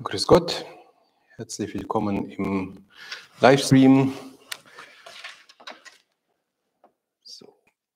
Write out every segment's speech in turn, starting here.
Grüß Gott, herzlich willkommen im Livestream. So.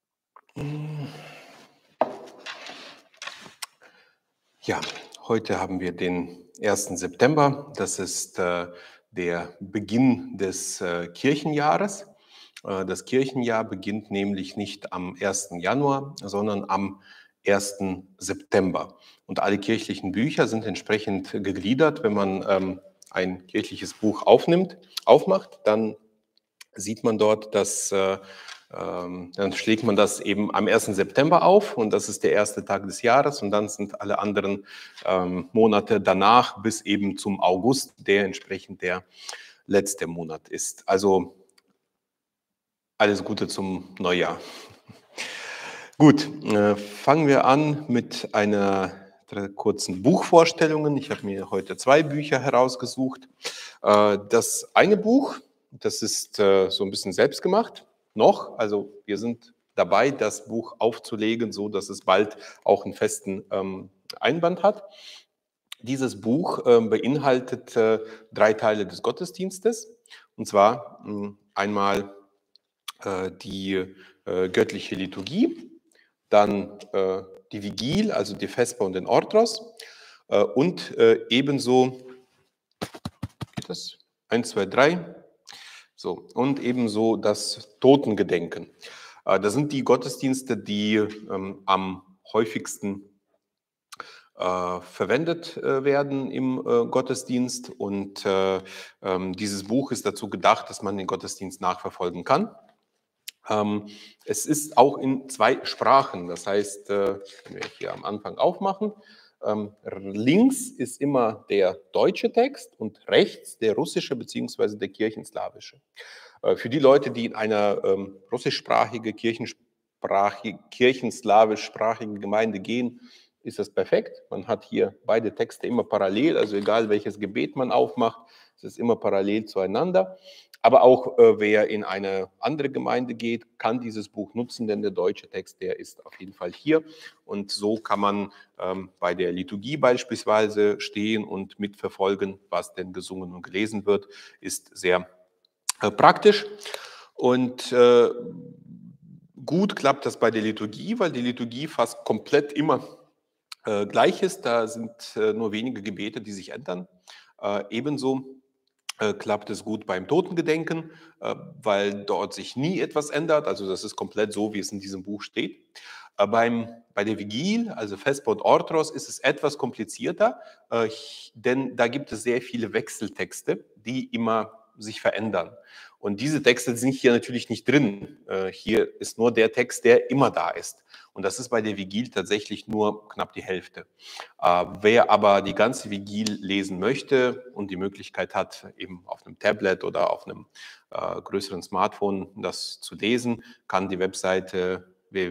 Ja, heute haben wir den 1. September. Das ist der Beginn des Kirchenjahres. Das Kirchenjahr beginnt nämlich nicht am 1. Januar, sondern am 1. September. Und alle kirchlichen Bücher sind entsprechend gegliedert. Wenn man ein kirchliches Buch aufmacht, dann sieht man dort, dass dann schlägt man das eben am 1. September auf und das ist der erste Tag des Jahres und dann sind alle anderen Monate danach bis eben zum August, der entsprechend der letzte Monat ist. Also alles Gute zum Neujahr. Gut, fangen wir an mit einer kurzen Buchvorstellung. Ich habe mir heute 2 Bücher herausgesucht. Das eine Buch, das ist so ein bisschen selbst gemacht, noch. Also wir sind dabei, das Buch aufzulegen, so dass es bald auch einen festen Einband hat. Dieses Buch beinhaltet 3 Teile des Gottesdienstes. Und zwar einmal die göttliche Liturgie, dann die Vigil, also die Vesper und den Orthros und ebenso, geht das? 1, 2, 3, so, und ebenso das Totengedenken. Das sind die Gottesdienste, die am häufigsten verwendet werden im Gottesdienst und dieses Buch ist dazu gedacht, dass man den Gottesdienst nachverfolgen kann. Es ist auch in 2 Sprachen, das heißt, wenn wir hier am Anfang aufmachen, links ist immer der deutsche Text und rechts der russische bzw. der kirchenslawische. Für die Leute, die in einer russischsprachige, kirchenslawischsprachige Gemeinde gehen, ist das perfekt. Man hat hier beide Texte immer parallel, also egal welches Gebet man aufmacht, es ist immer parallel zueinander. Aber auch wer in eine andere Gemeinde geht, kann dieses Buch nutzen, denn der deutsche Text, der ist auf jeden Fall hier. Und so kann man bei der Liturgie beispielsweise stehen und mitverfolgen, was denn gesungen und gelesen wird, ist sehr praktisch. Und gut klappt das bei der Liturgie, weil die Liturgie fast komplett immer gleich ist. Da sind nur wenige Gebete, die sich ändern. Ebenso klappt es gut beim Totengedenken, weil dort sich nie etwas ändert. Also das ist komplett so, wie es in diesem Buch steht. Bei der Vigil, also Vesper und Orthros, ist es etwas komplizierter, denn da gibt es sehr viele Wechseltexte, die immer sich verändern. Und diese Texte sind hier natürlich nicht drin. Hier ist nur der Text, der immer da ist. Und das ist bei der Vigil tatsächlich nur knapp die Hälfte. Wer aber die ganze Vigil lesen möchte und die Möglichkeit hat, eben auf einem Tablet oder auf einem größeren Smartphone das zu lesen, kann die Webseite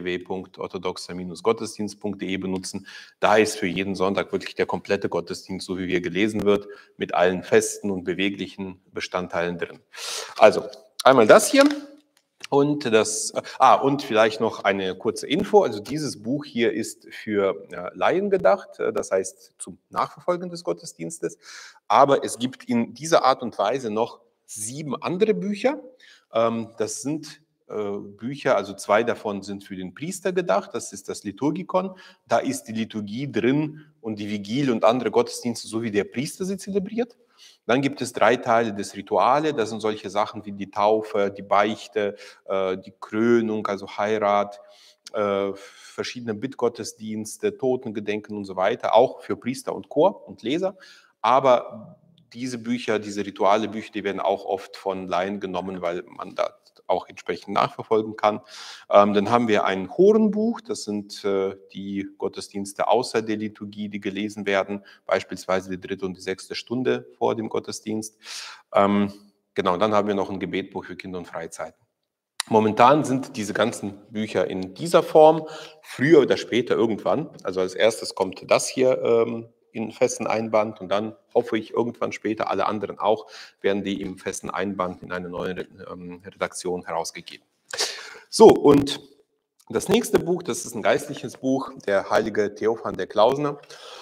www.orthodoxer-gottesdienst.de benutzen. Da ist für jeden Sonntag wirklich der komplette Gottesdienst, so wie er gelesen wird, mit allen festen und beweglichen Bestandteilen drin. Also einmal das hier. Und und vielleicht noch eine kurze Info. Also dieses Buch hier ist für Laien gedacht, das heißt zum Nachverfolgen des Gottesdienstes. Aber es gibt in dieser Art und Weise noch 7 andere Bücher. Das sind Bücher, also 2 davon sind für den Priester gedacht. Das ist das Liturgikon. Da ist die Liturgie drin und die Vigil und andere Gottesdienste, so wie der Priester sie zelebriert. Dann gibt es 3 Teile des Rituale, das sind solche Sachen wie die Taufe, die Beichte, die Krönung, also Heirat, verschiedene Bittgottesdienste, Totengedenken und so weiter, auch für Priester und Chor und Leser. Aber diese Bücher, diese Rituale-Bücher, die werden auch oft von Laien genommen, weil man da auch entsprechend nachverfolgen kann. Dann haben wir ein Horenbuch, das sind die Gottesdienste außer der Liturgie, die gelesen werden, beispielsweise die 3. und die 6. Stunde vor dem Gottesdienst. Genau, dann haben wir noch ein Gebetbuch für Kinder- und Freizeiten. Momentan sind diese ganzen Bücher in dieser Form, früher oder später irgendwann, also als erstes kommt das hier in festen Einband und dann hoffe ich irgendwann später, alle anderen auch, werden die im festen Einband in einer neuen Redaktion herausgegeben. So, und das nächste Buch, das ist ein geistliches Buch, der heilige Theophan der Klausner.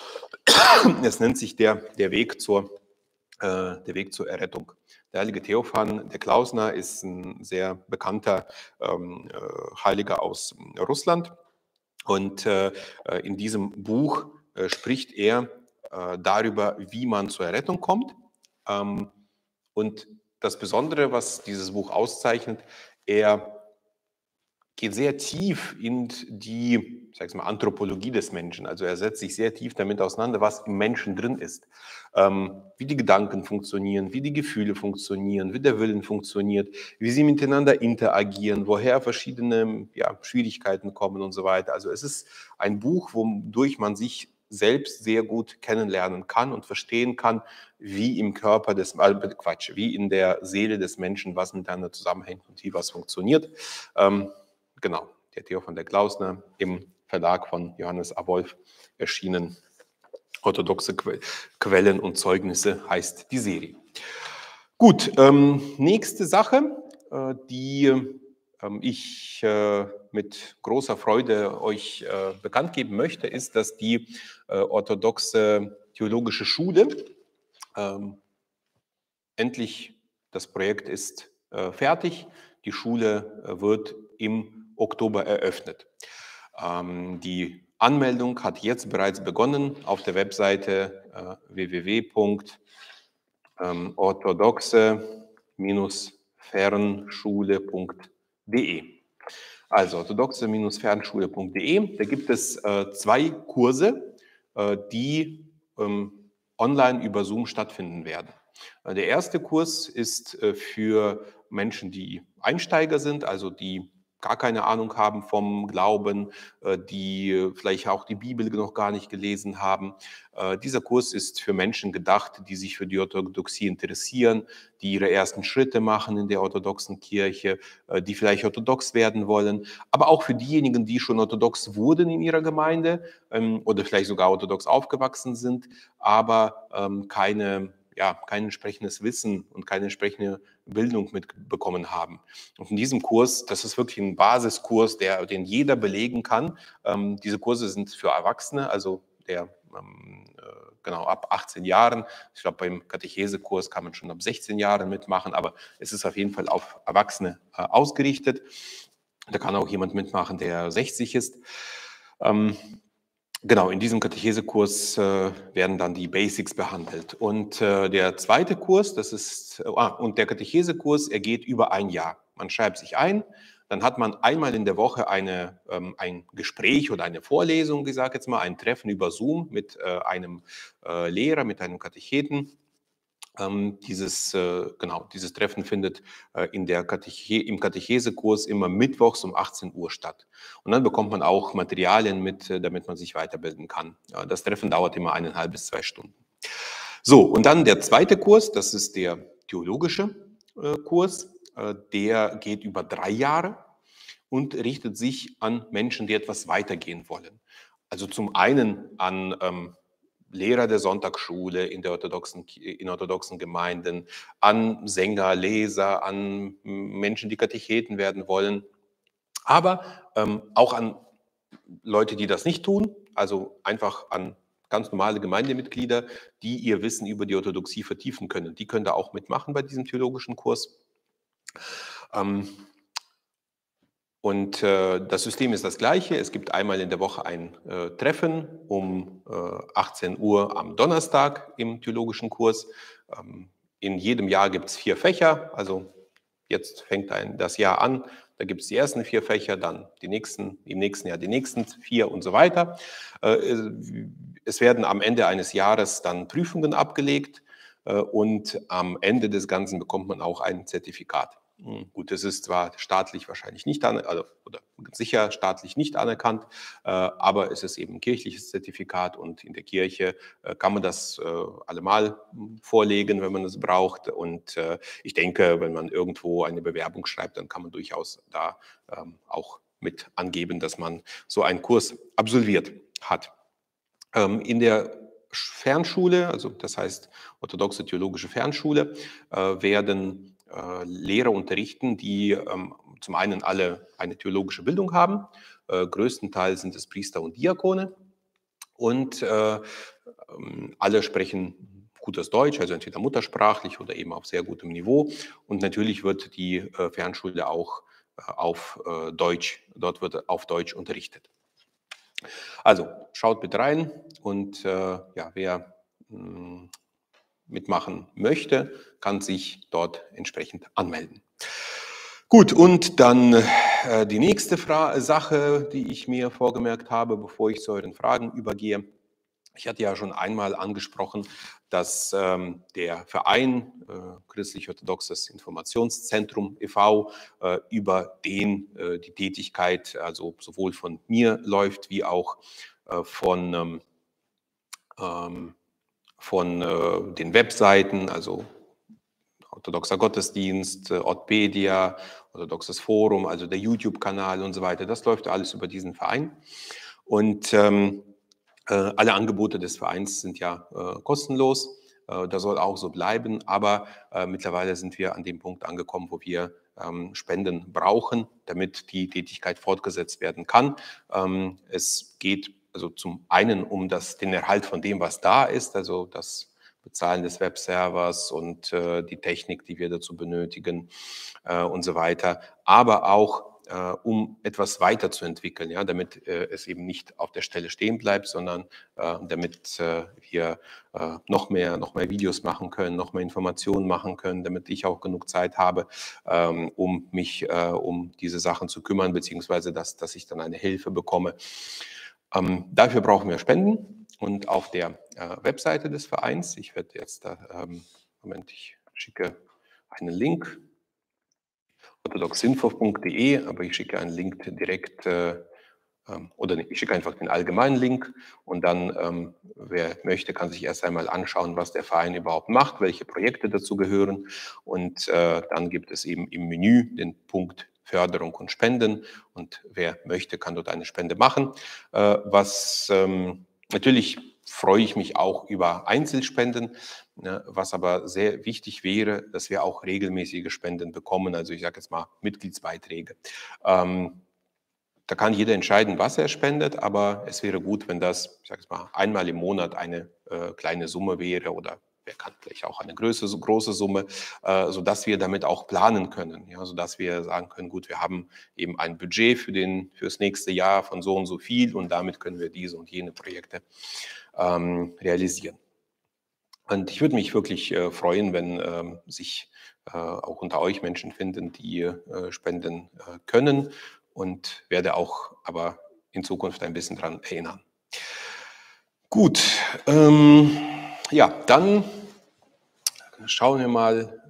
Es nennt sich der Weg zur Errettung. Der heilige Theophan der Klausner ist ein sehr bekannter Heiliger aus Russland. Und in diesem Buch spricht er darüber, wie man zur Errettung kommt. Und das Besondere, was dieses Buch auszeichnet, er geht sehr tief in die, sag ich mal, Anthropologie des Menschen. Also er setzt sich sehr tief damit auseinander, was im Menschen drin ist. Wie die Gedanken funktionieren, wie die Gefühle funktionieren, wie der Willen funktioniert, wie sie miteinander interagieren, woher verschiedene Schwierigkeiten kommen und so weiter. Also es ist ein Buch, wodurch man sich selbst sehr gut kennenlernen kann und verstehen kann, wie im Körper wie in der Seele des Menschen was miteinander zusammenhängt und wie was funktioniert. Genau, der Theophan der Klausner, im Verlag von Johannes A. Wolf erschienen. Orthodoxe Quellen und Zeugnisse heißt die Serie. Gut, nächste Sache, die ich mit großer Freude euch bekannt geben möchte, ist, dass die orthodoxe theologische Schule endlich, das Projekt ist fertig. Die Schule wird im Oktober eröffnet. Die Anmeldung hat jetzt bereits begonnen auf der Webseite www.orthodoxe-fernschule.de. Also orthodoxe-fernschule.de. Da gibt es 2 Kurse, die online über Zoom stattfinden werden. Der erste Kurs ist für Menschen, die Einsteiger sind, also die gar keine Ahnung haben vom Glauben, die vielleicht auch die Bibel noch gar nicht gelesen haben. Dieser Kurs ist für Menschen gedacht, die sich für die Orthodoxie interessieren, die ihre ersten Schritte machen in der orthodoxen Kirche, die vielleicht orthodox werden wollen, aber auch für diejenigen, die schon orthodox wurden in ihrer Gemeinde oder vielleicht sogar orthodox aufgewachsen sind, aber kein entsprechendes Wissen und keine entsprechende Bildung mitbekommen haben. Und in diesem Kurs, das ist wirklich ein Basiskurs, den jeder belegen kann. Diese Kurse sind für Erwachsene, also ab 18 Jahren. Ich glaube, beim Katechesekurs kann man schon ab 16 Jahren mitmachen, aber es ist auf jeden Fall auf Erwachsene ausgerichtet. Da kann auch jemand mitmachen, der 60 ist. Genau, in diesem Katechesekurs werden dann die Basics behandelt. Und der zweite Kurs, und der Katechesekurs, er geht über ein Jahr. Man schreibt sich ein, dann hat man einmal in der Woche ein Gespräch oder eine Vorlesung, ich sage jetzt mal, ein Treffen über Zoom mit einem Lehrer, mit einem Katecheten. Dieses Treffen findet im Katechesekurs immer mittwochs um 18 Uhr statt. Und dann bekommt man auch Materialien mit, damit man sich weiterbilden kann. Das Treffen dauert immer 1,5 bis 2 Stunden. So, und dann der zweite Kurs, das ist der theologische Kurs. Der geht über 3 Jahre und richtet sich an Menschen, die etwas weitergehen wollen. Also zum einen an Lehrer der Sonntagsschule in orthodoxen Gemeinden, an Sänger, Leser, an Menschen, die Katecheten werden wollen, aber auch an Leute, die das nicht tun, also einfach an ganz normale Gemeindemitglieder, die ihr Wissen über die Orthodoxie vertiefen können. Die können da auch mitmachen bei diesem theologischen Kurs. Und das System ist das gleiche. Es gibt einmal in der Woche ein Treffen um 18 Uhr am Donnerstag im theologischen Kurs. In jedem Jahr gibt es 4 Fächer. Also jetzt fängt das Jahr an. Da gibt es die ersten 4 Fächer, dann im nächsten Jahr die nächsten 4 und so weiter. Es werden am Ende eines Jahres dann Prüfungen abgelegt und am Ende des Ganzen bekommt man auch ein Zertifikat. Gut, es ist zwar staatlich wahrscheinlich nicht oder sicher staatlich nicht anerkannt, aber es ist eben ein kirchliches Zertifikat und in der Kirche kann man das allemal vorlegen, wenn man es braucht. Und ich denke, wenn man irgendwo eine Bewerbung schreibt, dann kann man durchaus da auch mit angeben, dass man so einen Kurs absolviert hat. In der Fernschule, also das heißt orthodoxe theologische Fernschule, werden Lehrer unterrichten, die zum einen alle eine theologische Bildung haben. Größtenteils sind es Priester und Diakone. Und alle sprechen gutes Deutsch, also entweder muttersprachlich oder eben auf sehr gutem Niveau. Und natürlich wird die Fernschule auch auf Deutsch, dort wird auf Deutsch unterrichtet. Also schaut bitte rein und ja, wer mitmachen möchte, kann sich dort entsprechend anmelden. Gut, und dann die nächste Sache, die ich mir vorgemerkt habe, bevor ich zu euren Fragen übergehe. Ich hatte ja schon einmal angesprochen, dass der Verein Christlich-Orthodoxes Informationszentrum e.V. Über den die Tätigkeit also sowohl von mir läuft, wie auch von den Webseiten, also orthodoxer Gottesdienst, Ortpedia, orthodoxes Forum, also der YouTube-Kanal und so weiter. Das läuft alles über diesen Verein. Und alle Angebote des Vereins sind ja kostenlos. Das soll auch so bleiben. Aber mittlerweile sind wir an dem Punkt angekommen, wo wir Spenden brauchen, damit die Tätigkeit fortgesetzt werden kann. Es geht also zum einen um den Erhalt von dem, was da ist, also das Bezahlen des Webservers und die Technik, die wir dazu benötigen und so weiter, aber auch um etwas weiterzuentwickeln, ja, damit es eben nicht auf der Stelle stehen bleibt, sondern damit wir noch mehr Videos machen können, noch mehr Informationen machen können, damit ich auch genug Zeit habe, um mich um diese Sachen zu kümmern, beziehungsweise dass ich dann eine Hilfe bekomme. Dafür brauchen wir Spenden und auf der Webseite des Vereins, ich werde jetzt Moment, ich schicke einen Link, orthodoxinfo.de, aber ich schicke einen Link direkt oder nicht, ich schicke einfach den allgemeinen Link und dann, wer möchte, kann sich erst einmal anschauen, was der Verein überhaupt macht, welche Projekte dazu gehören und dann gibt es eben im Menü den Punkt Förderung und Spenden und wer möchte, kann dort eine Spende machen. Natürlich freue ich mich auch über Einzelspenden, ne, was aber sehr wichtig wäre, dass wir auch regelmäßige Spenden bekommen, also ich sage jetzt mal Mitgliedsbeiträge. Da kann jeder entscheiden, was er spendet, aber es wäre gut, wenn das, ich sage jetzt mal, einmal im Monat eine kleine Summe wäre oder wer kann vielleicht auch eine große Summe, sodass wir damit auch planen können, ja, sodass wir sagen können, gut, wir haben eben ein Budget fürs nächste Jahr von so und so viel und damit können wir diese und jene Projekte realisieren. Und ich würde mich wirklich freuen, wenn sich auch unter euch Menschen finden, die spenden können und werde auch aber in Zukunft ein bisschen daran erinnern. Gut, ja, dann schauen wir mal,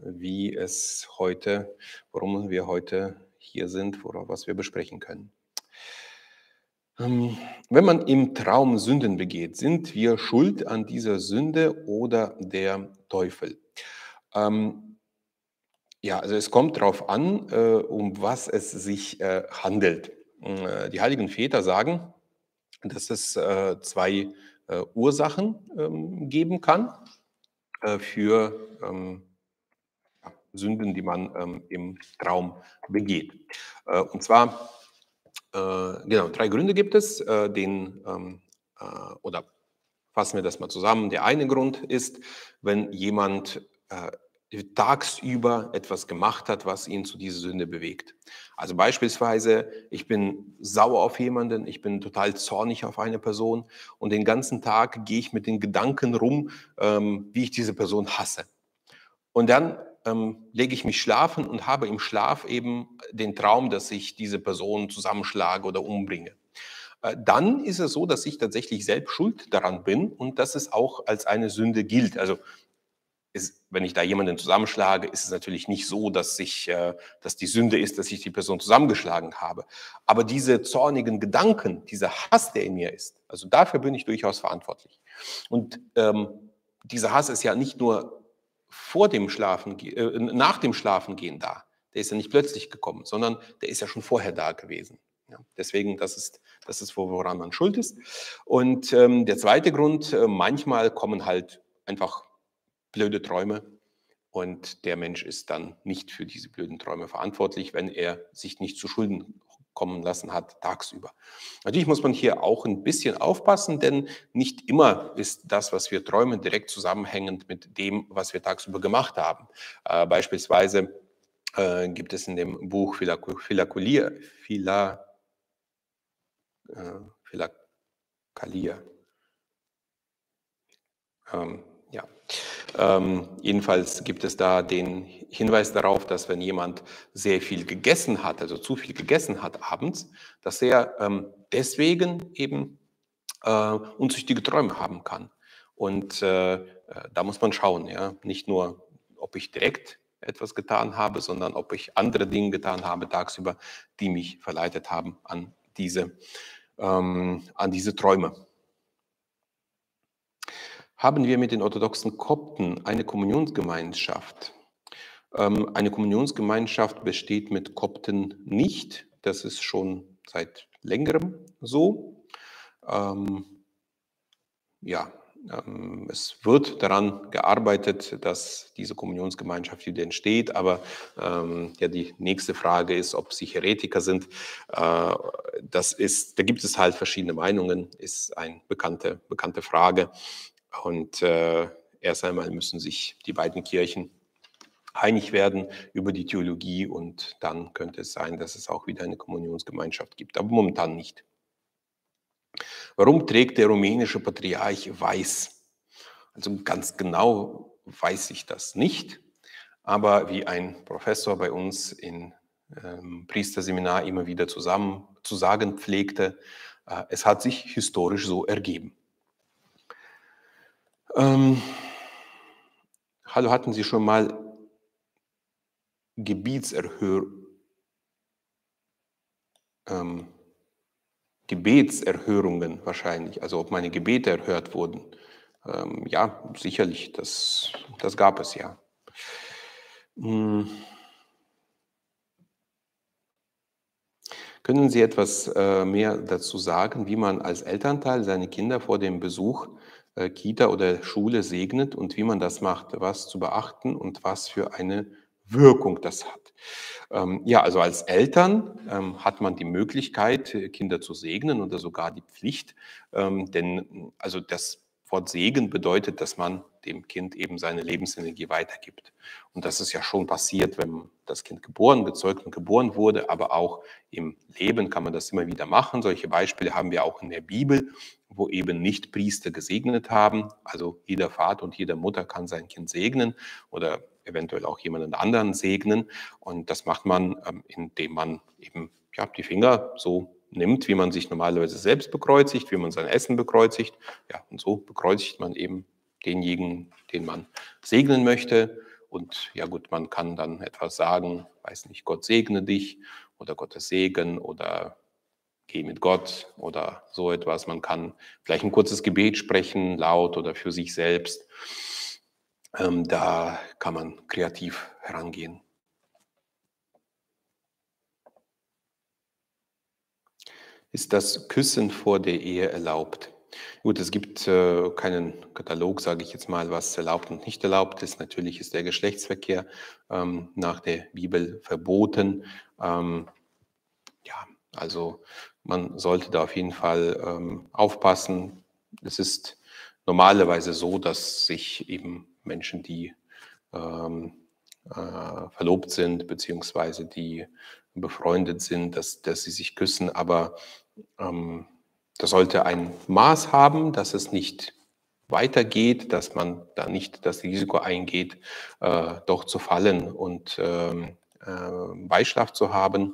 warum wir heute hier sind, was wir besprechen können. Wenn man im Traum Sünden begeht, sind wir schuld an dieser Sünde oder der Teufel? Ja, also es kommt darauf an, um was es sich handelt. Die Heiligen Väter sagen, dass es zwei Ursachen geben kann für Sünden, die man im Traum begeht. Und zwar, genau, drei Gründe gibt es. Oder fassen wir das mal zusammen. Der eine Grund ist, wenn jemand tagsüber etwas gemacht hat, was ihn zu dieser Sünde bewegt. Also beispielsweise, ich bin sauer auf jemanden, ich bin total zornig auf eine Person und den ganzen Tag gehe ich mit den Gedanken rum, wie ich diese Person hasse. Und dann lege ich mich schlafen und habe im Schlaf eben den Traum, dass ich diese Person zusammenschlage oder umbringe. Dann ist es so, dass ich tatsächlich selbst schuld daran bin und dass es auch als eine Sünde gilt. Also wenn ich da jemanden zusammenschlage, ist es natürlich nicht so, dass die Sünde ist, dass ich die Person zusammengeschlagen habe. Aber diese zornigen Gedanken, dieser Hass, der in mir ist, also dafür bin ich durchaus verantwortlich. Und dieser Hass ist ja nicht nur nach dem Schlafengehen da. Der ist ja nicht plötzlich gekommen, sondern der ist ja schon vorher da gewesen. Ja, deswegen, das ist, woran man schuld ist. Und der zweite Grund, manchmal kommen halt einfach blöde Träume und der Mensch ist dann nicht für diese blöden Träume verantwortlich, wenn er sich nicht zu Schulden kommen lassen hat tagsüber. Natürlich muss man hier auch ein bisschen aufpassen, denn nicht immer ist das, was wir träumen, direkt zusammenhängend mit dem, was wir tagsüber gemacht haben. Beispielsweise gibt es in dem Buch Philakalia, ähm, ja. Jedenfalls gibt es da den Hinweis darauf, dass wenn jemand sehr viel gegessen hat, also zu viel gegessen hat abends, dass er deswegen eben unzüchtige Träume haben kann. Und da muss man schauen, ja, nicht nur, ob ich direkt etwas getan habe, sondern ob ich andere Dinge getan habe tagsüber, die mich verleitet haben an diese Träume. Haben wir mit den orthodoxen Kopten eine Kommunionsgemeinschaft? Eine Kommunionsgemeinschaft besteht mit Kopten nicht. Das ist schon seit längerem so. Ähm, ja, es wird daran gearbeitet, dass diese Kommunionsgemeinschaft wieder entsteht, aber ja, die nächste Frage ist, ob sie Heretiker sind. Da gibt es halt verschiedene Meinungen, ist eine bekannte Frage. Und erst einmal müssen sich die beiden Kirchen einig werden über die Theologie und dann könnte es sein, dass es auch wieder eine Kommunionsgemeinschaft gibt, aber momentan nicht. Warum trägt der rumänische Patriarch weiß? Also ganz genau weiß ich das nicht, aber wie ein Professor bei uns im Priesterseminar immer wieder zu sagen pflegte, es hat sich historisch so ergeben. Hallo, hatten Sie schon mal Gebetserhörungen wahrscheinlich, also ob meine Gebete erhört wurden? Ja, sicherlich, das gab es ja. Können Sie etwas mehr dazu sagen, wie man als Elternteil seine Kinder vor dem Besuch Kita oder Schule segnet und wie man das macht, was zu beachten und was für eine Wirkung das hat? Ja, also als Eltern hat man die Möglichkeit, Kinder zu segnen oder sogar die Pflicht, denn also das Wort Segen bedeutet, dass man dem Kind eben seine Lebensenergie weitergibt. Und das ist ja schon passiert, wenn das Kind gezeugt und geboren wurde, aber auch im Leben kann man das immer wieder machen. Solche Beispiele haben wir auch in der Bibel, wo eben nicht Priester gesegnet haben. Also jeder Vater und jede Mutter kann sein Kind segnen oder eventuell auch jemanden anderen segnen. Und das macht man, indem man eben ja, die Finger so nimmt, wie man sich normalerweise selbst bekreuzigt, wie man sein Essen bekreuzigt. Ja, und so bekreuzigt man eben denjenigen, den man segnen möchte. Und ja gut, man kann dann etwas sagen, weiß nicht, Gott segne dich oder Gottes Segen oder geh mit Gott oder so etwas. Man kann vielleicht ein kurzes Gebet sprechen, laut oder für sich selbst. Da kann man kreativ herangehen. Ist das Küssen vor der Ehe erlaubt? Gut, es gibt keinen Katalog, sage ich jetzt mal, was erlaubt und nicht erlaubt ist. Natürlich ist der Geschlechtsverkehr nach der Bibel verboten. Ja, also man sollte da auf jeden Fall aufpassen. Es ist normalerweise so, dass sich eben Menschen, die verlobt sind, beziehungsweise die befreundet sind, dass sie sich küssen, aber das sollte ein Maß haben, dass es nicht weitergeht, dass man da nicht das Risiko eingeht, doch zu fallen und Beischlaf zu haben.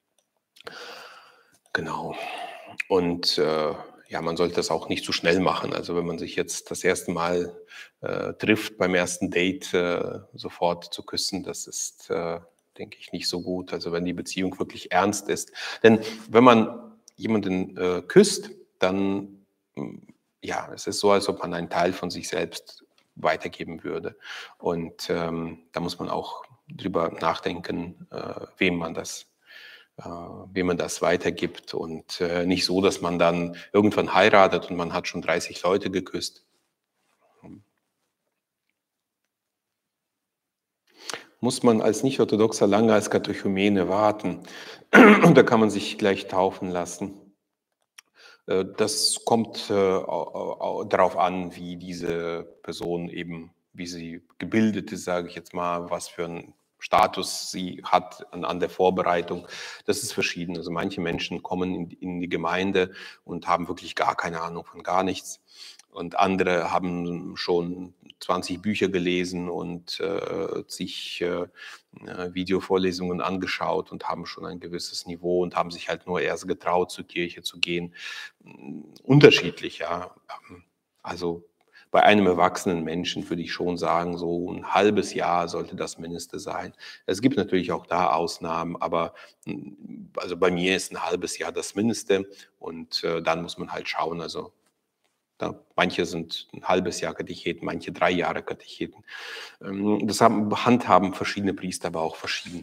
Genau. Und ja, man sollte das auch nicht zu schnell machen. Also wenn man sich jetzt das erste Mal trifft, beim ersten Date sofort zu küssen, das ist, denke ich, nicht so gut. Also wenn die Beziehung wirklich ernst ist. Denn wenn man jemanden küsst, dann, ja, es ist so, als ob man einen Teil von sich selbst weitergeben würde. Und da muss man auch drüber nachdenken, wem man das weitergibt und nicht so, dass man dann irgendwann heiratet und man hat schon 30 Leute geküsst. muss man als Nicht-Orthodoxer lange als Katechumene warten und da kann man sich gleich taufen lassen. Das kommt darauf an, wie diese Person eben, wie sie gebildet ist, sage ich jetzt mal, was für einen Status sie hat an der Vorbereitung. Das ist verschieden. Also manche Menschen kommen in die Gemeinde und haben wirklich gar keine Ahnung von gar nichts. Und andere haben schon 20 Bücher gelesen und sich Videovorlesungen angeschaut und haben schon ein gewisses Niveau und haben sich halt nur erst getraut, zur Kirche zu gehen. Unterschiedlich, ja. Also bei einem erwachsenen Menschen würde ich schon sagen, so ein halbes Jahr sollte das Mindeste sein. Es gibt natürlich auch da Ausnahmen, aber also bei mir ist ein halbes Jahr das Mindeste und dann muss man halt schauen. Also manche sind ein halbes Jahr Katecheten, manche 3 Jahre Katecheten. Das handhaben verschiedene Priester aber auch verschieden.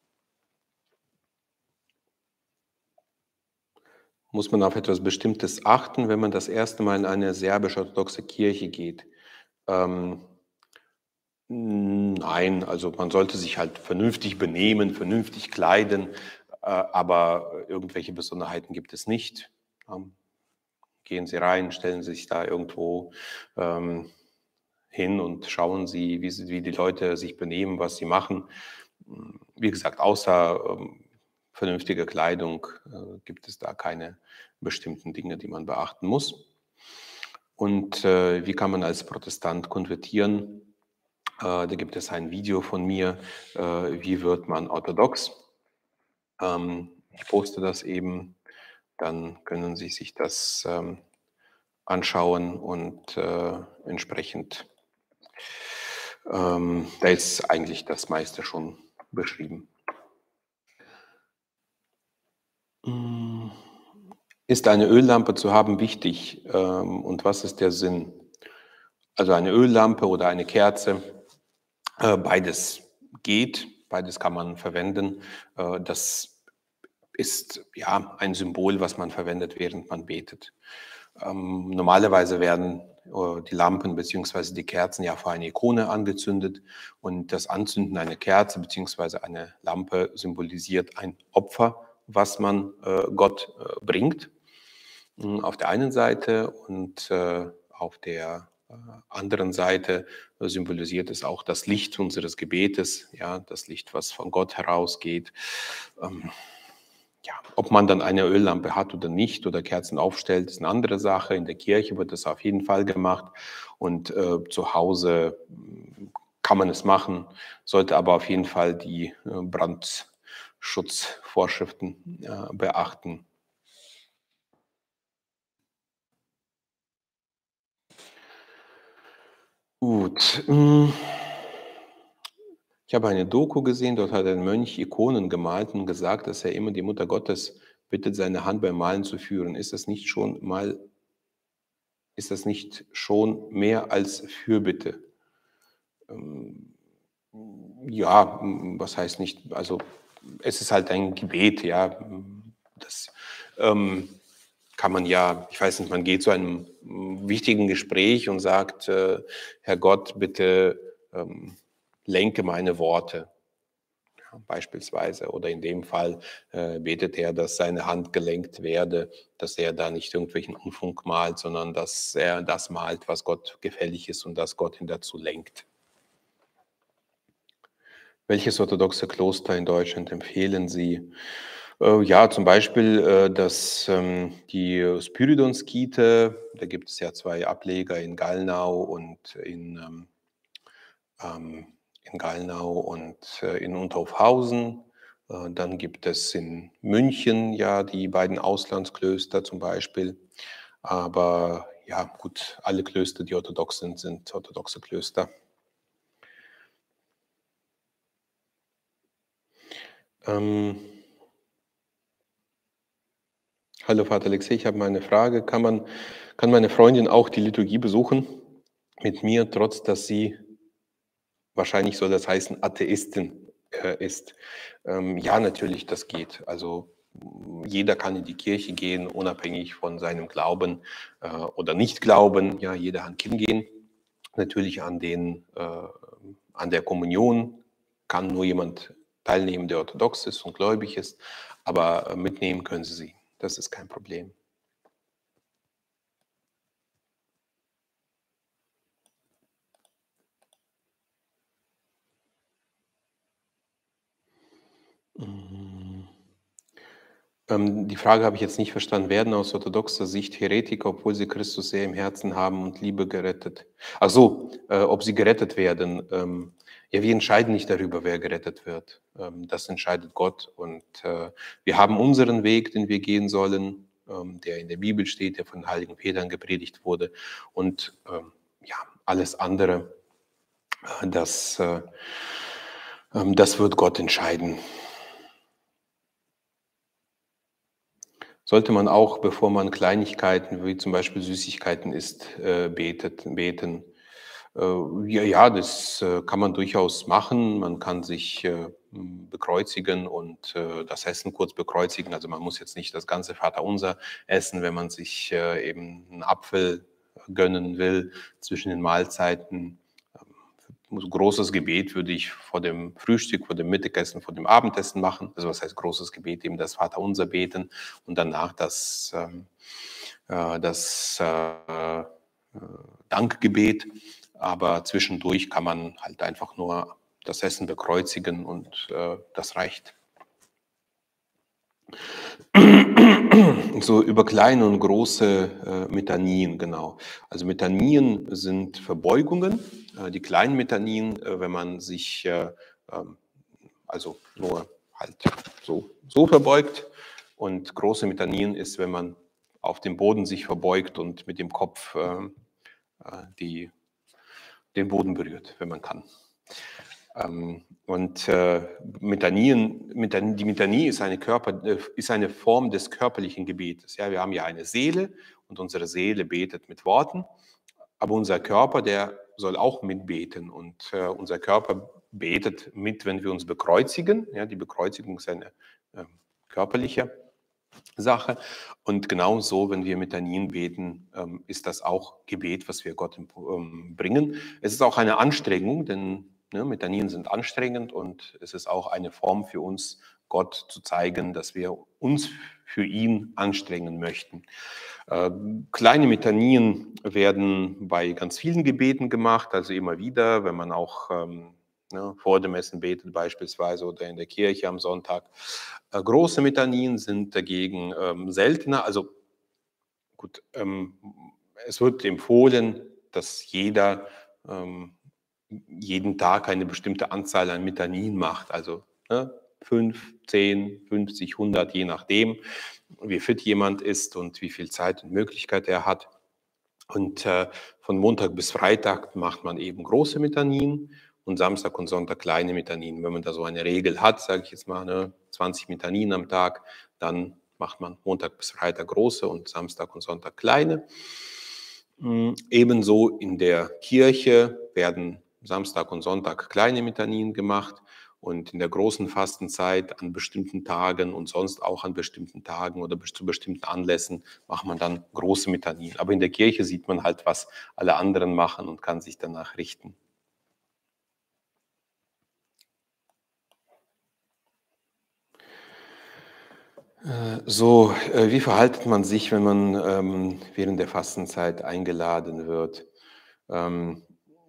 Muss man auf etwas Bestimmtes achten, wenn man das erste Mal in eine serbisch-orthodoxe Kirche geht? Ähm, nein, also man sollte sich halt vernünftig benehmen, vernünftig kleiden, aber irgendwelche Besonderheiten gibt es nicht. Gehen Sie rein, stellen Sie sich da irgendwo hin und schauen Sie, wie die Leute sich benehmen, was sie machen. Wie gesagt, außer vernünftiger Kleidung gibt es da keine bestimmten Dinge, die man beachten muss. Und wie kann man als Protestant konvertieren? Da gibt es ein Video von mir, wie wird man orthodox? Ich poste das eben, dann können Sie sich das anschauen und entsprechend, da ist eigentlich das meiste schon beschrieben. Ist eine Öllampe zu haben wichtig und was ist der Sinn? Also eine Öllampe oder eine Kerze, beides geht, beides kann man verwenden. Das ist ja ein Symbol, was man verwendet, während man betet. Normalerweise werden die Lampen bzw. die Kerzen ja vor einer Ikone angezündet und das Anzünden einer Kerze bzw. eine Lampe symbolisiert ein Opfer, was man Gott bringt. Auf der einen Seite und auf der anderen Seite symbolisiert es auch das Licht unseres Gebetes, ja, das Licht, was von Gott herausgeht. Ja, ob man dann eine Öllampe hat oder nicht oder Kerzen aufstellt, ist eine andere Sache. In der Kirche wird das auf jeden Fall gemacht und zu Hause kann man es machen, sollte aber auf jeden Fall die Brandschutzvorschriften beachten. Gut. Ich habe eine Doku gesehen, dort hat ein Mönch Ikonen gemalt und gesagt, dass er immer die Mutter Gottes bittet, seine Hand beim Malen zu führen. Ist das nicht schon mehr als Fürbitte? Ja, was heißt nicht? Also es ist halt ein Gebet, ja. Das kann man ja, ich weiß nicht, man geht zu einem wichtigen Gespräch und sagt, Herr Gott, bitte lenke meine Worte, ja, beispielsweise. Oder in dem Fall betet er, dass seine Hand gelenkt werde, dass er da nicht irgendwelchen Unfug malt, sondern dass er das malt, was Gott gefällig ist und dass Gott ihn dazu lenkt. Welches orthodoxe Kloster in Deutschland empfehlen Sie? Ja, zum Beispiel die Spyridon-Skite. Da gibt es ja 2 Ableger in Gallnau und in Unterhofhausen. Dann gibt es in München ja die beiden Auslandsklöster zum Beispiel. Aber ja, gut, alle Klöster, die orthodox sind, sind orthodoxe Klöster. Hallo Vater Alexei, ich habe mal eine Frage. Kann meine Freundin auch die Liturgie besuchen mit mir, trotz dass sie, wahrscheinlich soll das heißen, Atheistin ist? Ja, natürlich, das geht. Also jeder kann in die Kirche gehen, unabhängig von seinem Glauben oder Nicht-Glauben. Ja, jeder kann hingehen. Natürlich an der Kommunion kann nur jemand teilnehmen, der orthodox ist und gläubig ist, aber mitnehmen können Sie sie. Das ist kein Problem. Mhm. Die Frage habe ich jetzt nicht verstanden. Werden aus orthodoxer Sicht Heretiker, obwohl sie Christus sehr im Herzen haben und Liebe gerettet? Ach so, ob sie gerettet werden. Ja, wir entscheiden nicht darüber, wer gerettet wird. Das entscheidet Gott. Und wir haben unseren Weg, den wir gehen sollen, der in der Bibel steht, der von den heiligen Vätern gepredigt wurde. Und ja, alles andere, das, das wird Gott entscheiden. Sollte man auch, bevor man Kleinigkeiten wie zum Beispiel Süßigkeiten isst, beten? Ja, ja, das kann man durchaus machen. Man kann sich bekreuzigen und das Essen kurz bekreuzigen. Also man muss jetzt nicht das ganze Vaterunser essen, wenn man sich eben einen Apfel gönnen will zwischen den Mahlzeiten. So großes Gebet würde ich vor dem Frühstück, vor dem Mittagessen, vor dem Abendessen machen. Also was heißt großes Gebet? Eben das Vaterunser beten und danach das Dankgebet. Aber zwischendurch kann man halt einfach nur das Essen bekreuzigen und das reicht. So über kleine und große Methanien, genau. Also Methanien sind Verbeugungen. Die kleinen Methanien, wenn man sich also nur halt so verbeugt. Und große Methanien ist, wenn man auf dem Boden sich verbeugt und mit dem Kopf den Boden berührt, wenn man kann. Und die Metanie ist eine Form des körperlichen Gebetes. Ja, wir haben ja eine Seele und unsere Seele betet mit Worten, aber unser Körper, der soll auch mitbeten und unser Körper betet mit, wenn wir uns bekreuzigen. Ja, die Bekreuzigung ist eine körperliche Sache. Und genauso, wenn wir Metanien beten, ist das auch Gebet, was wir Gott bringen. Es ist auch eine Anstrengung, denn Metanien sind anstrengend und es ist auch eine Form für uns, Gott zu zeigen, dass wir uns für ihn anstrengen möchten. Kleine Metanien werden bei ganz vielen Gebeten gemacht, also immer wieder, wenn man auch vor dem Essen betet beispielsweise oder in der Kirche am Sonntag. Große Metanien sind dagegen seltener. Also gut, es wird empfohlen, dass jeder jeden Tag eine bestimmte Anzahl an Metanien macht. Also 5, 10, 50, 100, je nachdem, wie fit jemand ist und wie viel Zeit und Möglichkeit er hat. Und von Montag bis Freitag macht man eben große Metanien und Samstag und Sonntag kleine Metanien. Wenn man da so eine Regel hat, sage ich jetzt mal, 20 Metanien am Tag, dann macht man Montag bis Freitag große und Samstag und Sonntag kleine. Ebenso in der Kirche werden Samstag und Sonntag kleine Metanien gemacht und in der großen Fastenzeit an bestimmten Tagen und sonst auch an bestimmten Tagen oder zu bestimmten Anlässen macht man dann große Metanien. Aber in der Kirche sieht man halt, was alle anderen machen und kann sich danach richten. Wie verhaltet man sich, wenn man während der Fastenzeit eingeladen wird? Ähm,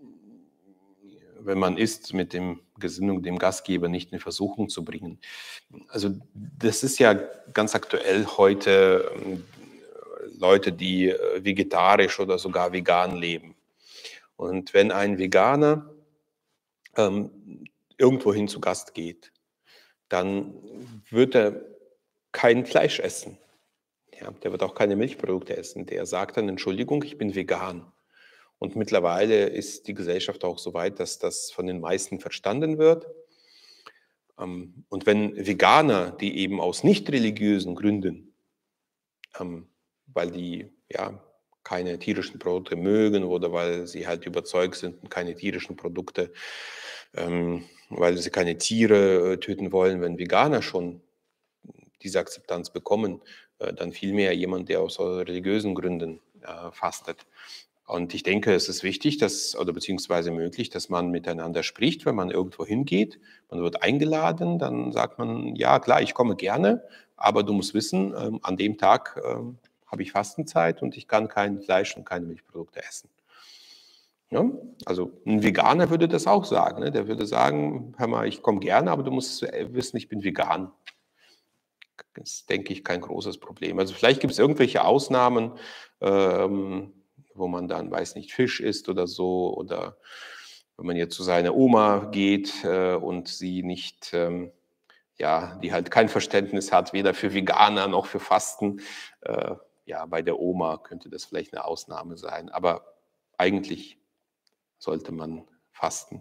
Wenn man isst, mit dem Gesinnung, dem Gastgeber nicht in Versuchung zu bringen. Also das ist ja ganz aktuell heute Leute, die vegetarisch oder sogar vegan leben. Und wenn ein Veganer irgendwohin zu Gast geht, dann wird er kein Fleisch essen. Ja, der wird auch keine Milchprodukte essen. Der sagt dann, Entschuldigung, ich bin vegan. Und mittlerweile ist die Gesellschaft auch so weit, dass das von den meisten verstanden wird. Und wenn Veganer, die eben aus nicht religiösen Gründen, weil die ja keine tierischen Produkte mögen oder weil sie halt überzeugt sind, keine tierischen Produkte, weil sie keine Tiere töten wollen, wenn Veganer schon diese Akzeptanz bekommen, dann vielmehr jemand, der aus religiösen Gründen fastet. Und ich denke, es ist wichtig, oder beziehungsweise möglich, dass man miteinander spricht, wenn man irgendwo hingeht. Man wird eingeladen, dann sagt man, ja klar, ich komme gerne, aber du musst wissen, an dem Tag habe ich Fastenzeit und ich kann kein Fleisch und keine Milchprodukte essen. Ja? Also ein Veganer würde das auch sagen. Ne? Der würde sagen, hör mal, ich komme gerne, aber du musst wissen, ich bin vegan. Das ist, denke ich, kein großes Problem. Also vielleicht gibt es irgendwelche Ausnahmen, ähm, wo man dann, weiß nicht, Fisch isst oder so. Oder wenn man jetzt zu seiner Oma geht und sie nicht, ja, die halt kein Verständnis hat, weder für Veganer noch für Fasten. Ja, bei der Oma könnte das vielleicht eine Ausnahme sein. Aber eigentlich sollte man fasten.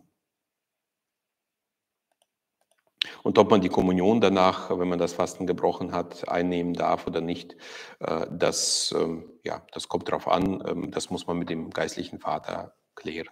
Und ob man die Kommunion danach, wenn man das Fasten gebrochen hat, einnehmen darf oder nicht, ja, das kommt darauf an. Das muss man mit dem geistlichen Vater klären.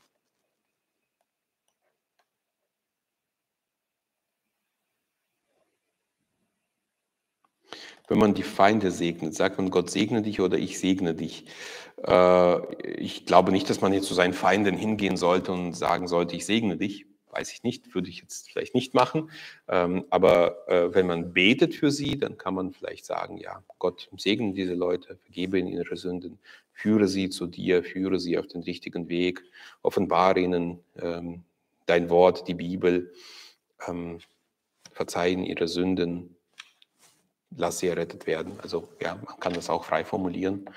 Wenn man die Feinde segnet, sagt man, Gott segne dich oder ich segne dich. Ich glaube nicht, dass man jetzt zu seinen Feinden hingehen sollte und sagen sollte, ich segne dich. Weiß ich nicht, würde ich jetzt vielleicht nicht machen. Aber wenn man betet für sie, dann kann man vielleicht sagen, ja, Gott segne diese Leute, vergebe ihnen ihre Sünden, führe sie zu dir, führe sie auf den richtigen Weg, offenbare ihnen dein Wort, die Bibel, verzeih ihnen ihre Sünden, lass sie errettet werden. Also ja, man kann das auch frei formulieren.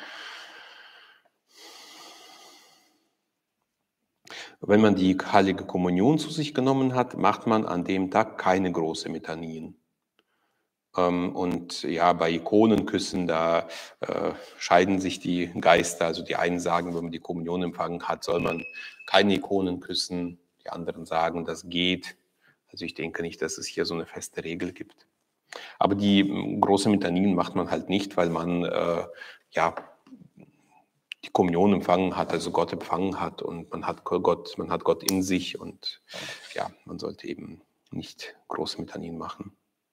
Wenn man die heilige Kommunion zu sich genommen hat, macht man an dem Tag keine großen Metanien. Und ja, bei Ikonenküssen, da scheiden sich die Geister. Also die einen sagen, wenn man die Kommunion empfangen hat, soll man keine Ikonen küssen. Die anderen sagen, das geht. Also ich denke nicht, dass es hier so eine feste Regel gibt. Aber die großen Metanien macht man halt nicht, weil man ja die Kommunion empfangen hat, also Gott empfangen hat und man hat Gott in sich und ja, man sollte eben nicht große Metanien machen.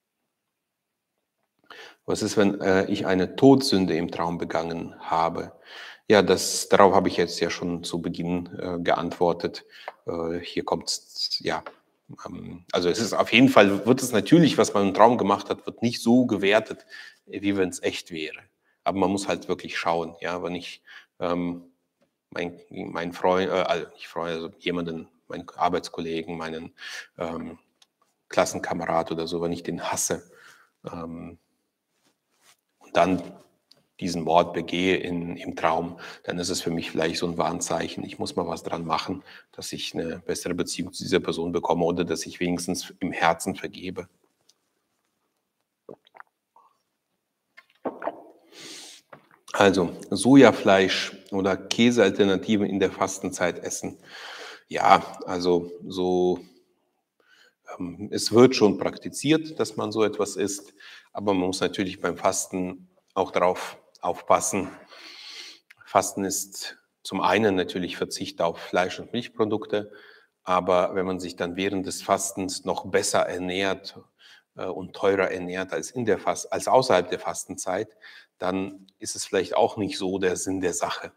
Was ist, wenn ich eine Todsünde im Traum begangen habe? Ja, darauf habe ich jetzt ja schon zu Beginn geantwortet. Hier kommt es, ja, also es ist auf jeden Fall, wird es natürlich, was man im Traum gemacht hat, wird nicht so gewertet, wie wenn es echt wäre. Aber man muss halt wirklich schauen, ja, wenn ich mein Freund, also nicht Freund, also jemanden, meinen Arbeitskollegen, meinen Klassenkamerad oder so, wenn ich den hasse, und dann diesen Mord begehe im Traum, dann ist es für mich vielleicht so ein Warnzeichen. Ich muss mal was dran machen, dass ich eine bessere Beziehung zu dieser Person bekomme oder dass ich wenigstens im Herzen vergebe. Also Sojafleisch oder Käsealternativen in der Fastenzeit essen. Ja, also so, es wird schon praktiziert, dass man so etwas isst, aber man muss natürlich beim Fasten auch darauf aufpassen. Fasten ist zum einen natürlich Verzicht auf Fleisch- und Milchprodukte, aber wenn man sich dann während des Fastens noch besser ernährt und teurer ernährt als außerhalb der Fastenzeit, dann ist es vielleicht auch nicht so der Sinn der Sache.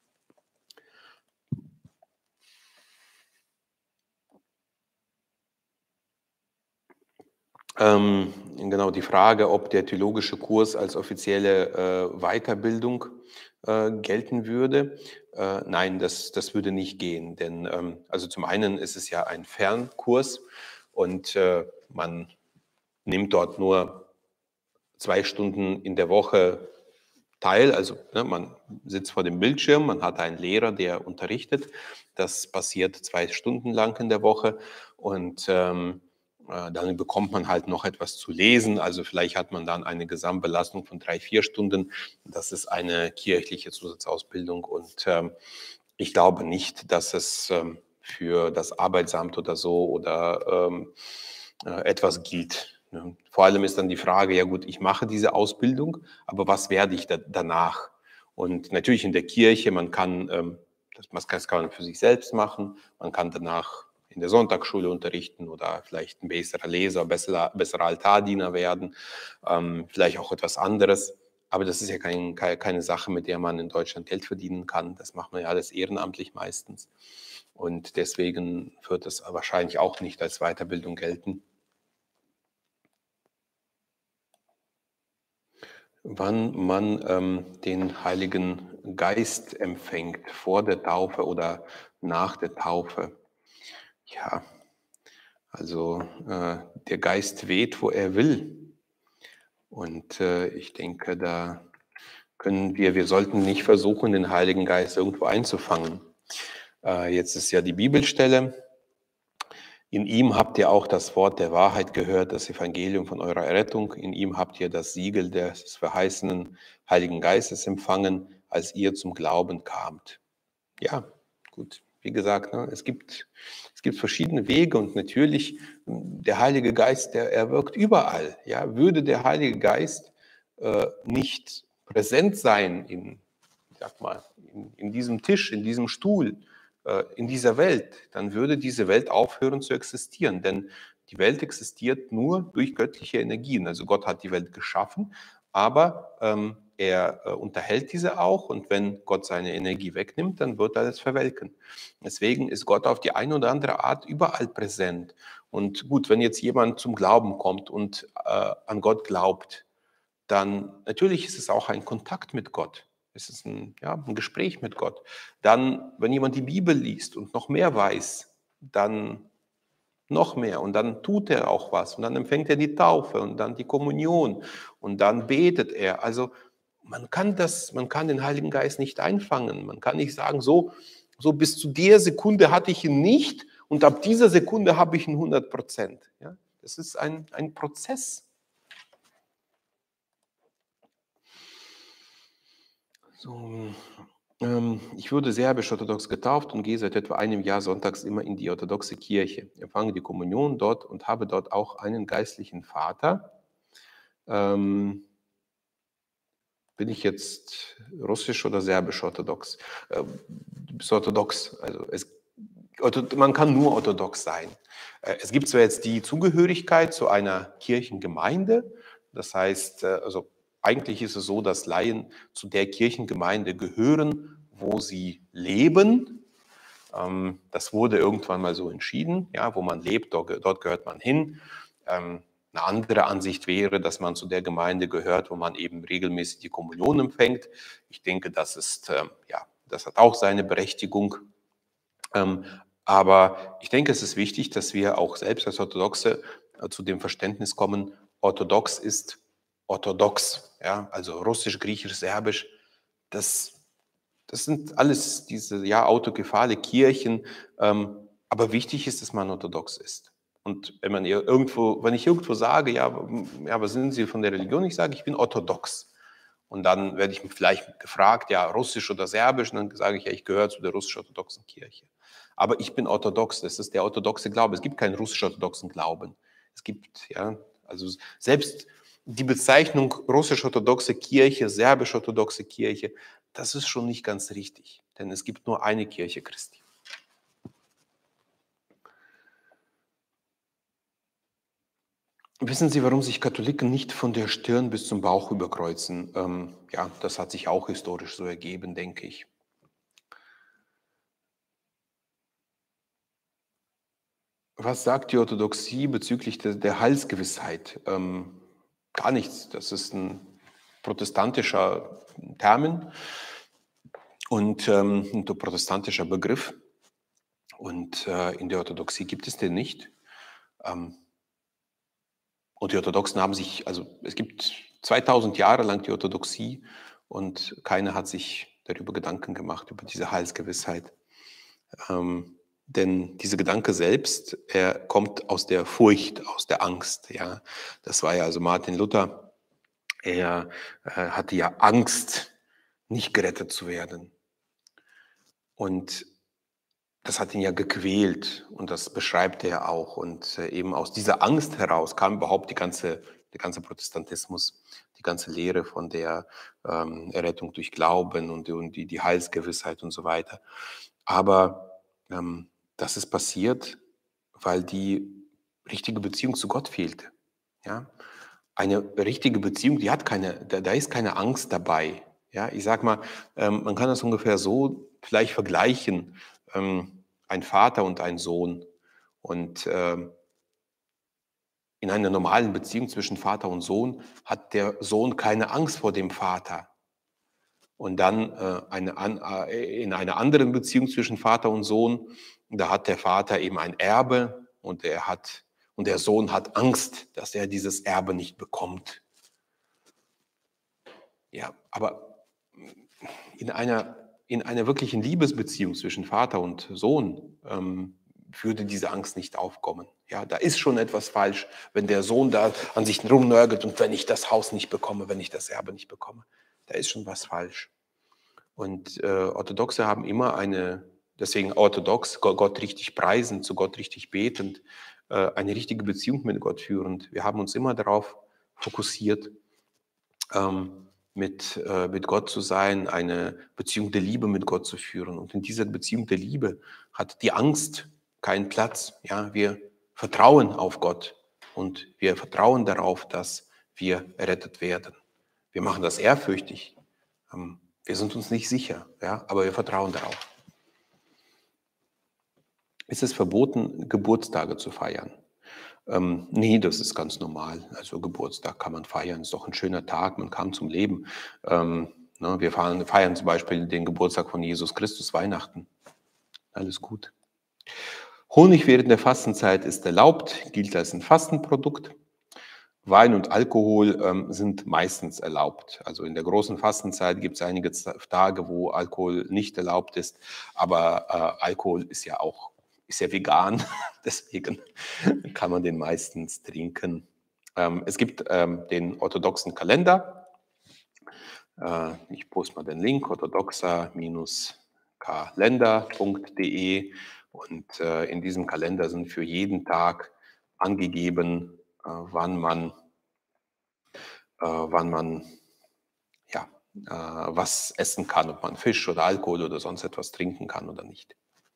Genau, die Frage, ob der theologische Kurs als offizielle Weiterbildung gelten würde. Nein, das würde nicht gehen, denn also zum einen ist es ja ein Fernkurs und man nimmt dort nur 2 Stunden in der Woche teil. Also ne, man sitzt vor dem Bildschirm, man hat einen Lehrer, der unterrichtet. Das passiert 2 Stunden lang in der Woche und dann bekommt man halt noch etwas zu lesen. Also vielleicht hat man dann eine Gesamtbelastung von 3, 4 Stunden. Das ist eine kirchliche Zusatzausbildung und ich glaube nicht, dass es für das Arbeitsamt oder so oder etwas gilt. Ne? Vor allem ist dann die Frage, ja gut, ich mache diese Ausbildung, aber was werde ich danach? Und natürlich in der Kirche, das kann man für sich selbst machen, man kann danach in der Sonntagsschule unterrichten oder vielleicht ein besserer Leser, besserer Altardiener werden, vielleicht auch etwas anderes. Aber das ist ja keine Sache, mit der man in Deutschland Geld verdienen kann. Das macht man ja alles ehrenamtlich meistens. Und deswegen wird das wahrscheinlich auch nicht als Weiterbildung gelten. Wann man den Heiligen Geist empfängt, vor der Taufe oder nach der Taufe. Ja, also der Geist weht, wo er will. Und ich denke, da wir sollten nicht versuchen, den Heiligen Geist irgendwo einzufangen. Jetzt ist ja die Bibelstelle. In ihm habt ihr auch das Wort der Wahrheit gehört, das Evangelium von eurer Errettung. In ihm habt ihr das Siegel des verheißenen Heiligen Geistes empfangen, als ihr zum Glauben kamt. Ja, gut. Wie gesagt, ne, es gibt verschiedene Wege und natürlich der Heilige Geist, er wirkt überall. Ja, würde der Heilige Geist nicht präsent sein in diesem Tisch, in diesem Stuhl, in dieser Welt, dann würde diese Welt aufhören zu existieren. Denn die Welt existiert nur durch göttliche Energien. Also Gott hat die Welt geschaffen, aber er unterhält diese auch. Und wenn Gott seine Energie wegnimmt, dann wird alles verwelken. Deswegen ist Gott auf die eine oder andere Art überall präsent. Und gut, wenn jetzt jemand zum Glauben kommt und an Gott glaubt, dann natürlich ist es auch ein Kontakt mit Gott. Es ist ein Gespräch mit Gott. Dann, wenn jemand die Bibel liest und noch mehr weiß, dann noch mehr. Und dann tut er auch was. Und dann empfängt er die Taufe und dann die Kommunion. Und dann betet er. Also man kann den Heiligen Geist nicht einfangen. Man kann nicht sagen, so bis zu der Sekunde hatte ich ihn nicht und ab dieser Sekunde habe ich ihn 100%. Ja? Das ist ein Prozess. So, ich wurde serbisch-orthodox getauft und gehe seit etwa einem Jahr sonntags immer in die orthodoxe Kirche, empfange die Kommunion dort und habe dort auch einen geistlichen Vater. Bin ich jetzt russisch oder serbisch-orthodox? Du bist orthodox, man kann nur orthodox sein. Es gibt zwar jetzt die Zugehörigkeit zu einer Kirchengemeinde, das heißt, also eigentlich ist es so, dass Laien zu der Kirchengemeinde gehören, wo sie leben. Das wurde irgendwann mal so entschieden, ja, wo man lebt, dort gehört man hin. Eine andere Ansicht wäre, dass man zu der Gemeinde gehört, wo man eben regelmäßig die Kommunion empfängt. Ich denke, das hat auch seine Berechtigung. Aber ich denke, es ist wichtig, dass wir auch selbst als Orthodoxe zu dem Verständnis kommen, orthodox ist orthodox, ja, also Russisch, Griechisch, Serbisch, das sind alles diese autokephale Kirchen, aber wichtig ist, dass man orthodox ist. Und wenn ich irgendwo sage, was sind Sie von der Religion? Ich sage, ich bin orthodox. Und dann werde ich vielleicht gefragt, ja, Russisch oder Serbisch, und dann sage ich, ja, ich gehöre zu der russisch-orthodoxen Kirche. Aber ich bin orthodox, das ist der orthodoxe Glaube. Es gibt keinen russisch-orthodoxen Glauben. Es gibt, also selbst die Bezeichnung russisch-orthodoxe Kirche, serbisch-orthodoxe Kirche, das ist schon nicht ganz richtig, denn es gibt nur eine Kirche Christi. Wissen Sie, warum sich Katholiken nicht von der Stirn bis zum Bauch überkreuzen? Das hat sich auch historisch so ergeben, denke ich. Was sagt die Orthodoxie bezüglich der Heilsgewissheit? Gar nichts. Das ist ein protestantischer Termin und ein protestantischer Begriff. Und in der Orthodoxie gibt es den nicht. Und die Orthodoxen es gibt 2000 Jahre lang die Orthodoxie und keiner hat sich darüber Gedanken gemacht, über diese Heilsgewissheit. Denn dieser Gedanke selbst, er kommt aus der Furcht, aus der Angst. Ja. Das war ja also Martin Luther, er hatte ja Angst, nicht gerettet zu werden. Und das hat ihn ja gequält und das beschreibt er auch. Und eben aus dieser Angst heraus kam überhaupt der ganze Protestantismus, die ganze Lehre von der Errettung durch Glauben und die Heilsgewissheit und so weiter. Aber das ist passiert, weil die richtige Beziehung zu Gott fehlte. Ja? Eine richtige Beziehung, die hat da ist keine Angst dabei. Ja, ich sage mal, man kann das ungefähr so vielleicht vergleichen, ein Vater und ein Sohn. Und in einer normalen Beziehung zwischen Vater und Sohn hat der Sohn keine Angst vor dem Vater. Und dann in einer anderen Beziehung zwischen Vater und Sohn, da hat der Vater eben ein Erbe und der Sohn hat Angst, dass er dieses Erbe nicht bekommt. Ja, aber in einer wirklichen Liebesbeziehung zwischen Vater und Sohn würde diese Angst nicht aufkommen. Ja, da ist schon etwas falsch, wenn der Sohn da an sich rumnörgelt und wenn ich das Haus nicht bekomme, wenn ich das Erbe nicht bekomme, da ist schon was falsch. Und Orthodoxe haben immer deswegen orthodox, Gott richtig preisend, zu Gott richtig betend, eine richtige Beziehung mit Gott führend. Wir haben uns immer darauf fokussiert, mit Gott zu sein, eine Beziehung der Liebe mit Gott zu führen. Und in dieser Beziehung der Liebe hat die Angst keinen Platz. Ja, wir vertrauen auf Gott und wir vertrauen darauf, dass wir errettet werden. Wir machen das ehrfürchtig. Wir sind uns nicht sicher, ja, aber wir vertrauen darauf. Ist es verboten, Geburtstage zu feiern? Nee, das ist ganz normal. Also Geburtstag kann man feiern, ist doch ein schöner Tag, man kam zum Leben. Wir feiern zum Beispiel den Geburtstag von Jesus Christus, Weihnachten. Alles gut. Honig während der Fastenzeit ist erlaubt, gilt als ein Fastenprodukt. Wein und Alkohol sind meistens erlaubt. Also in der großen Fastenzeit gibt es einige Tage, wo Alkohol nicht erlaubt ist, aber Alkohol ist ja vegan, deswegen kann man den meistens trinken. Es gibt den orthodoxen Kalender. Ich poste mal den Link, orthodoxer-kalender.de, und in diesem Kalender sind für jeden Tag angegeben, wann man ja, was essen kann, ob man Fisch oder Alkohol oder sonst etwas trinken kann oder nicht.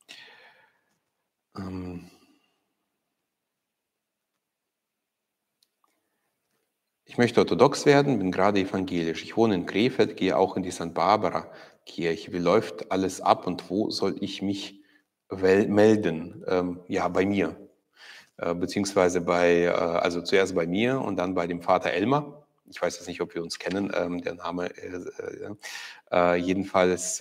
Ich möchte orthodox werden, bin gerade evangelisch. Ich wohne in Krefeld, gehe auch in die St. Barbara-Kirche. Wie läuft alles ab und wo soll ich mich melden? Ja, bei mir. Beziehungsweise also zuerst bei mir und dann bei dem Vater Elmar. Ich weiß jetzt nicht, ob wir uns kennen, der Name. Jedenfalls,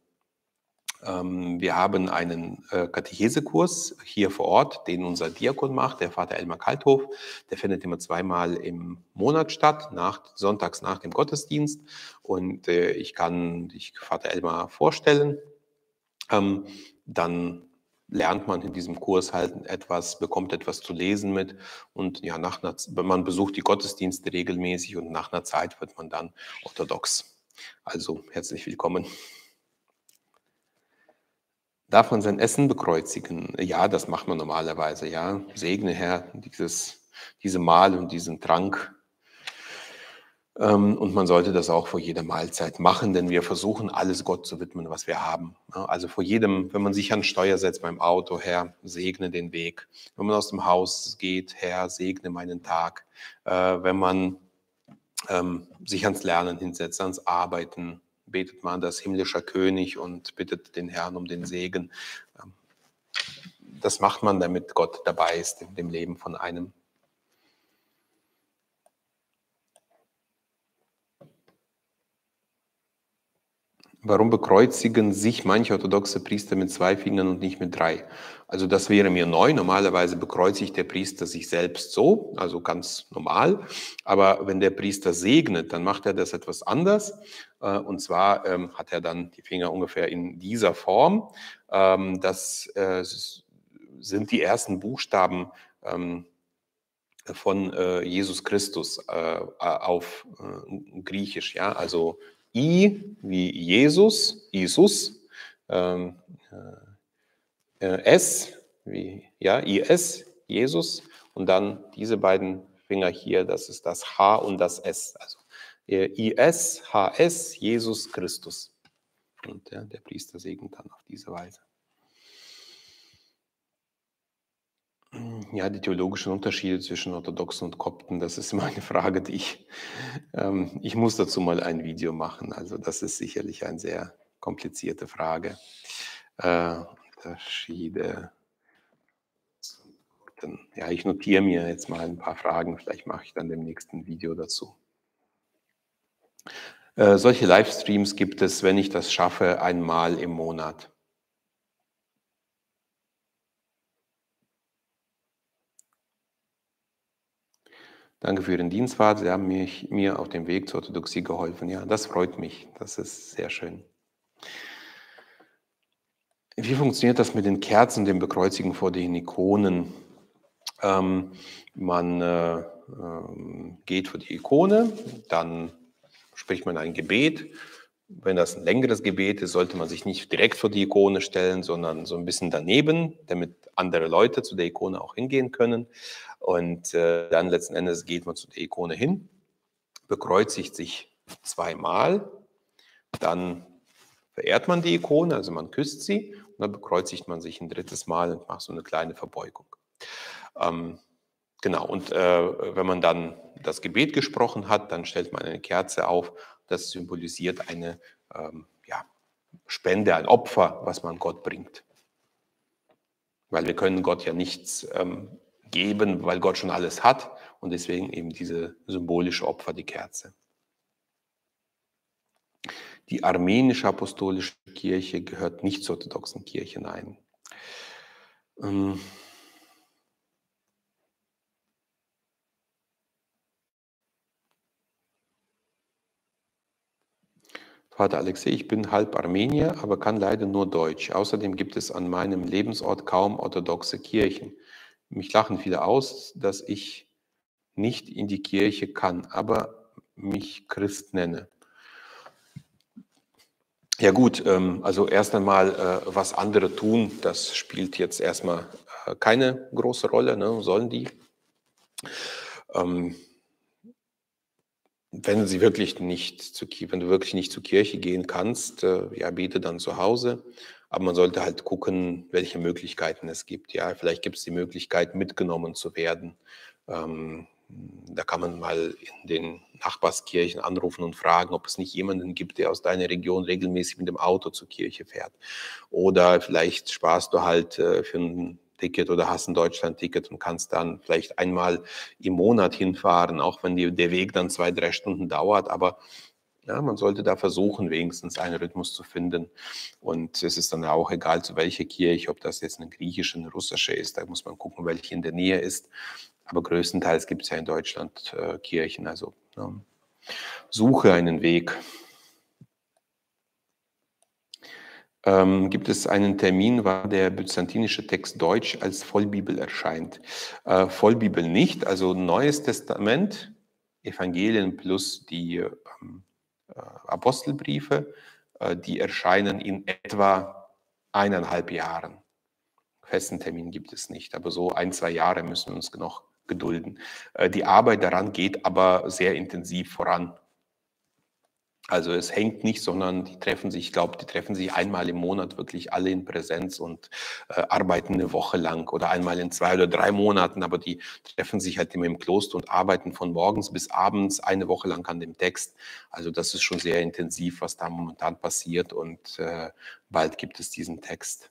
wir haben einen Katechesekurs hier vor Ort, den unser Diakon macht, der Vater Elmar Kalthof. Der findet immer zweimal im Monat statt, sonntags nach dem Gottesdienst. Und ich kann dich Vater Elmar vorstellen. Dann lernt man in diesem Kurs halt etwas, bekommt etwas zu lesen mit, und ja, man besucht die Gottesdienste regelmäßig und nach einer Zeit wird man dann orthodox. Also herzlich willkommen. Darf man sein Essen bekreuzigen? Ja, das macht man normalerweise, ja. Segne, Herr, diese Mahl und diesen Trank. Und man sollte das auch vor jeder Mahlzeit machen, denn wir versuchen, alles Gott zu widmen, was wir haben. Also vor jedem, wenn man sich ans Steuer setzt beim Auto, Herr, segne den Weg. Wenn man aus dem Haus geht, Herr, segne meinen Tag. Wenn man sich ans Lernen hinsetzt, ans Arbeiten, betet man das himmlischer König und bittet den Herrn um den Segen. Das macht man, damit Gott dabei ist in dem Leben von einem. Warum bekreuzigen sich manche orthodoxe Priester mit 2 Fingern und nicht mit 3? Also das wäre mir neu. Normalerweise bekreuzigt der Priester sich selbst so, also ganz normal. Aber wenn der Priester segnet, dann macht er das etwas anders. Und zwar hat er dann die Finger ungefähr in dieser Form. Das sind die ersten Buchstaben von Jesus Christus auf Griechisch. Ja? Also I wie Jesus, ähm, S wie IS, Jesus, und dann diese beiden Finger hier, das ist das H und das S. Also IS, HS, Jesus Christus. Und der Priester segnet dann auf diese Weise. Ja, die theologischen Unterschiede zwischen Orthodoxen und Kopten, das ist immer eine Frage, die ich muss dazu mal ein Video machen. Also das ist sicherlich eine sehr komplizierte Frage. Unterschiede zum Kopten. Ja, ich notiere mir jetzt mal ein paar Fragen, vielleicht mache ich dann im nächsten Video dazu. Solche Livestreams gibt es, wenn ich das schaffe, einmal im Monat. Danke für Ihren Dienstrat. Sie haben mir auf dem Weg zur Orthodoxie geholfen. Ja, das freut mich. Das ist sehr schön. Wie funktioniert das mit den Kerzen und dem Bekreuzigen vor den Ikonen? Man geht vor die Ikone, dann spricht man ein Gebet. Wenn das ein längeres Gebet ist, sollte man sich nicht direkt vor die Ikone stellen, sondern so ein bisschen daneben, damit andere Leute zu der Ikone auch hingehen können. Und dann letzten Endes geht man zu der Ikone hin, bekreuzigt sich zweimal, dann verehrt man die Ikone, also man küsst sie, und dann bekreuzigt man sich ein drittes Mal und macht so eine kleine Verbeugung. Genau, und wenn man dann das Gebet gesprochen hat, dann stellt man eine Kerze auf. Das symbolisiert eine Spende, ein Opfer, was man Gott bringt. Weil wir können Gott ja nichts geben, weil Gott schon alles hat. Und deswegen eben diese symbolische Opfer, die Kerze. Die armenische apostolische Kirche gehört nicht zur orthodoxen Kirche, nein. Vater Alexei, ich bin halb Armenier, aber kann leider nur Deutsch. Außerdem gibt es an meinem Lebensort kaum orthodoxe Kirchen. Mich lachen viele aus, dass ich nicht in die Kirche kann, aber mich Christ nenne. Ja gut, also erst einmal, was andere tun, das spielt jetzt erstmal keine große Rolle, ne? Sollen die. Wenn du wirklich nicht zur Kirche gehen kannst, ja, bete dann zu Hause. Aber man sollte halt gucken, welche Möglichkeiten es gibt. Ja, vielleicht gibt es die Möglichkeit, mitgenommen zu werden. Da kann man mal in den Nachbarskirchen anrufen und fragen, ob es nicht jemanden gibt, der aus deiner Region regelmäßig mit dem Auto zur Kirche fährt. Oder vielleicht sparst du halt für ein Ticket oder hast ein Deutschland-Ticket und kannst dann vielleicht einmal im Monat hinfahren, auch wenn der Weg dann 2-3 Stunden dauert. Aber ja, man sollte da versuchen, wenigstens einen Rhythmus zu finden. Und es ist dann auch egal, zu welcher Kirche, ob das jetzt eine griechische, eine russische ist. Da muss man gucken, welche in der Nähe ist. Aber größtenteils gibt es ja in Deutschland Kirchen. Also suche einen Weg. Gibt es einen Termin, wann der byzantinische Text Deutsch als Vollbibel erscheint? Vollbibel nicht, also Neues Testament, Evangelien plus die Apostelbriefe, die erscheinen in etwa 1,5 Jahren. Festen Termin gibt es nicht, aber so 1-2 Jahre müssen wir uns noch gedulden. Die Arbeit daran geht aber sehr intensiv voran. Also es hängt nicht, sondern die treffen sich, ich glaube, die treffen sich einmal im Monat wirklich alle in Präsenz und arbeiten eine Woche lang oder einmal in 2 oder 3 Monaten, aber die treffen sich halt immer im Kloster und arbeiten von morgens bis abends eine Woche lang an dem Text. Also das ist schon sehr intensiv, was da momentan passiert und bald gibt es diesen Text.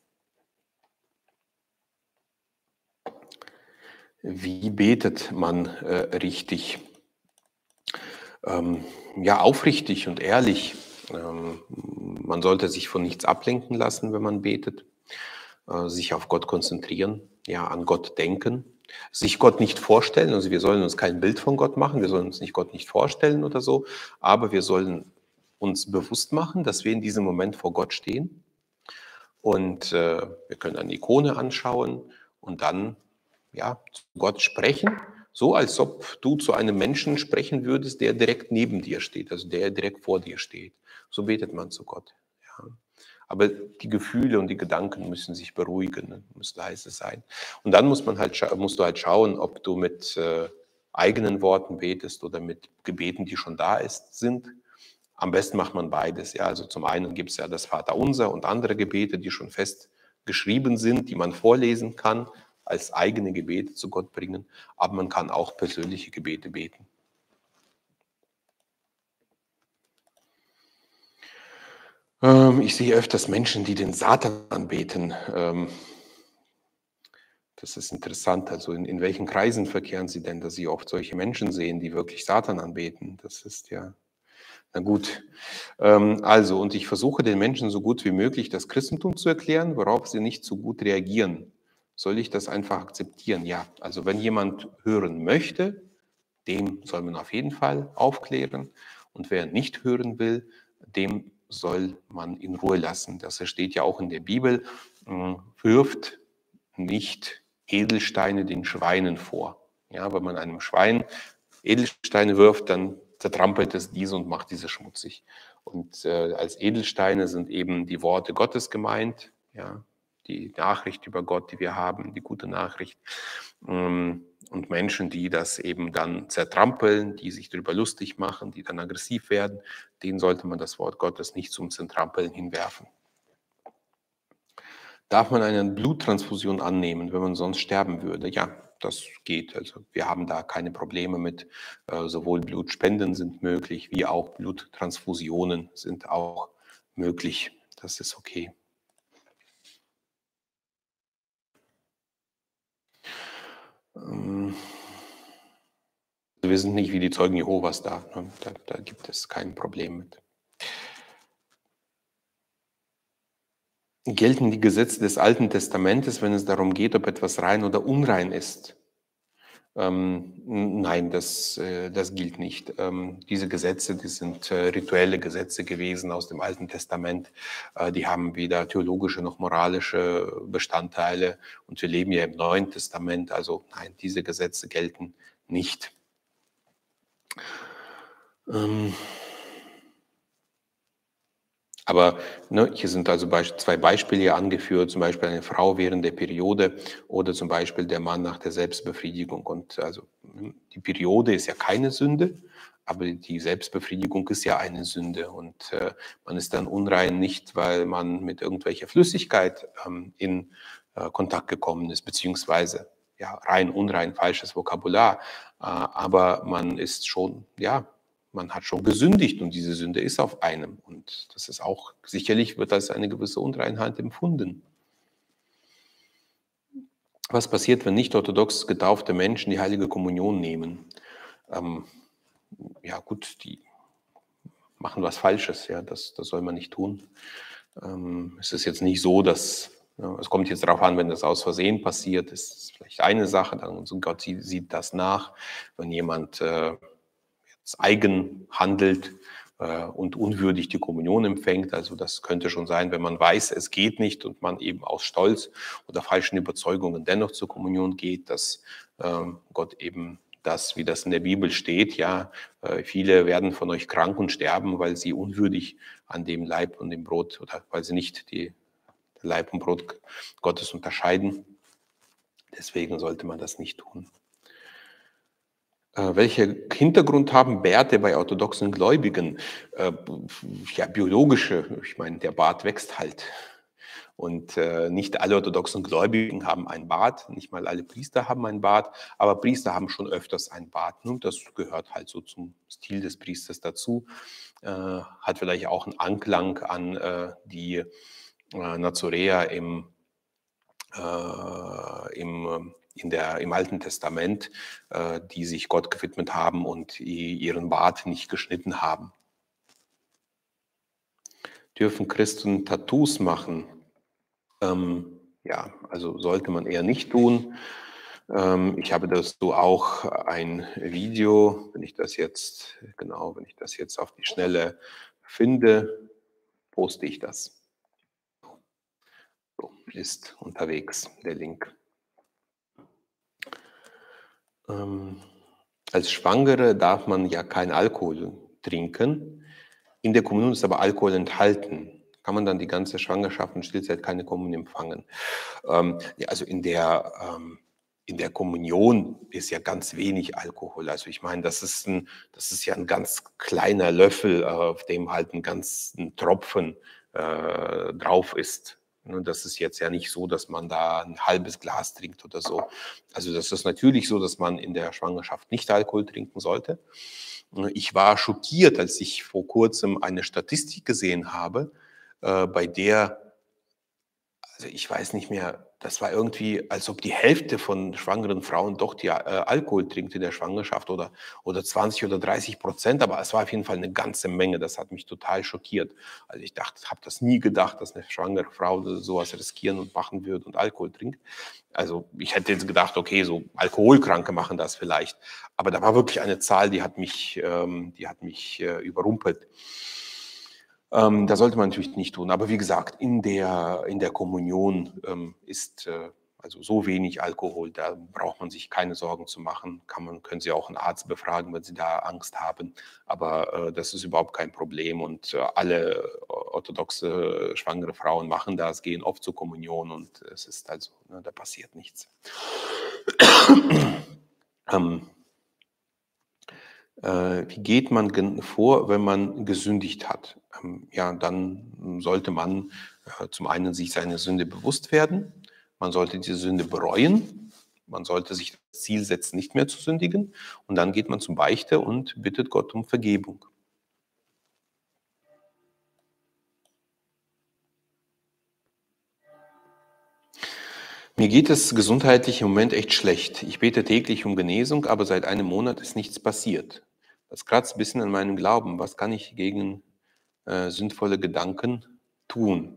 Wie betet man richtig? Ja, aufrichtig und ehrlich. Man sollte sich von nichts ablenken lassen, wenn man betet. Sich auf Gott konzentrieren, ja, an Gott denken. Sich Gott nicht vorstellen, also wir sollen uns kein Bild von Gott machen, wir sollen uns nicht Gott nicht vorstellen oder so, aber wir sollen uns bewusst machen, dass wir in diesem Moment vor Gott stehen und wir können eine Ikone anschauen und dann ja, zu Gott sprechen, so als ob du zu einem Menschen sprechen würdest, der direkt neben dir steht, also der direkt vor dir steht. So betet man zu Gott. Ja. Aber die Gefühle und die Gedanken müssen sich beruhigen, muss leise sein. Und dann musst du halt schauen, ob du mit eigenen Worten betest oder mit Gebeten, die schon sind. Am besten macht man beides. Ja. Also zum einen gibt es ja das Vaterunser und andere Gebete, die schon fest geschrieben sind, die man vorlesen kann. als eigene Gebete zu Gott bringen, aber man kann auch persönliche Gebete beten. Ich sehe öfters Menschen, die den Satan anbeten. Das ist interessant. Also in welchen Kreisen verkehren Sie denn, dass Sie oft solche Menschen sehen, die wirklich Satan anbeten? Das ist ja, na gut. Also, und ich versuche den Menschen so gut wie möglich das Christentum zu erklären, worauf sie nicht so gut reagieren. Soll ich das einfach akzeptieren? Ja, also wenn jemand hören möchte, dem soll man auf jeden Fall aufklären. Und wer nicht hören will, dem soll man in Ruhe lassen. Das steht ja auch in der Bibel. Wirft nicht Edelsteine den Schweinen vor. Ja, wenn man einem Schwein Edelsteine wirft, dann zertrampelt es diese und macht diese schmutzig. Und als Edelsteine sind eben die Worte Gottes gemeint, ja, die Nachricht über Gott, die wir haben, die gute Nachricht. Und Menschen, die das eben dann zertrampeln, die sich darüber lustig machen, die dann aggressiv werden, denen sollte man das Wort Gottes nicht zum Zertrampeln hinwerfen. Darf man eine Bluttransfusion annehmen, wenn man sonst sterben würde? Ja, das geht. Also wir haben da keine Probleme mit. Sowohl Blutspenden sind möglich, wie auch Bluttransfusionen sind auch möglich. Das ist okay. Wir sind nicht wie die Zeugen Jehovas da. Ne? Da gibt es kein Problem mit. Gelten die Gesetze des Alten Testamentes, wenn es darum geht, ob etwas rein oder unrein ist? Nein, das gilt nicht. Diese Gesetze, die sind rituelle Gesetze gewesen aus dem Alten Testament. Die haben weder theologische noch moralische Bestandteile. Und wir leben ja im Neuen Testament. Also nein, diese Gesetze gelten nicht. Aber ne, hier sind also zwei Beispiele hier angeführt, zum Beispiel eine Frau während der Periode oder zum Beispiel der Mann nach der Selbstbefriedigung. Und also die Periode ist ja keine Sünde, aber die Selbstbefriedigung ist ja eine Sünde. Und man ist dann unrein nicht, weil man mit irgendwelcher Flüssigkeit in Kontakt gekommen ist, beziehungsweise ja, rein, unrein, falsches Vokabular. Aber man ist schon, ja, man hat schon gesündigt und diese Sünde ist auf einem. Und das ist auch, sicherlich wird als eine gewisse Unreinheit empfunden. Was passiert, wenn nicht orthodox getaufte Menschen die heilige Kommunion nehmen? Ja gut, die machen was Falsches, ja, das soll man nicht tun. Es ist jetzt nicht so, dass, ja, es kommt jetzt darauf an, wenn das aus Versehen passiert, ist vielleicht eine Sache, dann Gott sieht das nach. Wenn jemand eigen handelt und unwürdig die Kommunion empfängt. Also das könnte schon sein, wenn man weiß, es geht nicht und man eben aus Stolz oder falschen Überzeugungen dennoch zur Kommunion geht, dass Gott eben das, wie das in der Bibel steht, ja, viele werden von euch krank und sterben, weil sie unwürdig an dem Leib und dem Brot oder weil sie nicht die Leib und Brot Gottes unterscheiden. Deswegen sollte man das nicht tun. Welcher Hintergrund haben Bärte bei orthodoxen Gläubigen? Ja, biologische. Ich meine, der Bart wächst halt. Und nicht alle orthodoxen Gläubigen haben einen Bart, nicht mal alle Priester haben einen Bart, aber Priester haben schon öfters einen Bart. Ne? Das gehört halt so zum Stil des Priesters dazu. Hat vielleicht auch einen Anklang an die Nazoräer im Alten Testament, die sich Gott gewidmet haben und ihren Bart nicht geschnitten haben. Dürfen Christen Tattoos machen? Ja, also sollte man eher nicht tun. Ich habe dazu auch ein Video, wenn ich das jetzt auf die Schnelle finde, poste ich das. So, ist unterwegs, der Link. Als Schwangere darf man ja keinen Alkohol trinken. In der Kommunion ist aber Alkohol enthalten. Kann man dann die ganze Schwangerschaft und Stillzeit keine Kommunion empfangen? Ja, also in der Kommunion ist ja ganz wenig Alkohol. Also ich meine, das ist ja ein ganz kleiner Löffel, auf dem halt ein Tropfen drauf ist. Das ist jetzt ja nicht so, dass man da ein halbes Glas trinkt oder so. Also das ist natürlich so, dass man in der Schwangerschaft nicht Alkohol trinken sollte. Ich war schockiert, als ich vor kurzem eine Statistik gesehen habe, bei der, also ich weiß nicht mehr, das war irgendwie, als ob die Hälfte von schwangeren Frauen doch die Alkohol trinkt in der Schwangerschaft oder 20 oder 30%, aber es war auf jeden Fall eine ganze Menge. Das hat mich total schockiert. Also ich dachte, habe das nie gedacht, dass eine schwangere Frau sowas riskieren und machen würde und Alkohol trinkt. Also ich hätte jetzt gedacht, okay, so Alkoholkranke machen das vielleicht. Aber da war wirklich eine Zahl, die hat mich überrumpelt. Da sollte man natürlich nicht tun. Aber wie gesagt, in der Kommunion ist also so wenig Alkohol, da braucht man sich keine Sorgen zu machen. Können Sie auch einen Arzt befragen, wenn Sie da Angst haben. Aber das ist überhaupt kein Problem. Und alle orthodoxe schwangere Frauen machen das, gehen oft zur Kommunion und es ist also, da passiert nichts. ähm, Wie geht man vor, wenn man gesündigt hat? Ja, dann sollte man zum einen sich seiner Sünde bewusst werden. Man sollte diese Sünde bereuen. Man sollte sich das Ziel setzen, nicht mehr zu sündigen. Und dann geht man zum Beichte und bittet Gott um Vergebung. Mir geht es gesundheitlich im Moment echt schlecht. Ich bete täglich um Genesung, aber seit einem Monat ist nichts passiert. Das kratzt ein bisschen an meinem Glauben. Was kann ich gegen sinnvolle Gedanken tun?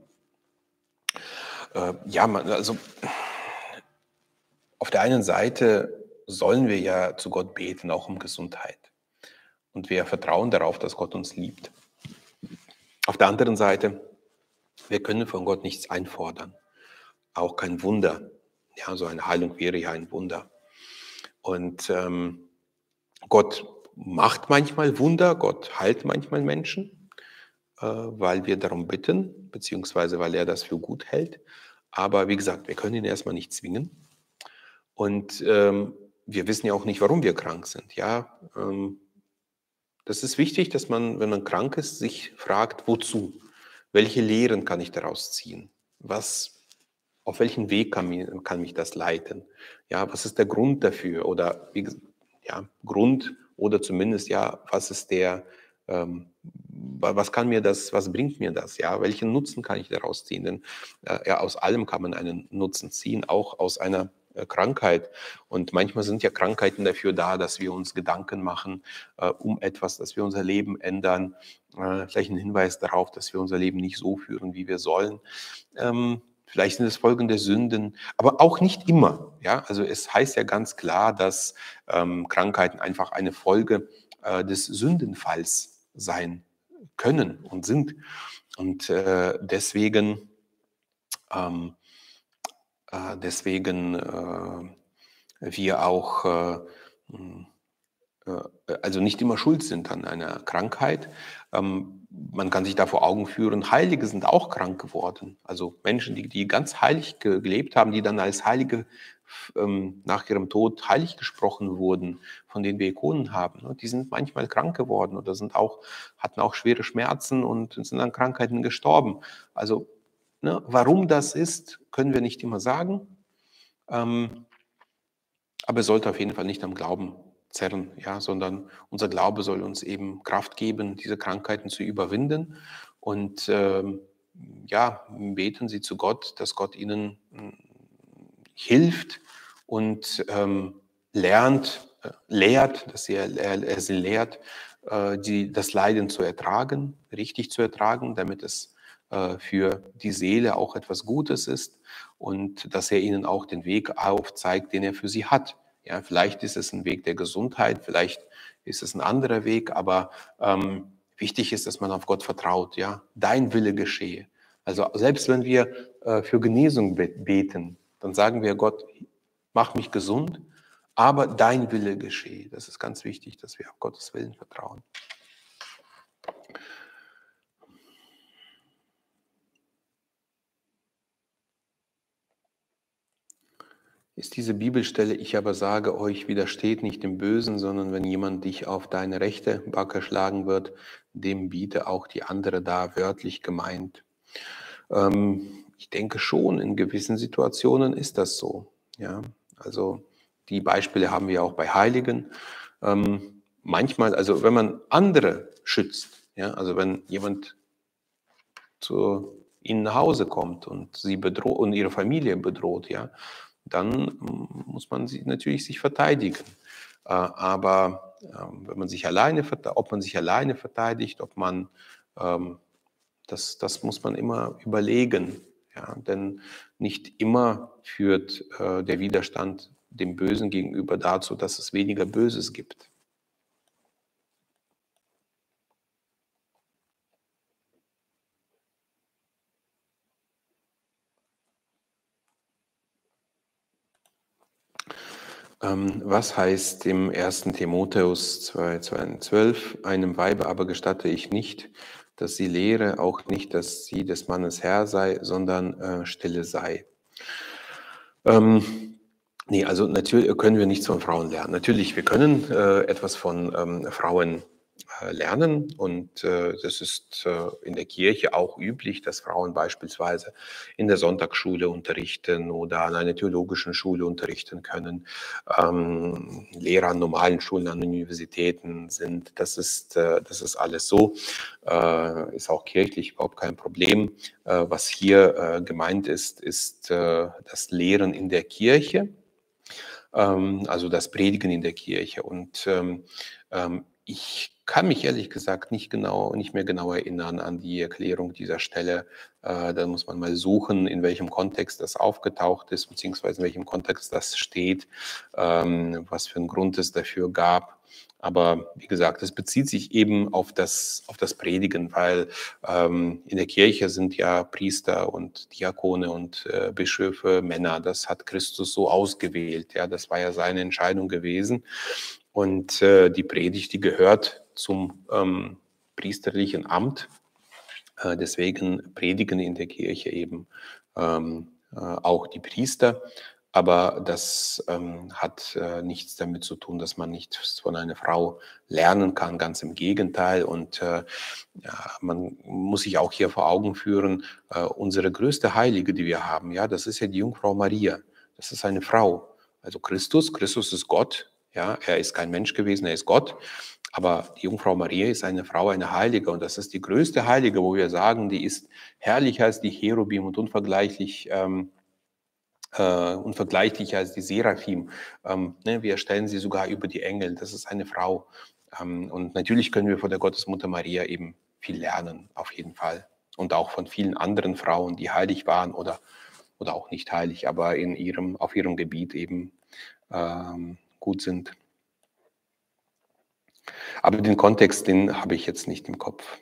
Ja, also auf der einen Seite sollen wir ja zu Gott beten, auch um Gesundheit. Und wir vertrauen darauf, dass Gott uns liebt. Auf der anderen Seite, wir können von Gott nichts einfordern. Auch kein Wunder. Ja, so eine Heilung wäre ja ein Wunder. Und Gott macht manchmal Wunder, Gott heilt manchmal Menschen, weil wir darum bitten, beziehungsweise weil er das für gut hält. Aber wie gesagt, wir können ihn erstmal nicht zwingen. Und wir wissen ja auch nicht, warum wir krank sind. Ja, das ist wichtig, dass man, wenn man krank ist, sich fragt, wozu? Welche Lehren kann ich daraus ziehen? Auf welchen Weg kann mich das leiten? Ja, was ist der Grund dafür? Oder ja, Grund oder zumindest ja, was kann mir das, was bringt mir das? Ja, welchen Nutzen kann ich daraus ziehen? Denn ja, aus allem kann man einen Nutzen ziehen, auch aus einer Krankheit. Und manchmal sind ja Krankheiten dafür da, dass wir uns Gedanken machen um etwas, dass wir unser Leben ändern. Vielleicht ein Hinweis darauf, dass wir unser Leben nicht so führen, wie wir sollen. Vielleicht sind es Folgen der Sünden, aber auch nicht immer. Ja? Also es heißt ja ganz klar, dass Krankheiten einfach eine Folge des Sündenfalls sein können und sind. Und deswegen wir auch also nicht immer schuld sind an einer Krankheit. Man kann sich da vor Augen führen, Heilige sind auch krank geworden. Also Menschen, die ganz heilig gelebt haben, die dann als Heilige nach ihrem Tod heilig gesprochen wurden, von denen wir Ikonen haben. Ne? Die sind manchmal krank geworden oder hatten auch schwere Schmerzen und sind an Krankheiten gestorben. Also ne, warum das ist, können wir nicht immer sagen. Aber es sollte auf jeden Fall nicht am Glauben zerren, ja, sondern unser Glaube soll uns eben Kraft geben, diese Krankheiten zu überwinden. Und ja, beten Sie zu Gott, dass Gott Ihnen hilft und lehrt, dass er sie lehrt, das Leiden zu ertragen, richtig zu ertragen, damit es für die Seele auch etwas Gutes ist und dass er ihnen auch den Weg aufzeigt, den er für sie hat. Ja, vielleicht ist es ein Weg der Gesundheit, vielleicht ist es ein anderer Weg, aber wichtig ist, dass man auf Gott vertraut. Ja, dein Wille geschehe. Also selbst wenn wir für Genesung beten, dann sagen wir Gott, mach mich gesund, aber dein Wille geschehe. Das ist ganz wichtig, dass wir auf Gottes Willen vertrauen. Ist diese Bibelstelle, ich aber sage euch, widersteht nicht dem Bösen, sondern wenn jemand dich auf deine rechte Backe schlagen wird, dem biete auch die andere dar, wörtlich gemeint. Ich denke schon, in gewissen Situationen ist das so. Ja, also die Beispiele haben wir auch bei Heiligen. Manchmal, also wenn man andere schützt, ja, also wenn jemand zu ihnen nach Hause kommt und sie bedroht und ihre Familie bedroht, ja, dann muss man sie natürlich sich verteidigen. Aber wenn man sich alleine, ob man sich alleine verteidigt, ob man das muss man immer überlegen, ja, denn nicht immer führt der Widerstand dem Bösen gegenüber dazu, dass es weniger Böses gibt. Was heißt im 1. Timotheus 2,12, einem Weibe aber gestatte ich nicht, dass sie lehre, auch nicht, dass sie des Mannes Herr sei, sondern stille sei. Nee, also natürlich können wir nichts von Frauen lernen. Natürlich, wir können etwas von Frauen lernen und das ist in der Kirche auch üblich, dass Frauen beispielsweise in der Sonntagsschule unterrichten oder an einer theologischen Schule unterrichten können. Lehrer an normalen Schulen, an Universitäten sind. Das ist alles so, ist auch kirchlich überhaupt kein Problem. Was hier gemeint ist, ist das Lehren in der Kirche, also das Predigen in der Kirche. Und ich kann mich ehrlich gesagt nicht mehr genau erinnern an die Erklärung dieser Stelle. Da muss man mal suchen, in welchem Kontext das aufgetaucht ist, beziehungsweise in welchem Kontext das steht, was für einen Grund es dafür gab. Aber wie gesagt, es bezieht sich eben auf das Predigen, weil in der Kirche sind ja Priester und Diakone und Bischöfe Männer. Das hat Christus so ausgewählt. Ja, das war ja seine Entscheidung gewesen. Und die Predigt, die gehört zum priesterlichen Amt. Deswegen predigen in der Kirche eben auch die Priester. Aber das hat nichts damit zu tun, dass man nichts von einer Frau lernen kann, ganz im Gegenteil. Und ja, man muss sich auch hier vor Augen führen, unsere größte Heilige, die wir haben, ja, das ist ja die Jungfrau Maria. Das ist eine Frau. Also Christus ist Gott. Ja, er ist kein Mensch gewesen, er ist Gott. Aber die Jungfrau Maria ist eine Frau, eine Heilige. Und das ist die größte Heilige, wo wir sagen, die ist herrlicher als die Cherubim und unvergleichlicher als die Seraphim. Ne, wir stellen sie sogar über die Engel. Das ist eine Frau. Und natürlich können wir von der Gottesmutter Maria eben viel lernen, auf jeden Fall. Und auch von vielen anderen Frauen, die heilig waren oder auch nicht heilig, aber auf ihrem Gebiet eben gut sind. Aber den Kontext, den habe ich jetzt nicht im Kopf.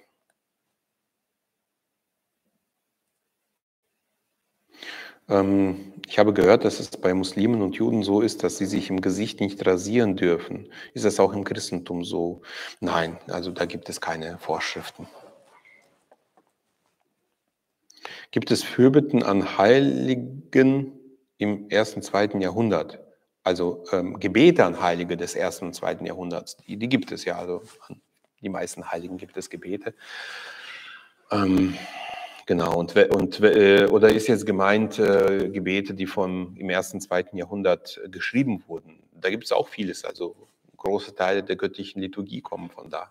Ich habe gehört, dass es bei Muslimen und Juden so ist, dass sie sich im Gesicht nicht rasieren dürfen. Ist das auch im Christentum so? Nein, also da gibt es keine Vorschriften. Gibt es Fürbitten an Heiligen im 1. und 2. Jahrhundert? Also Gebete an Heilige des 1. und 2. Jahrhunderts, die gibt es ja. Also an die meisten Heiligen gibt es Gebete. Genau, oder ist jetzt gemeint Gebete, die im 1. und 2. Jahrhundert geschrieben wurden? Da gibt es auch vieles, also große Teile der göttlichen Liturgie kommen von da.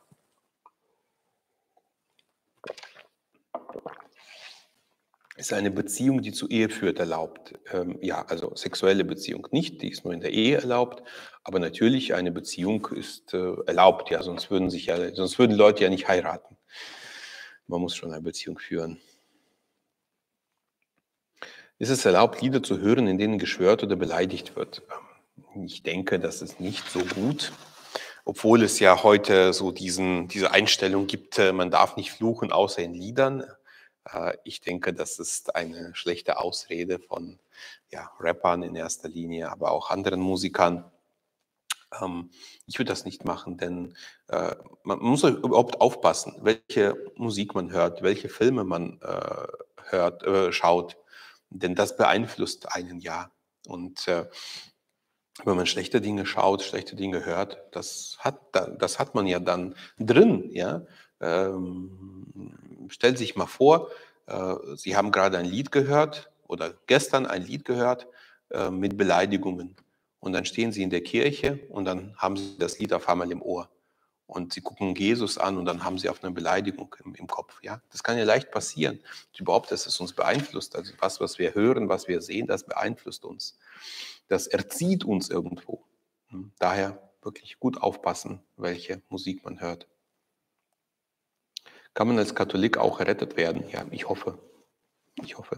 Ist eine Beziehung, die zur Ehe führt, erlaubt? Ja, also sexuelle Beziehung nicht, die ist nur in der Ehe erlaubt, aber natürlich eine Beziehung ist erlaubt, ja, sonst würden Leute ja nicht heiraten. Man muss schon eine Beziehung führen. Ist es erlaubt, Lieder zu hören, in denen geschwört oder beleidigt wird? Ich denke, das ist nicht so gut, obwohl es ja heute so diese Einstellung gibt, man darf nicht fluchen, außer in Liedern. Ich denke, das ist eine schlechte Ausrede von Rappern in erster Linie, aber auch anderen Musikern. Ich würde das nicht machen, denn man muss überhaupt aufpassen, welche Musik man hört, welche Filme man schaut, denn das beeinflusst einen ja. Und wenn man schlechte Dinge schaut, schlechte Dinge hört, das hat man ja dann drin. Ja? Stellt sich mal vor, Sie haben gerade ein Lied gehört oder gestern ein Lied gehört mit Beleidigungen. Und dann stehen Sie in der Kirche und dann haben Sie das Lied auf einmal im Ohr. Und Sie gucken Jesus an und dann haben Sie auf eine Beleidigung im Kopf. Ja? Das kann ja leicht passieren. Überhaupt, dass es uns beeinflusst. Also was wir hören, was wir sehen, das beeinflusst uns. Das erzieht uns irgendwo. Daher wirklich gut aufpassen, welche Musik man hört. Kann man als Katholik auch errettet werden? Ja, ich hoffe. Ich hoffe.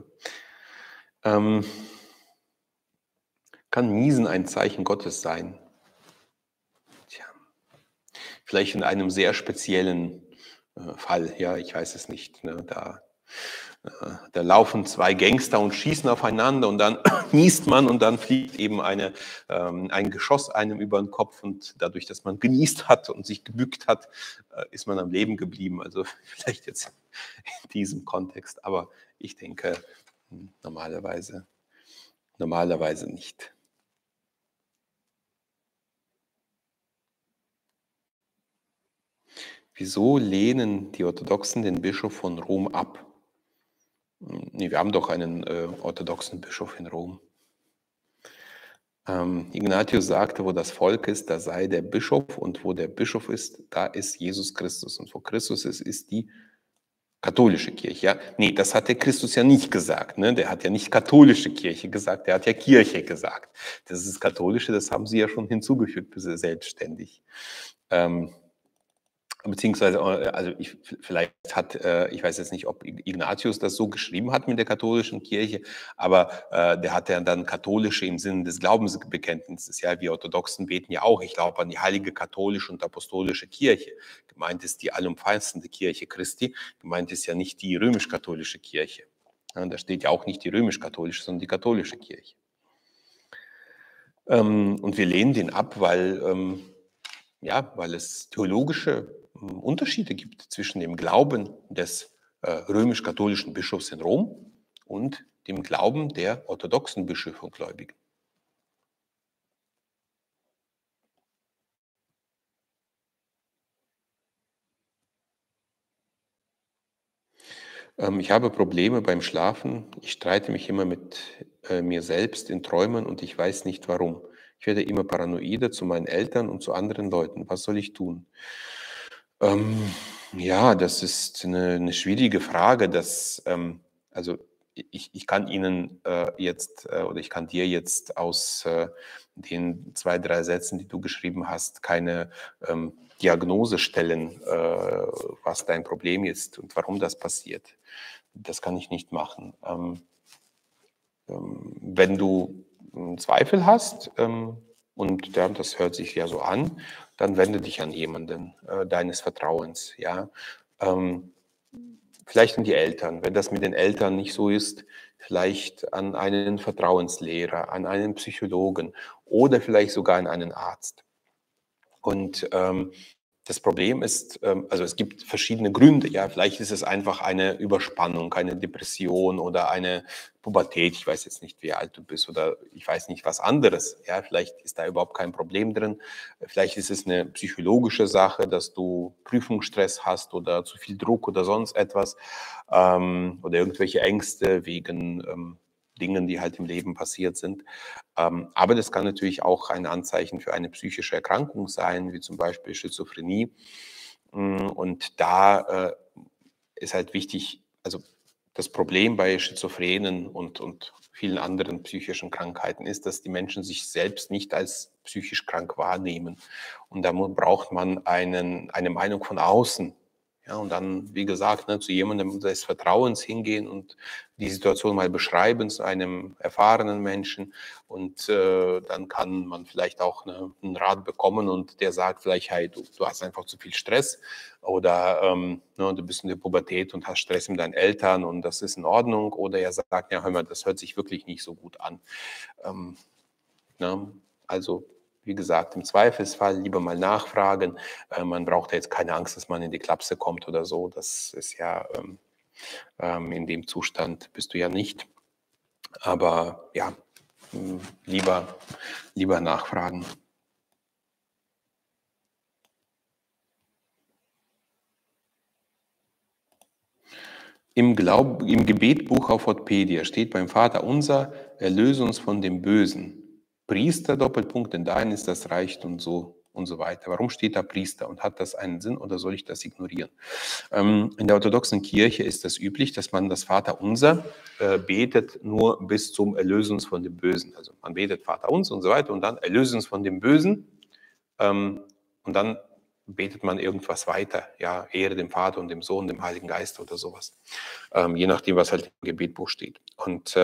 Kann Niesen ein Zeichen Gottes sein? Tja, vielleicht in einem sehr speziellen Fall. Ja, ich weiß es nicht. Ne? Da laufen zwei Gangster und schießen aufeinander und dann niest man und dann fliegt eben ein Geschoss einem über den Kopf und dadurch, dass man genießt hat und sich gebückt hat, ist man am Leben geblieben. Also vielleicht jetzt in diesem Kontext, aber ich denke normalerweise nicht. Wieso lehnen die Orthodoxen den Bischof von Rom ab? Nee, wir haben doch einen orthodoxen Bischof in Rom. Ignatius sagte, wo das Volk ist, da sei der Bischof und wo der Bischof ist, da ist Jesus Christus und wo Christus ist die katholische Kirche. Ja? Nee, das hat der Christus ja nicht gesagt. Ne? Der hat ja nicht katholische Kirche gesagt, der hat ja Kirche gesagt. Das ist katholische, das haben sie ja schon hinzugefügt, selbstständig. Beziehungsweise, also vielleicht hat, ich weiß jetzt nicht, ob Ignatius das so geschrieben hat mit der katholischen Kirche, aber der hat ja dann katholische im Sinne des Glaubensbekenntnisses. Ja, wir Orthodoxen beten ja auch, ich glaube an die heilige katholische und apostolische Kirche. Gemeint ist die allumfassende Kirche Christi, gemeint ist ja nicht die römisch-katholische Kirche. Ja, da steht ja auch nicht die römisch-katholische, sondern die katholische Kirche. Und wir lehnen den ab, weil es theologische Unterschiede gibt zwischen dem Glauben des römisch-katholischen Bischofs in Rom und dem Glauben der orthodoxen Bischöfe und Gläubigen. Ich habe Probleme beim Schlafen. Ich streite mich immer mit mir selbst in Träumen und ich weiß nicht warum. Ich werde immer paranoider zu meinen Eltern und zu anderen Leuten. Was soll ich tun? Ja, das ist eine schwierige Frage. Also ich kann Ihnen oder ich kann dir jetzt aus den 2, 3 Sätzen, die du geschrieben hast, keine Diagnose stellen, was dein Problem ist und warum das passiert. Das kann ich nicht machen. Wenn du Zweifel hast, und das hört sich ja so an, dann wende dich an jemanden deines Vertrauens. Ja? Vielleicht an die Eltern. Wenn das mit den Eltern nicht so ist, vielleicht an einen Vertrauenslehrer, an einen Psychologen oder vielleicht sogar an einen Arzt. Und das Problem ist, also es gibt verschiedene Gründe. Ja, vielleicht ist es einfach eine Überspannung, eine Depression oder eine Pubertät. Ich weiß jetzt nicht, wie alt du bist oder ich weiß nicht was anderes. Ja, vielleicht ist da überhaupt kein Problem drin. Vielleicht ist es eine psychologische Sache, dass du Prüfungsstress hast oder zu viel Druck oder sonst etwas oder irgendwelche Ängste wegen Dingen, die halt im Leben passiert sind. Aber das kann natürlich auch ein Anzeichen für eine psychische Erkrankung sein, wie zum Beispiel Schizophrenie. Und da ist halt wichtig, also das Problem bei Schizophrenen und vielen anderen psychischen Krankheiten ist, dass die Menschen sich selbst nicht als psychisch krank wahrnehmen. Und da braucht man eine Meinung von außen. Ja, und dann, wie gesagt, zu jemandem des Vertrauens hingehen und die Situation mal beschreiben zu einem erfahrenen Menschen. Und dann kann man vielleicht auch einen Rat bekommen und der sagt vielleicht, hey, du hast einfach zu viel Stress oder du bist in der Pubertät und hast Stress mit deinen Eltern und das ist in Ordnung. Oder er sagt, ja, hör mal, das hört sich wirklich nicht so gut an. Also wie gesagt, im Zweifelsfall lieber mal nachfragen. Man braucht ja jetzt keine Angst, dass man in die Klapse kommt oder so. Das ist ja in dem Zustand bist du ja nicht. Aber ja, lieber nachfragen. Im Gebetbuch auf Wikipedia steht beim Vater unser, erlöse uns von dem Bösen. Priester, Doppelpunkt, denn dein ist das Reich und so weiter. Warum steht da Priester und hat das einen Sinn oder soll ich das ignorieren? In der orthodoxen Kirche ist das üblich, dass man das Vaterunser betet nur bis zum Erlöse uns von dem Bösen. Also man betet Vater uns und so weiter und dann erlöse uns von dem Bösen und dann betet man irgendwas weiter, ja, Ehre dem Vater und dem Sohn, dem Heiligen Geist oder sowas, je nachdem, was halt im Gebetbuch steht. Und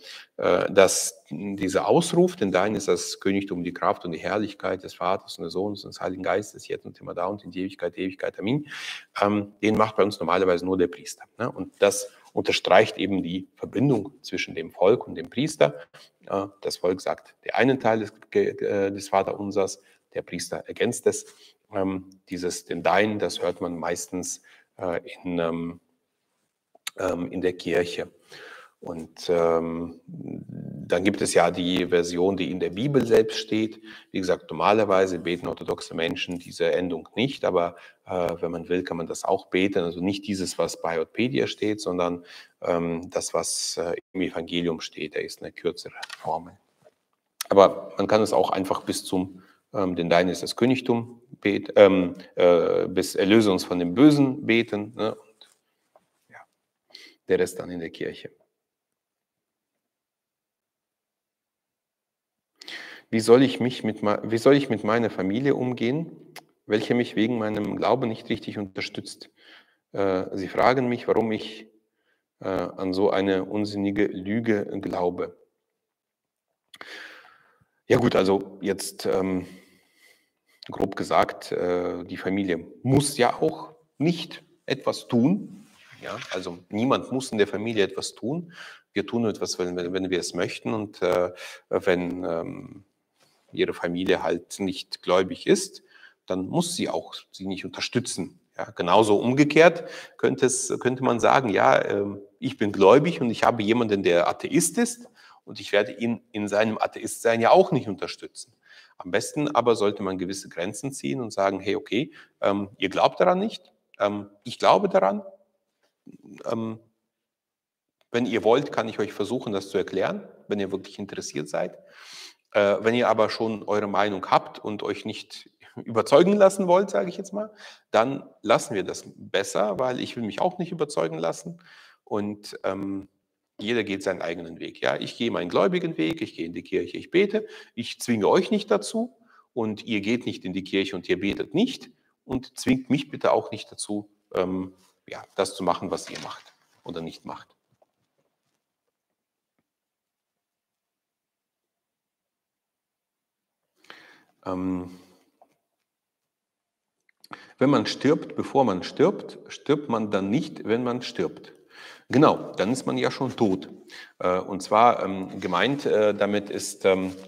dieser Ausruf, denn dein ist das Königtum, die Kraft und die Herrlichkeit des Vaters und des Sohnes und des Heiligen Geistes, jetzt und immer da und in die Ewigkeit, Amen, den macht bei uns normalerweise nur der Priester. Ne? Und das unterstreicht eben die Verbindung zwischen dem Volk und dem Priester. Das Volk sagt den einen Teil des Vaterunsers, der Priester ergänzt es. Den Dein, das hört man meistens in der Kirche. Und dann gibt es ja die Version, die in der Bibel selbst steht. Wie gesagt, normalerweise beten orthodoxe Menschen diese Endung nicht, aber wenn man will, kann man das auch beten. Also nicht dieses, was bei Wikipedia steht, sondern das, was im Evangelium steht. Da ist eine kürzere Formel. Aber man kann es auch einfach bis zum denn dein ist das Königtum, bis erlöse uns von dem Bösen beten, ne? Und ja, der Rest dann in der Kirche. Wie soll ich mit meiner Familie umgehen, welche mich wegen meinem Glauben nicht richtig unterstützt? Sie fragen mich, warum ich an so eine unsinnige Lüge glaube. Ja gut, also jetzt grob gesagt, die Familie muss ja auch nicht etwas tun. Ja, also niemand muss in der Familie etwas tun. Wir tun etwas, wenn wir es möchten. Und wenn ihre Familie halt nicht gläubig ist, dann muss sie auch sie nicht unterstützen. Ja, genauso umgekehrt könnte man sagen, ja, ich bin gläubig und ich habe jemanden, der Atheist ist und ich werde ihn in seinem Atheistsein ja auch nicht unterstützen. Am besten aber sollte man gewisse Grenzen ziehen und sagen, hey, okay, ihr glaubt daran nicht, ich glaube daran. Wenn ihr wollt, kann ich euch versuchen, das zu erklären, wenn ihr wirklich interessiert seid. Wenn ihr aber schon eure Meinung habt und euch nicht überzeugen lassen wollt, sage ich jetzt mal, dann lassen wir das besser, weil ich will mich auch nicht überzeugen lassen. Und jeder geht seinen eigenen Weg. Ja, ich gehe meinen gläubigen Weg, ich gehe in die Kirche, ich bete. Ich zwinge euch nicht dazu und ihr geht nicht in die Kirche und ihr betet nicht und zwingt mich bitte auch nicht dazu, ja, das zu machen, was ihr macht oder nicht macht. Wenn man stirbt, bevor man stirbt, stirbt man dann nicht, wenn man stirbt. Genau, dann ist man ja schon tot. Und zwar gemeint damit ist,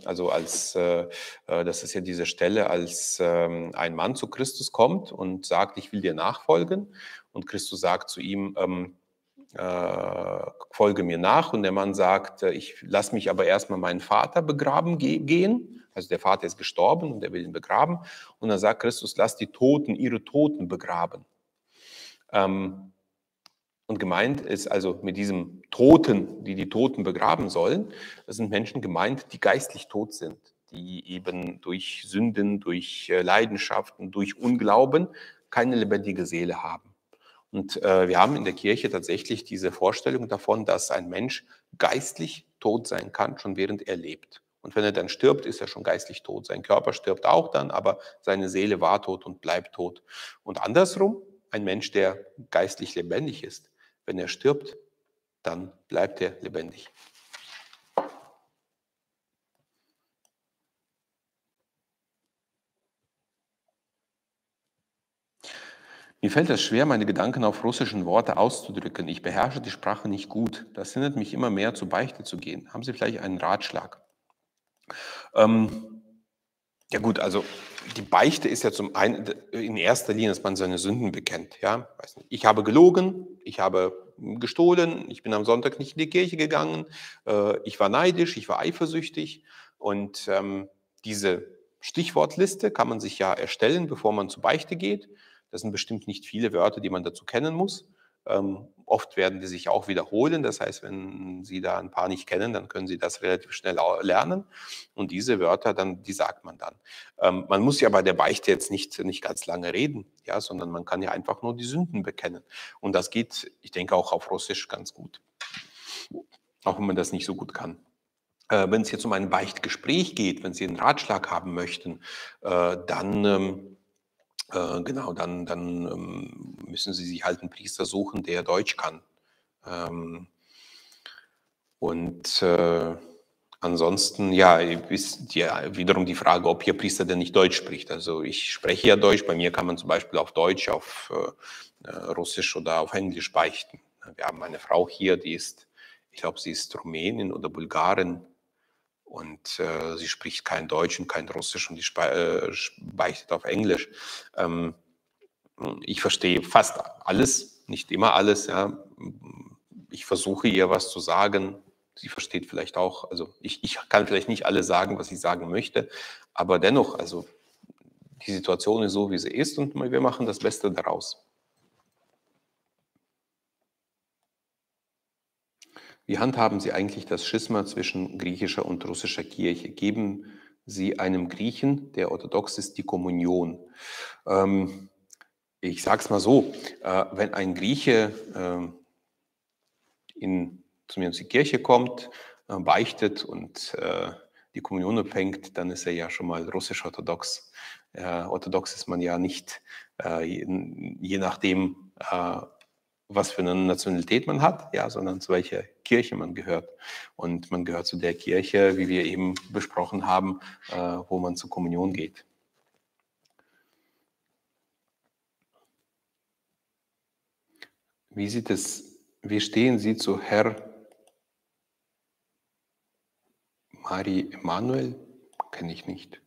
das ist ja diese Stelle, als ein Mann zu Christus kommt und sagt, ich will dir nachfolgen. Und Christus sagt zu ihm, folge mir nach. Und der Mann sagt, ich lasse mich aber erstmal meinen Vater begraben gehen. Also der Vater ist gestorben und er will ihn begraben. Und dann sagt Christus, lass die Toten ihre Toten begraben. Und gemeint ist also mit diesem Toten, die Toten begraben sollen, das sind Menschen gemeint, die geistlich tot sind, die eben durch Sünden, durch Leidenschaften, durch Unglauben keine lebendige Seele haben. Und wir haben in der Kirche tatsächlich diese Vorstellung davon, dass ein Mensch geistlich tot sein kann, schon während er lebt. Und wenn er dann stirbt, ist er schon geistlich tot. Sein Körper stirbt auch dann, aber seine Seele war tot und bleibt tot. Und andersrum, ein Mensch, der geistlich lebendig ist, wenn er stirbt, dann bleibt er lebendig. Mir fällt es schwer, meine Gedanken auf russischen Worte auszudrücken. Ich beherrsche die Sprache nicht gut. Das hindert mich immer mehr, zur Beichte zu gehen. Haben Sie vielleicht einen Ratschlag? Ja gut, also die Beichte ist ja zum einen in erster Linie, dass man seine Sünden bekennt. Ja? Weiß nicht, ich habe gelogen, ich habe gestohlen, ich bin am Sonntag nicht in die Kirche gegangen, ich war neidisch, ich war eifersüchtig. Und diese Stichwortliste kann man sich ja erstellen, bevor man zur Beichte geht. Das sind bestimmt nicht viele Wörter, die man dazu kennen muss. Oft werden die sich auch wiederholen. Das heißt, wenn Sie da ein paar nicht kennen, dann können Sie das relativ schnell lernen. Und diese Wörter, dann, die sagt man dann. Man muss ja bei der Beichte jetzt nicht ganz lange reden, ja, sondern man kann ja einfach nur die Sünden bekennen. Und das geht, ich denke, auch auf Russisch ganz gut, auch wenn man das nicht so gut kann. Wenn es jetzt um ein Beichtgespräch geht, wenn Sie einen Ratschlag haben möchten, dann genau, dann müssen Sie sich halt einen Priester suchen, der Deutsch kann. Ähm, und ansonsten, ja, ist ja wiederum die Frage, ob Ihr Priester denn nicht Deutsch spricht. Also ich spreche ja Deutsch, bei mir kann man zum Beispiel auf Deutsch, auf Russisch oder auf Englisch beichten. Wir haben eine Frau hier, die ist, ich glaube, sie ist Rumänin oder Bulgarin und sie spricht kein Deutsch und kein Russisch und die beichtet auf Englisch. Ähm, Ich verstehe fast alles, nicht immer alles. Ja. Ich versuche ihr was zu sagen. Sie versteht vielleicht auch, also ich kann vielleicht nicht alles sagen, was ich sagen möchte, aber dennoch, also die Situation ist so, wie sie ist und wir machen das Beste daraus. Wie handhaben Sie eigentlich das Schisma zwischen griechischer und russischer Kirche? Geben Sie einem Griechen, der orthodox ist, die Kommunion? Ähm, Ich sage es mal so, wenn ein Grieche zu mir in die Kirche kommt, beichtet und die Kommunion empfängt, dann ist er ja schon mal russisch-orthodox. Orthodox ist man ja nicht, je nachdem, was für eine Nationalität man hat, ja, sondern zu welcher Kirche man gehört. Und man gehört zu der Kirche, wie wir eben besprochen haben, wo man zur Kommunion geht. Wie stehen Sie zu Herr Mari Emanuel? Kenne ich nicht.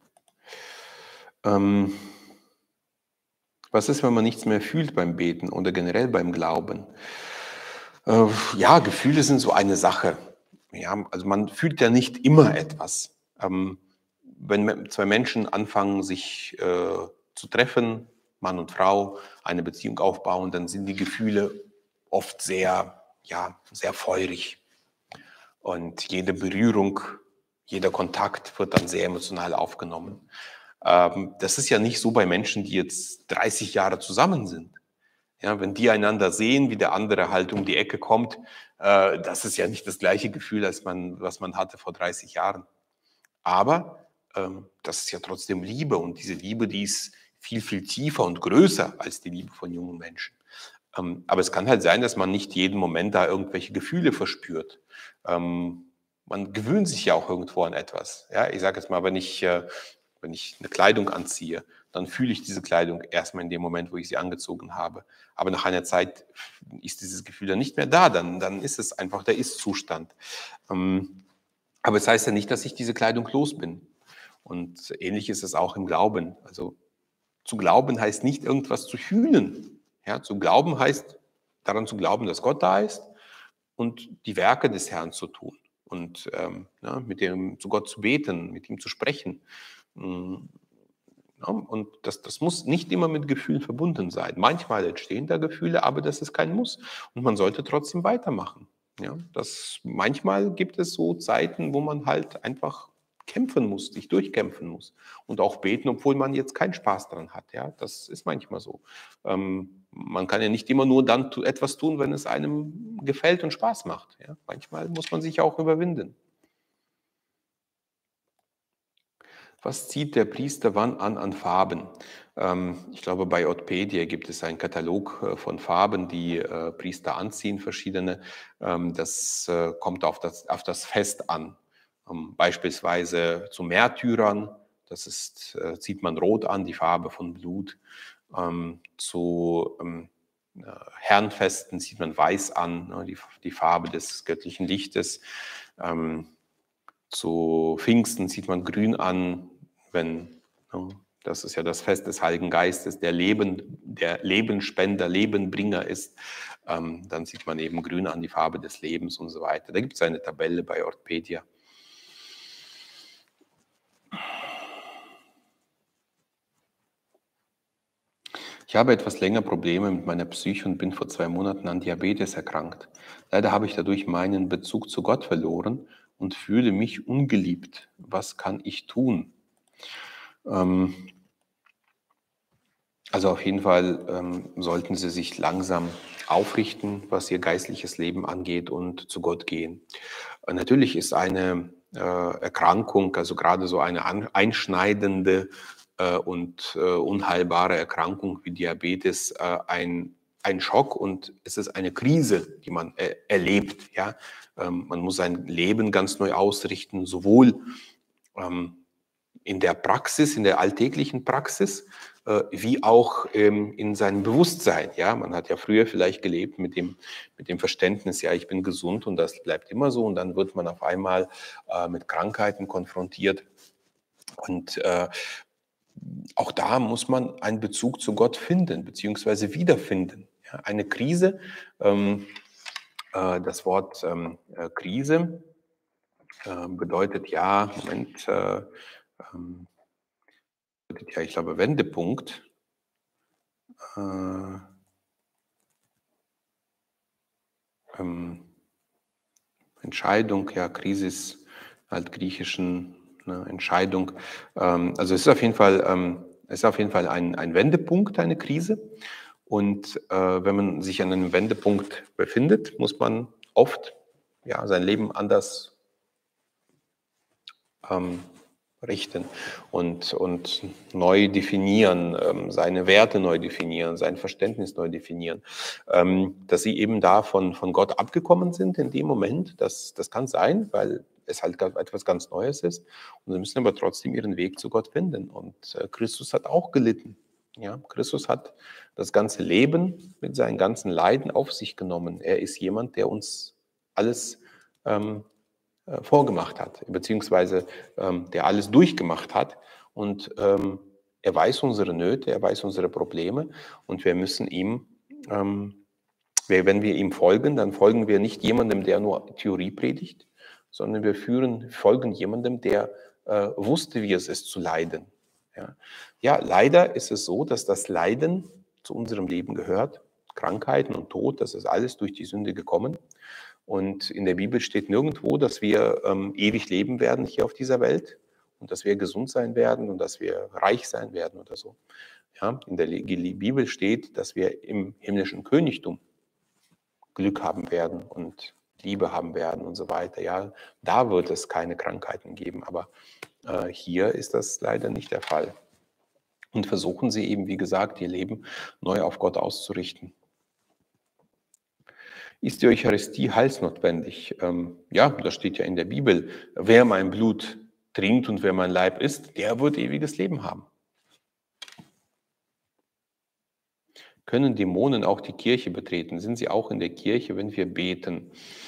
Was ist, wenn man nichts mehr fühlt beim Beten oder generell beim Glauben? Ja, Gefühle sind so eine Sache. Ja, also man fühlt ja nicht immer etwas. Wenn zwei Menschen anfangen, sich zu treffen, Mann und Frau, eine Beziehung aufbauen, dann sind die Gefühle oft sehr, ja, sehr feurig. Und jede Berührung, jeder Kontakt wird dann sehr emotional aufgenommen. Das ist ja nicht so bei Menschen, die jetzt 30 Jahre zusammen sind. Ja, wenn die einander sehen, wie der andere halt um die Ecke kommt, das ist ja nicht das gleiche Gefühl, was man hatte vor 30 Jahren. Aber das ist ja trotzdem Liebe und diese Liebe, die ist viel, viel tiefer und größer als die Liebe von jungen Menschen. Aber es kann halt sein, dass man nicht jeden Moment da irgendwelche Gefühle verspürt. Man gewöhnt sich ja auch irgendwo an etwas. Ja, ich sage jetzt mal, wenn ich eine Kleidung anziehe, dann fühle ich diese Kleidung erstmal in dem Moment, wo ich sie angezogen habe. Aber nach einer Zeit ist dieses Gefühl dann nicht mehr da. Dann ist es einfach der Ist-Zustand. Aber es heißt ja nicht, dass ich diese Kleidung los bin. Und ähnlich ist es auch im Glauben. Also zu glauben heißt nicht, irgendwas zu fühlen. Ja, zu glauben heißt, daran zu glauben, dass Gott da ist und die Werke des Herrn zu tun und ja, mit dem zu Gott zu beten, mit ihm zu sprechen. Ja, und das muss nicht immer mit Gefühlen verbunden sein. Manchmal entstehen da Gefühle, aber das ist kein Muss. Und man sollte trotzdem weitermachen. Ja, manchmal gibt es so Zeiten, wo man halt einfach kämpfen muss, sich durchkämpfen muss und auch beten, obwohl man jetzt keinen Spaß daran hat. Ja, das ist manchmal so. Man kann ja nicht immer nur dann etwas tun, wenn es einem gefällt und Spaß macht. Ja, manchmal muss man sich auch überwinden. Was zieht der Priester wann an Farben? Ich glaube, bei Orthopädie gibt es einen Katalog von Farben, die Priester anziehen, verschiedene. Das kommt auf das Fest an. Beispielsweise zu Märtyrern, zieht man rot an, die Farbe von Blut. Zu Herrenfesten zieht man weiß an, ne, die Farbe des göttlichen Lichtes. Zu Pfingsten zieht man grün an, das ist ja das Fest des Heiligen Geistes, der Lebensspender, Lebenbringer ist. Dann sieht man eben grün an, die Farbe des Lebens und so weiter. Da gibt es eine Tabelle bei Orthopädia. Ich habe etwas länger Probleme mit meiner Psyche und bin vor 2 Monaten an Diabetes erkrankt. Leider habe ich dadurch meinen Bezug zu Gott verloren und fühle mich ungeliebt. Was kann ich tun? Ähm, also auf jeden Fall sollten Sie sich langsam aufrichten, was Ihr geistliches Leben angeht und zu Gott gehen. Natürlich ist eine Erkrankung, also gerade so eine einschneidende und unheilbare Erkrankung wie Diabetes ein Schock und es ist eine Krise, die man erlebt. Ja? Man muss sein Leben ganz neu ausrichten, sowohl ähm, in der Praxis, in der alltäglichen Praxis, wie auch in seinem Bewusstsein. Ja, man hat ja früher vielleicht gelebt mit dem Verständnis, ja, ich bin gesund und das bleibt immer so. Und dann wird man auf einmal mit Krankheiten konfrontiert. Und auch da muss man einen Bezug zu Gott finden, beziehungsweise wiederfinden. Ja, eine Krise, das Wort Krise bedeutet ja, Moment, bedeutet ja, ich glaube, Wendepunkt. Äh, ähm, Entscheidung, ja, Krisis, altgriechischen, ne, Entscheidung. Also es ist auf jeden Fall ein Wendepunkt, eine Krise. Und wenn man sich an einem Wendepunkt befindet, muss man oft ja, sein Leben anders ähm, richten und neu definieren, seine Werte neu definieren, sein Verständnis neu definieren. Dass sie eben da von Gott abgekommen sind in dem Moment, das kann sein, weil es halt etwas ganz Neues ist. Und sie müssen aber trotzdem ihren Weg zu Gott finden. Und Christus hat auch gelitten. Ja, Christus hat das ganze Leben mit seinen ganzen Leiden auf sich genommen. Er ist jemand, der uns alles vorgemacht hat, beziehungsweise der alles durchgemacht hat. Und er weiß unsere Nöte, er weiß unsere Probleme und wir müssen ihm, wenn wir ihm folgen, dann folgen wir nicht jemandem, der nur Theorie predigt, sondern wir folgen jemandem, der wusste, wie es ist zu leiden. Ja. Ja, leider ist es so, dass das Leiden zu unserem Leben gehört. Krankheiten und Tod, das ist alles durch die Sünde gekommen. Und in der Bibel steht nirgendwo, dass wir ewig leben werden hier auf dieser Welt und dass wir gesund sein werden und dass wir reich sein werden oder so. Ja, in der Bibel steht, dass wir im himmlischen Königtum Glück haben werden und Liebe haben werden und so weiter. Ja, da wird es keine Krankheiten geben, aber hier ist das leider nicht der Fall. Und versuchen Sie eben, wie gesagt, Ihr Leben neu auf Gott auszurichten. Ist die Eucharistie heilsnotwendig? Ja, das steht ja in der Bibel. Wer mein Blut trinkt und wer mein Leib isst, der wird ewiges Leben haben. Können Dämonen auch die Kirche betreten? Sind sie auch in der Kirche, wenn wir beten?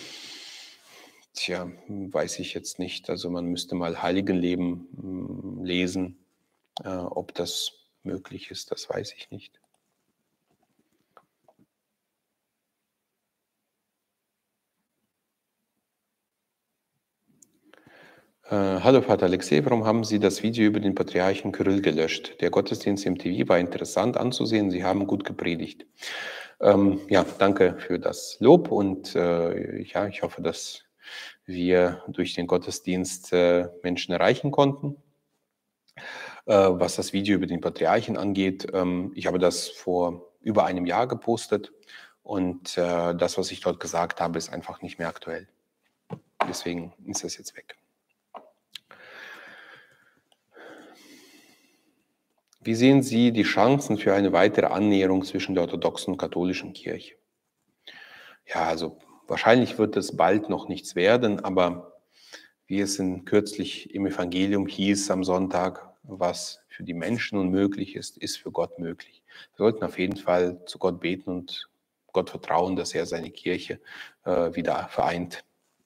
Tja, weiß ich jetzt nicht. Also man müsste mal Heiligenleben lesen. Ob das möglich ist, das weiß ich nicht. Hallo Vater Alexei, warum haben Sie das Video über den Patriarchen Kyrill gelöscht? Der Gottesdienst im TV war interessant anzusehen, Sie haben gut gepredigt. Ja, danke für das Lob und ja, ich hoffe, dass wir durch den Gottesdienst Menschen erreichen konnten. Was das Video über den Patriarchen angeht, ich habe das vor über einem Jahr gepostet und das, was ich dort gesagt habe, ist einfach nicht mehr aktuell. Deswegen ist das jetzt weg. Wie sehen Sie die Chancen für eine weitere Annäherung zwischen der orthodoxen und katholischen Kirche? Ja, also wahrscheinlich wird es bald noch nichts werden, aber wie es kürzlich im Evangelium hieß am Sonntag, was für die Menschen unmöglich ist, ist für Gott möglich. Wir sollten auf jeden Fall zu Gott beten und Gott vertrauen, dass er seine Kirche wieder vereint.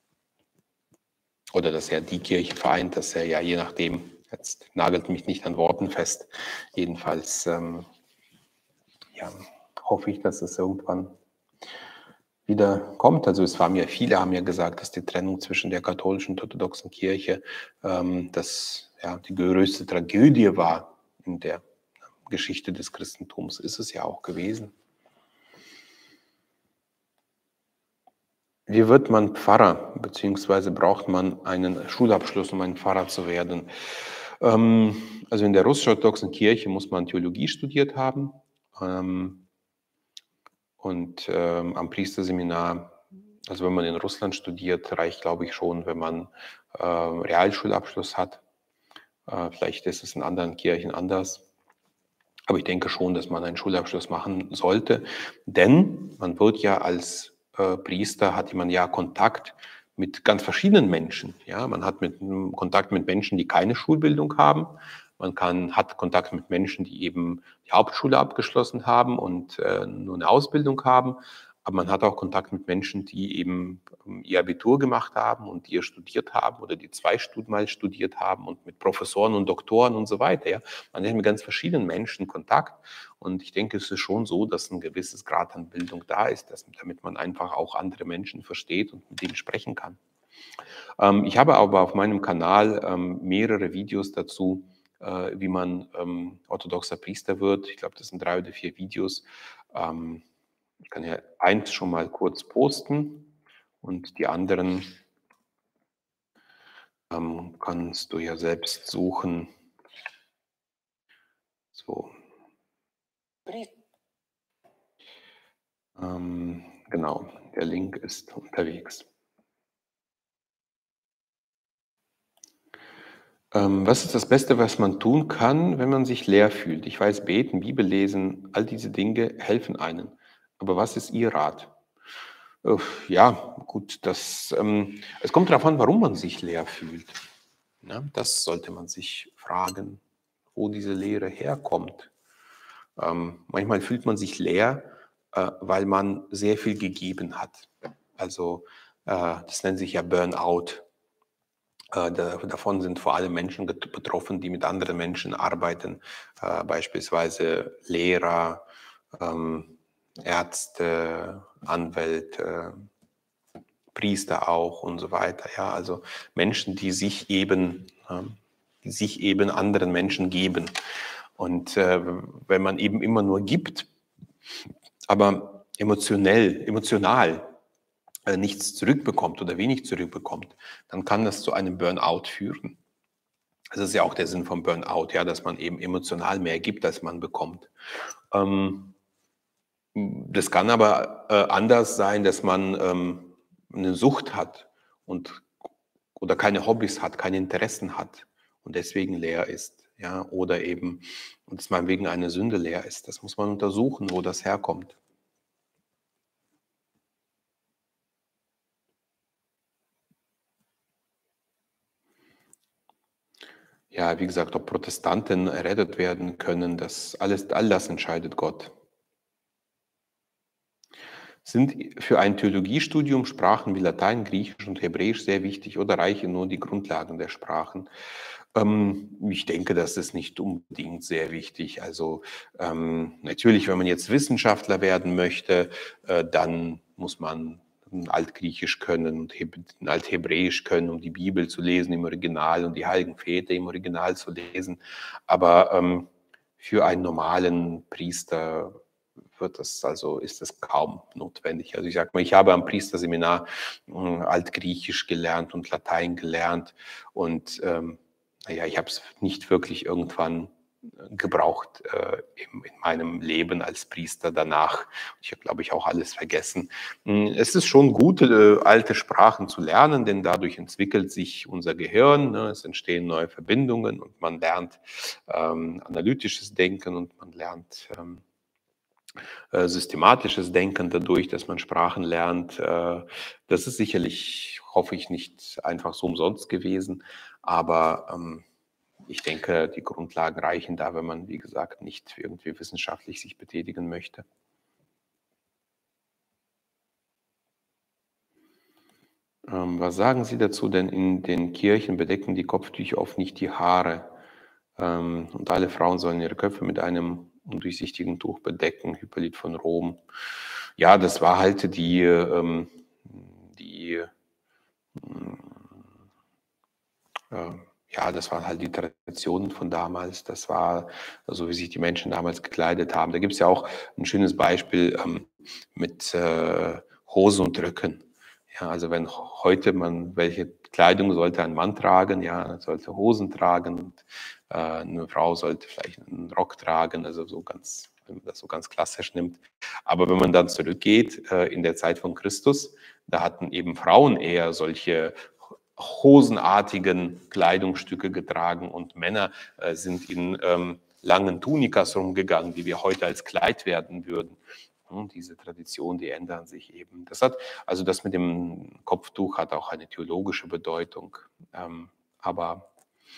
Oder dass er die Kirche vereint, dass er ja je nachdem, jetzt nagelt mich nicht an Worten fest, jedenfalls ja, hoffe ich, dass es irgendwann wieder kommt. Also viele haben ja gesagt, dass die Trennung zwischen der katholischen und orthodoxen Kirche die größte Tragödie war in der Geschichte des Christentums ist es ja auch gewesen. Wie wird man Pfarrer, beziehungsweise braucht man einen Schulabschluss, um ein Pfarrer zu werden? Also in der russisch-orthodoxen Kirche muss man Theologie studiert haben. Und am Priesterseminar, also wenn man in Russland studiert, reicht, glaube ich, schon, wenn man Realschulabschluss hat. Vielleicht ist es in anderen Kirchen anders. Aber ich denke schon, dass man einen Schulabschluss machen sollte, denn man wird ja als Priester, hat man ja Kontakt mit ganz verschiedenen Menschen. Ja? Man hat Kontakt mit Menschen, die keine Schulbildung haben. Hat Kontakt mit Menschen, die eben die Hauptschule abgeschlossen haben und nur eine Ausbildung haben. Aber man hat auch Kontakt mit Menschen, die eben ihr Abitur gemacht haben und die studiert haben oder die 2 Mal studiert haben und mit Professoren und Doktoren und so weiter. Ja. Man hat mit ganz verschiedenen Menschen Kontakt und ich denke, es ist schon so, dass ein gewisses Grad an Bildung da ist, damit man einfach auch andere Menschen versteht und mit denen sprechen kann. Ich habe aber auf meinem Kanal mehrere Videos dazu, wie man orthodoxer Priester wird. Ich glaube, das sind 3 oder 4 Videos. Ich kann ja eins schon mal kurz posten und die anderen kannst du ja selbst suchen. So. Genau, der Link ist unterwegs. Was ist das Beste, was man tun kann, wenn man sich leer fühlt? Ich weiß, beten, Bibel lesen, all diese Dinge helfen einem. Aber was ist Ihr Rat? Ja, gut, es kommt darauf an, warum man sich leer fühlt. Ja, das sollte man sich fragen, wo diese Leere herkommt. Manchmal fühlt man sich leer, weil man sehr viel gegeben hat. Also das nennt sich ja Burnout. Davon sind vor allem Menschen betroffen, die mit anderen Menschen arbeiten, beispielsweise Lehrer, Ärzte, Anwälte, Priester auch und so weiter. Ja, also Menschen, die sich eben anderen Menschen geben. Und wenn man eben immer nur gibt, aber emotional nichts zurückbekommt oder wenig zurückbekommt, dann kann das zu einem Burnout führen. Das ist ja auch der Sinn vom Burnout, ja, dass man eben emotional mehr gibt, als man bekommt. Das kann aber anders sein, dass man eine Sucht hat oder keine Hobbys hat, keine Interessen hat und deswegen leer ist. Ja, oder eben, dass man wegen einer Sünde leer ist. Das muss man untersuchen, wo das herkommt. Ja, wie gesagt, ob Protestanten errettet werden können, all das entscheidet Gott. Sind für ein Theologiestudium Sprachen wie Latein, Griechisch und Hebräisch sehr wichtig oder reichen nur die Grundlagen der Sprachen? Ich denke, das ist nicht unbedingt sehr wichtig. Also natürlich, wenn man jetzt Wissenschaftler werden möchte, dann muss man Altgriechisch können und Althebräisch können, um die Bibel zu lesen im Original und die Heiligen Väter im Original zu lesen. Aber für einen normalen Priester ist das kaum notwendig. Also ich sage mal, ich habe am Priesterseminar Altgriechisch gelernt und Latein gelernt und naja, ich habe es nicht wirklich irgendwann gebraucht in meinem Leben als Priester danach. Ich habe, glaube ich, auch alles vergessen. Es ist schon gut, alte Sprachen zu lernen, denn dadurch entwickelt sich unser Gehirn, ne? Es entstehen neue Verbindungen und man lernt analytisches Denken und man lernt systematisches Denken dadurch, dass man Sprachen lernt. Das ist sicherlich, hoffe ich, nicht einfach so umsonst gewesen, aber ich denke, die Grundlagen reichen da, wenn man, wie gesagt, nicht irgendwie wissenschaftlich sich betätigen möchte. Was sagen Sie dazu? Denn in den Kirchen bedecken die Kopftücher oft nicht die Haare. Und alle Frauen sollen ihre Köpfe mit einem undurchsichtigen Tuch bedecken. Hippolyt von Rom. Ja, das war halt die ja, das waren halt die Traditionen von damals. Das war so, wie sich die Menschen damals gekleidet haben. Da gibt es ja auch ein schönes Beispiel mit Hosen und Röcken. Ja, also wenn heute welche Kleidung sollte ein Mann tragen? Ja, er sollte Hosen tragen und eine Frau sollte vielleicht einen Rock tragen, also so ganz, wenn man das so ganz klassisch nimmt. Aber wenn man dann zurückgeht in der Zeit von Christus, da hatten eben Frauen eher solche hosenartigen Kleidungsstücke getragen und Männer sind in langen Tunikas rumgegangen, die wir heute als Kleid werden würden. Und diese Traditionen, die ändern sich eben. Also das mit dem Kopftuch hat auch eine theologische Bedeutung, aber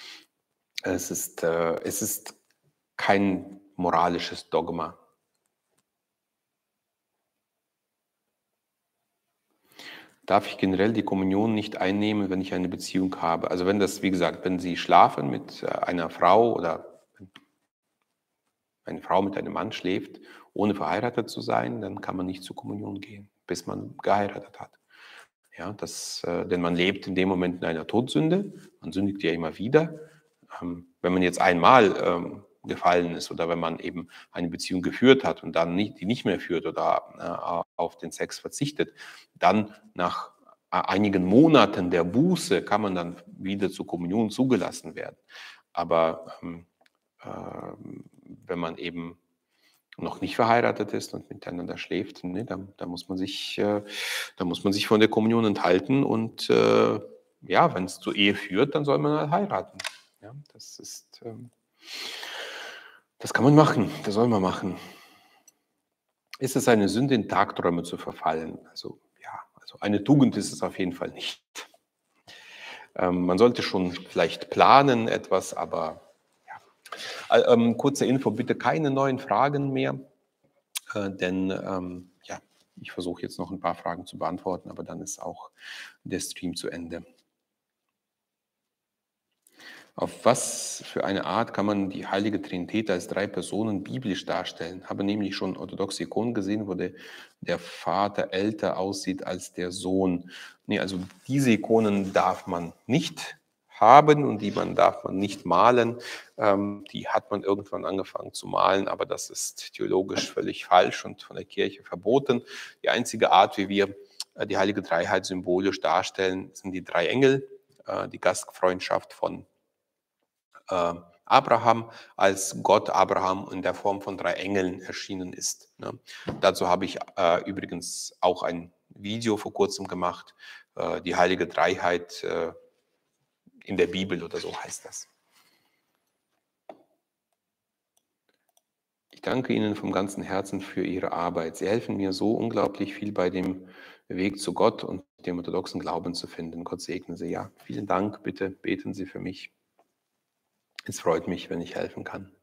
es ist kein moralisches Dogma. Darf ich generell die Kommunion nicht einnehmen, wenn ich eine Beziehung habe? Also wenn das, wie gesagt, wenn Sie schlafen mit einer Frau oder eine Frau mit einem Mann schläft, ohne verheiratet zu sein, dann kann man nicht zur Kommunion gehen, bis man geheiratet hat. Ja, denn man lebt in dem Moment in einer Todsünde, man sündigt ja immer wieder. Wenn man jetzt einmal gefallen ist oder wenn man eben eine Beziehung geführt hat und dann die nicht mehr führt oder auf den Sex verzichtet, dann nach einigen Monaten der Buße kann man dann wieder zur Kommunion zugelassen werden. Aber wenn man eben noch nicht verheiratet ist und miteinander schläft, ne, da muss man sich von der Kommunion enthalten und ja, wenn es zur Ehe führt, dann soll man halt heiraten. Ja, das kann man machen, das soll man machen. Ist es eine Sünde, in Tagträume zu verfallen? Also ja, also eine Tugend ist es auf jeden Fall nicht. Man sollte schon vielleicht planen etwas, aber ja. Kurze Info, bitte keine neuen Fragen mehr. Denn ja, ich versuche jetzt noch ein paar Fragen zu beantworten, aber dann ist auch der Stream zu Ende. Auf was für eine Art kann man die heilige Trinität als 3 Personen biblisch darstellen? Habe nämlich schon orthodoxe Ikonen gesehen, wo der Vater älter aussieht als der Sohn. Nee, also diese Ikonen darf man nicht haben und darf man nicht malen. Die hat man irgendwann angefangen zu malen, aber das ist theologisch völlig falsch und von der Kirche verboten. Die einzige Art, wie wir die heilige Dreiheit symbolisch darstellen, sind die 3 Engel, die Gastfreundschaft von Abraham, als Gott Abraham in der Form von 3 Engeln erschienen ist. Ne? Dazu habe ich übrigens auch ein Video vor kurzem gemacht, die heilige Dreiheit in der Bibel oder so heißt das. Ich danke Ihnen vom ganzen Herzen für Ihre Arbeit. Sie helfen mir so unglaublich viel bei dem Weg zu Gott und dem orthodoxen Glauben zu finden. Gott segne Sie. Ja, vielen Dank. Bitte beten Sie für mich. Es freut mich, wenn ich helfen kann.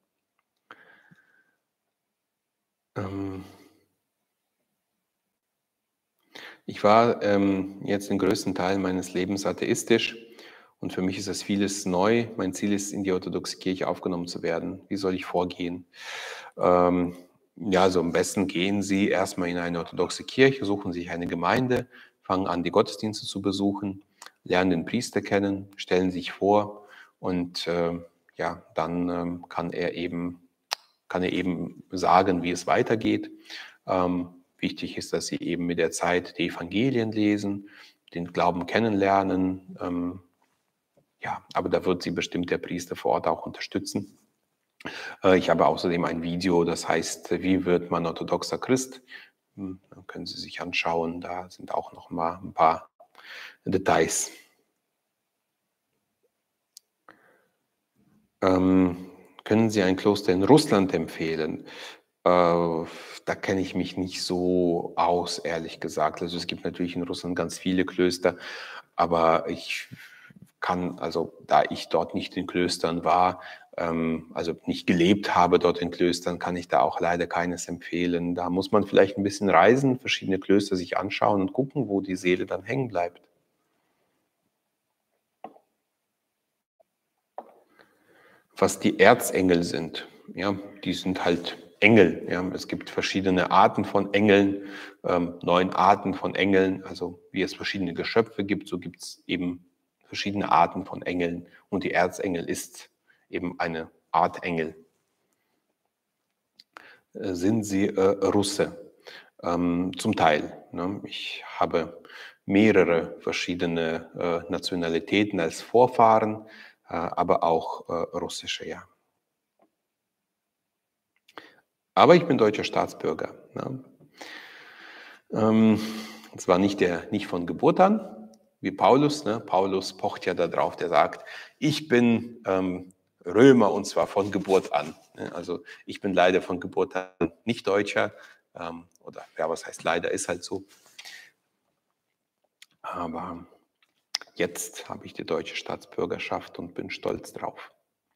Ich war jetzt den größten Teil meines Lebens atheistisch und für mich ist das vieles neu. Mein Ziel ist, in die orthodoxe Kirche aufgenommen zu werden. Wie soll ich vorgehen? Ja, also am besten gehen Sie erstmal in eine orthodoxe Kirche, suchen sich eine Gemeinde, fangen an, die Gottesdienste zu besuchen, lernen den Priester kennen, stellen sich vor und ja, dann kann er eben sagen, wie es weitergeht. Wichtig ist, dass Sie eben mit der Zeit die Evangelien lesen, den Glauben kennenlernen. Ja, aber da wird Sie bestimmt der Priester vor Ort auch unterstützen. Ich habe außerdem ein Video, das heißt, wie wird man orthodoxer Christ? Dann können Sie sich anschauen, da sind auch noch mal ein paar Details. Können Sie ein Kloster in Russland empfehlen? Da kenne ich mich nicht so aus, ehrlich gesagt. Also es gibt natürlich in Russland ganz viele Klöster, aber also da ich dort nicht in Klöstern war, also nicht gelebt habe dort in Klöstern, kann ich da auch leider keines empfehlen. Da muss man vielleicht ein bisschen reisen, verschiedene Klöster sich anschauen und gucken, wo die Seele dann hängen bleibt. Was die Erzengel sind, ja, die sind halt Engel. Ja. Es gibt verschiedene Arten von Engeln, 9 Arten von Engeln. Also wie es verschiedene Geschöpfe gibt, so gibt es eben verschiedene Arten von Engeln und die Erzengel ist eben eine Art Engel. Sind Sie Russe? Zum Teil. Ne? Ich habe mehrere verschiedene Nationalitäten als Vorfahren, aber auch russische, ja. Aber ich bin deutscher Staatsbürger. Ne? Zwar nicht von Geburt an, wie Paulus. Ne? Paulus pocht ja darauf, der sagt, ich bin Römer und zwar von Geburt an. Ne? Also ich bin leider von Geburt an nicht Deutscher. Oder ja, was heißt leider, ist halt so. Aber jetzt habe ich die deutsche Staatsbürgerschaft und bin stolz drauf.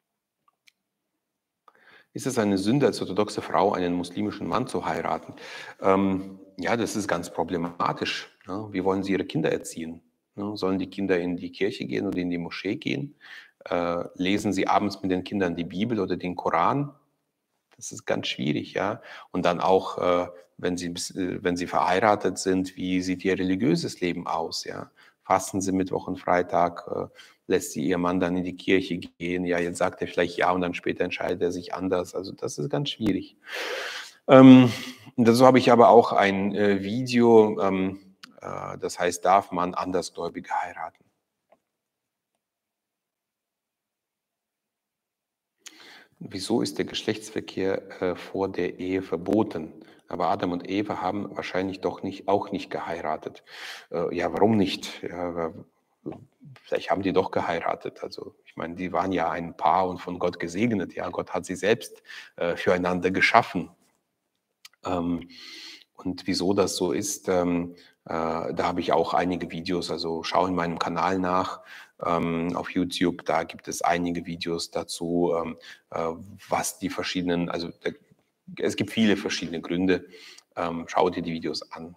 Ist es eine Sünde, als orthodoxe Frau einen muslimischen Mann zu heiraten? Ja, das ist ganz problematisch. Ne? Wie wollen Sie Ihre Kinder erziehen? Ne? Sollen die Kinder in die Kirche gehen oder in die Moschee gehen? Lesen Sie abends mit den Kindern die Bibel oder den Koran? Das ist ganz schwierig, ja. Und dann auch, wenn Sie verheiratet sind, wie sieht Ihr religiöses Leben aus, ja? Fasten Sie Mittwoch und Freitag, lässt Sie Ihr Mann dann in die Kirche gehen? Ja, jetzt sagt er vielleicht ja und dann später entscheidet er sich anders. Also das ist ganz schwierig. Dazu habe ich aber auch ein Video, das heißt, darf man Andersgläubige heiraten? Wieso ist der Geschlechtsverkehr vor der Ehe verboten? Aber Adam und Eva haben wahrscheinlich doch auch nicht geheiratet. Ja, warum nicht? Ja, vielleicht haben die doch geheiratet. Also ich meine, die waren ja ein Paar und von Gott gesegnet. Ja, Gott hat sie selbst füreinander geschaffen. Und wieso das so ist, da habe ich auch einige Videos, also schau in meinem Kanal nach auf YouTube, da gibt es einige Videos dazu, was die verschiedenen, also es gibt viele verschiedene Gründe. Schau dir die Videos an.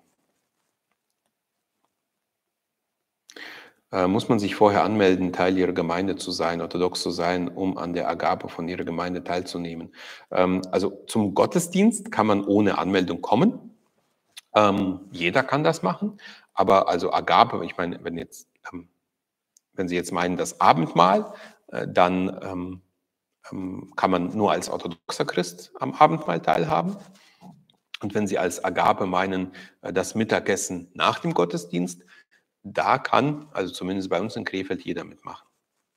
Muss man sich vorher anmelden, Teil Ihrer Gemeinde zu sein, orthodox zu sein, um an der Agape von Ihrer Gemeinde teilzunehmen? Also zum Gottesdienst kann man ohne Anmeldung kommen. Jeder kann das machen, aber also Agape, ich meine, wenn Sie jetzt meinen das Abendmahl, dann kann man nur als orthodoxer Christ am Abendmahl teilhaben. Und wenn Sie als Agape meinen, das Mittagessen nach dem Gottesdienst, da kann, also zumindest bei uns in Krefeld, jeder mitmachen.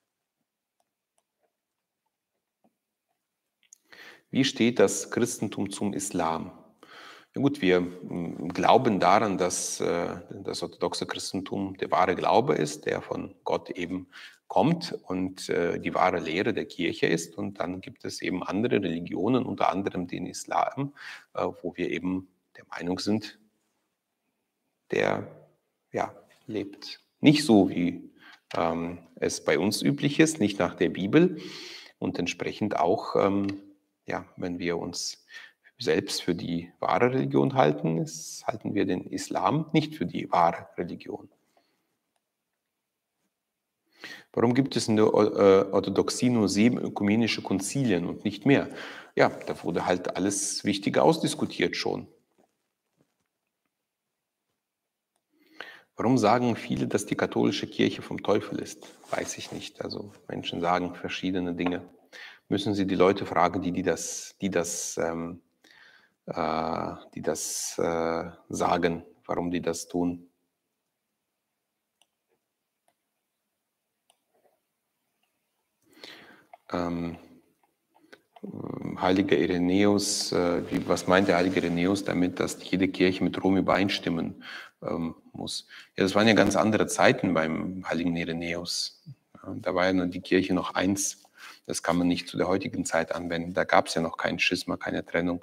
Wie steht das Christentum zum Islam? Ja gut, wir glauben daran, dass das orthodoxe Christentum der wahre Glaube ist, der von Gott eben kommt und die wahre Lehre der Kirche ist. Und dann gibt es eben andere Religionen, unter anderem den Islam, wo wir eben der Meinung sind, der ja, lebt nicht so, wie es bei uns üblich ist, nicht nach der Bibel und entsprechend auch, ja, wenn wir uns selbst für die wahre Religion halten, halten wir den Islam nicht für die wahre Religion. Warum gibt es in der Orthodoxie nur 7 ökumenische Konzilien und nicht mehr? Ja, da wurde halt alles Wichtige ausdiskutiert schon. Warum sagen viele, dass die katholische Kirche vom Teufel ist? Weiß ich nicht. Also Menschen sagen verschiedene Dinge. Müssen Sie die Leute fragen, die das sagen, warum die das tun. Heiliger Irenäus, was meint der heilige Irenäus damit, dass jede Kirche mit Rom übereinstimmen muss? Ja, das waren ja ganz andere Zeiten beim heiligen Irenäus. Ja, da war ja nur die Kirche noch eins. Das kann man nicht zu der heutigen Zeit anwenden. Da gab es ja noch kein Schisma, keine Trennung.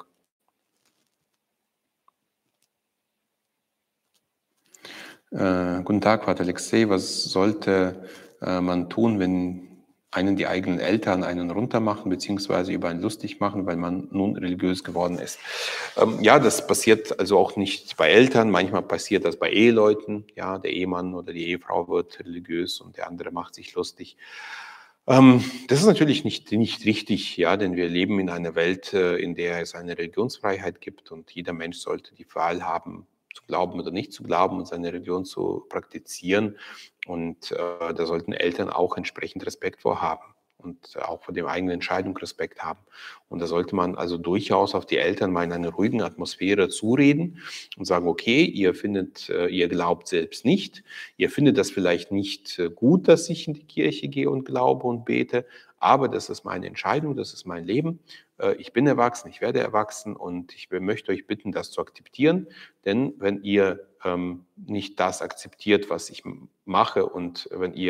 Guten Tag, Pater Alexei. Was sollte man tun, wenn die eigenen Eltern einen runtermachen, beziehungsweise über einen lustig machen, weil man nun religiös geworden ist? Ja, das passiert also auch nicht bei Eltern. Manchmal passiert das bei Eheleuten. Ja, der Ehemann oder die Ehefrau wird religiös und der andere macht sich lustig. Das ist natürlich nicht richtig, ja, denn wir leben in einer Welt, in der es eine Religionsfreiheit gibt und jeder Mensch sollte die Wahl haben, zu glauben oder nicht zu glauben und seine Religion zu praktizieren. Und da sollten Eltern auch entsprechend Respekt vor haben und auch vor der eigenen Entscheidung Respekt haben. Und da sollte man also durchaus auf die Eltern mal in einer ruhigen Atmosphäre zureden und sagen, okay, ihr glaubt selbst nicht, ihr findet das vielleicht nicht gut, dass ich in die Kirche gehe und glaube und bete, aber das ist meine Entscheidung, das ist mein Leben. Ich bin erwachsen, ich werde erwachsen und ich möchte euch bitten, das zu akzeptieren. Denn wenn ihr nicht das akzeptiert, was ich mache und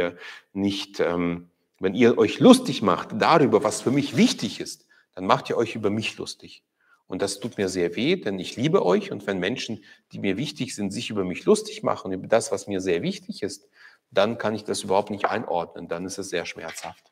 wenn ihr euch lustig macht darüber, was für mich wichtig ist, dann macht ihr euch über mich lustig. Und das tut mir sehr weh, denn ich liebe euch. Und wenn Menschen, die mir wichtig sind, sich über mich lustig machen, über das, was mir sehr wichtig ist, dann kann ich das überhaupt nicht einordnen. Dann ist es sehr schmerzhaft.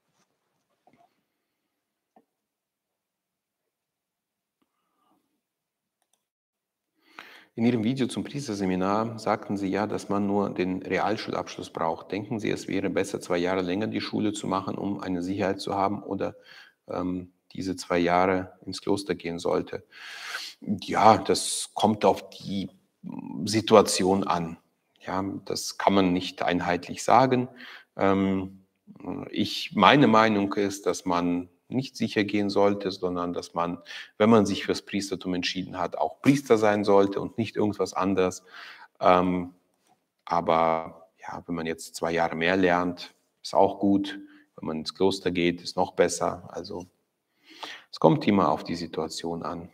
In Ihrem Video zum Priesterseminar sagten Sie ja, dass man nur den Realschulabschluss braucht. Denken Sie, es wäre besser, 2 Jahre länger die Schule zu machen, um eine Sicherheit zu haben, oder diese 2 Jahre ins Kloster gehen sollte? Ja, das kommt auf die Situation an. Ja, das kann man nicht einheitlich sagen. Ähm, meine Meinung ist, dass man nicht sicher gehen sollte, sondern dass man, wenn man sich fürs Priestertum entschieden hat, auch Priester sein sollte und nicht irgendwas anderes. Ähm, aber ja, wenn man jetzt 2 Jahre mehr lernt, ist auch gut. Wenn man ins Kloster geht, ist noch besser. Also es kommt immer auf die Situation an.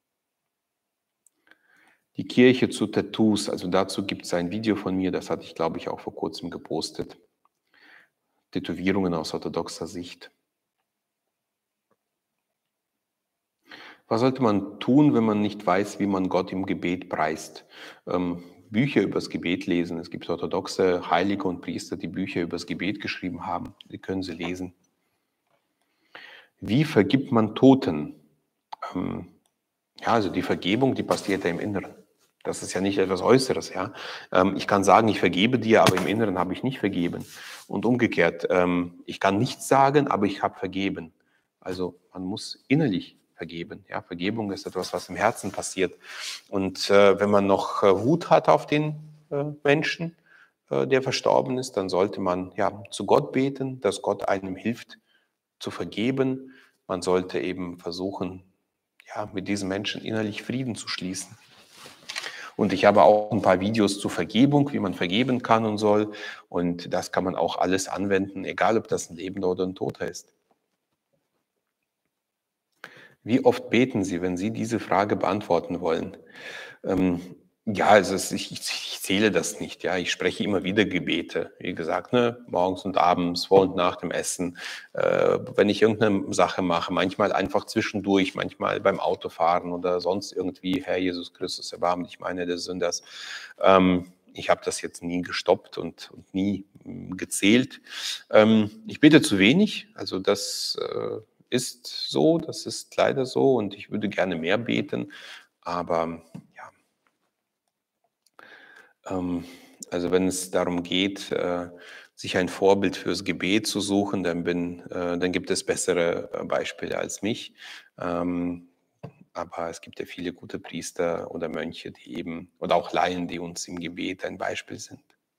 Die Kirche zu Tattoos, also dazu gibt es ein Video von mir, das hatte ich, glaube ich, auch vor kurzem gepostet. Tätowierungen aus orthodoxer Sicht. Was sollte man tun, wenn man nicht weiß, wie man Gott im Gebet preist? Bücher übers Gebet lesen. Es gibt orthodoxe Heilige und Priester, die Bücher übers Gebet geschrieben haben. Die können Sie lesen. Wie vergibt man Toten? Ähm, ja, also die Vergebung, die passiert ja im Inneren. Das ist ja nicht etwas Äußeres. Ja? Ich kann sagen, ich vergebe dir, aber im Inneren habe ich nicht vergeben. Und umgekehrt, ich kann nichts sagen, aber ich habe vergeben. Also man muss innerlich vergeben. Ja? Vergebung ist etwas, was im Herzen passiert. Und wenn man noch Wut hat auf den Menschen, der verstorben ist, dann sollte man ja zu Gott beten, dass Gott einem hilft zu vergeben. Man sollte eben versuchen, ja, mit diesen Menschen innerlich Frieden zu schließen. Und ich habe auch ein paar Videos zur Vergebung, wie man vergeben kann und soll. Und das kann man auch alles anwenden, egal ob das ein Lebender oder ein Toter ist. Wie oft beten Sie, wenn Sie diese Frage beantworten wollen? Ähm, ja, also ich zähle das nicht. Ja, ich spreche immer wieder Gebete. Wie gesagt, ne, morgens und abends, vor und nach dem Essen, wenn ich irgendeine Sache mache, manchmal einfach zwischendurch, manchmal beim Autofahren oder sonst irgendwie. Herr Jesus Christus, erbarme dich meiner des Sünders. Ich habe das jetzt nie gestoppt und nie gezählt. Ich bete zu wenig, also das ist so, das ist leider so und ich würde gerne mehr beten, aber ja, also wenn es darum geht, sich ein Vorbild fürs Gebet zu suchen, dann gibt es bessere Beispiele als mich. Ähm, aber es gibt ja viele gute Priester oder Mönche, die eben, oder auch Laien, die uns im Gebet ein Beispiel sind.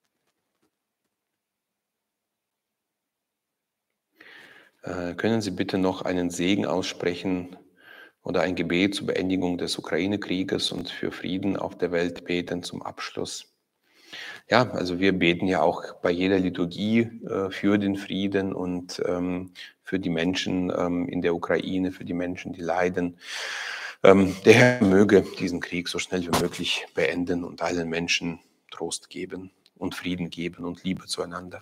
Können Sie bitte noch einen Segen aussprechen oder ein Gebet zur Beendigung des Ukraine-Krieges und für Frieden auf der Welt beten zum Abschluss? Ja, also wir beten ja auch bei jeder Liturgie für den Frieden und für die Menschen in der Ukraine, für die Menschen, die leiden. Der Herr möge diesen Krieg so schnell wie möglich beenden und allen Menschen Trost geben und Frieden geben und Liebe zueinander.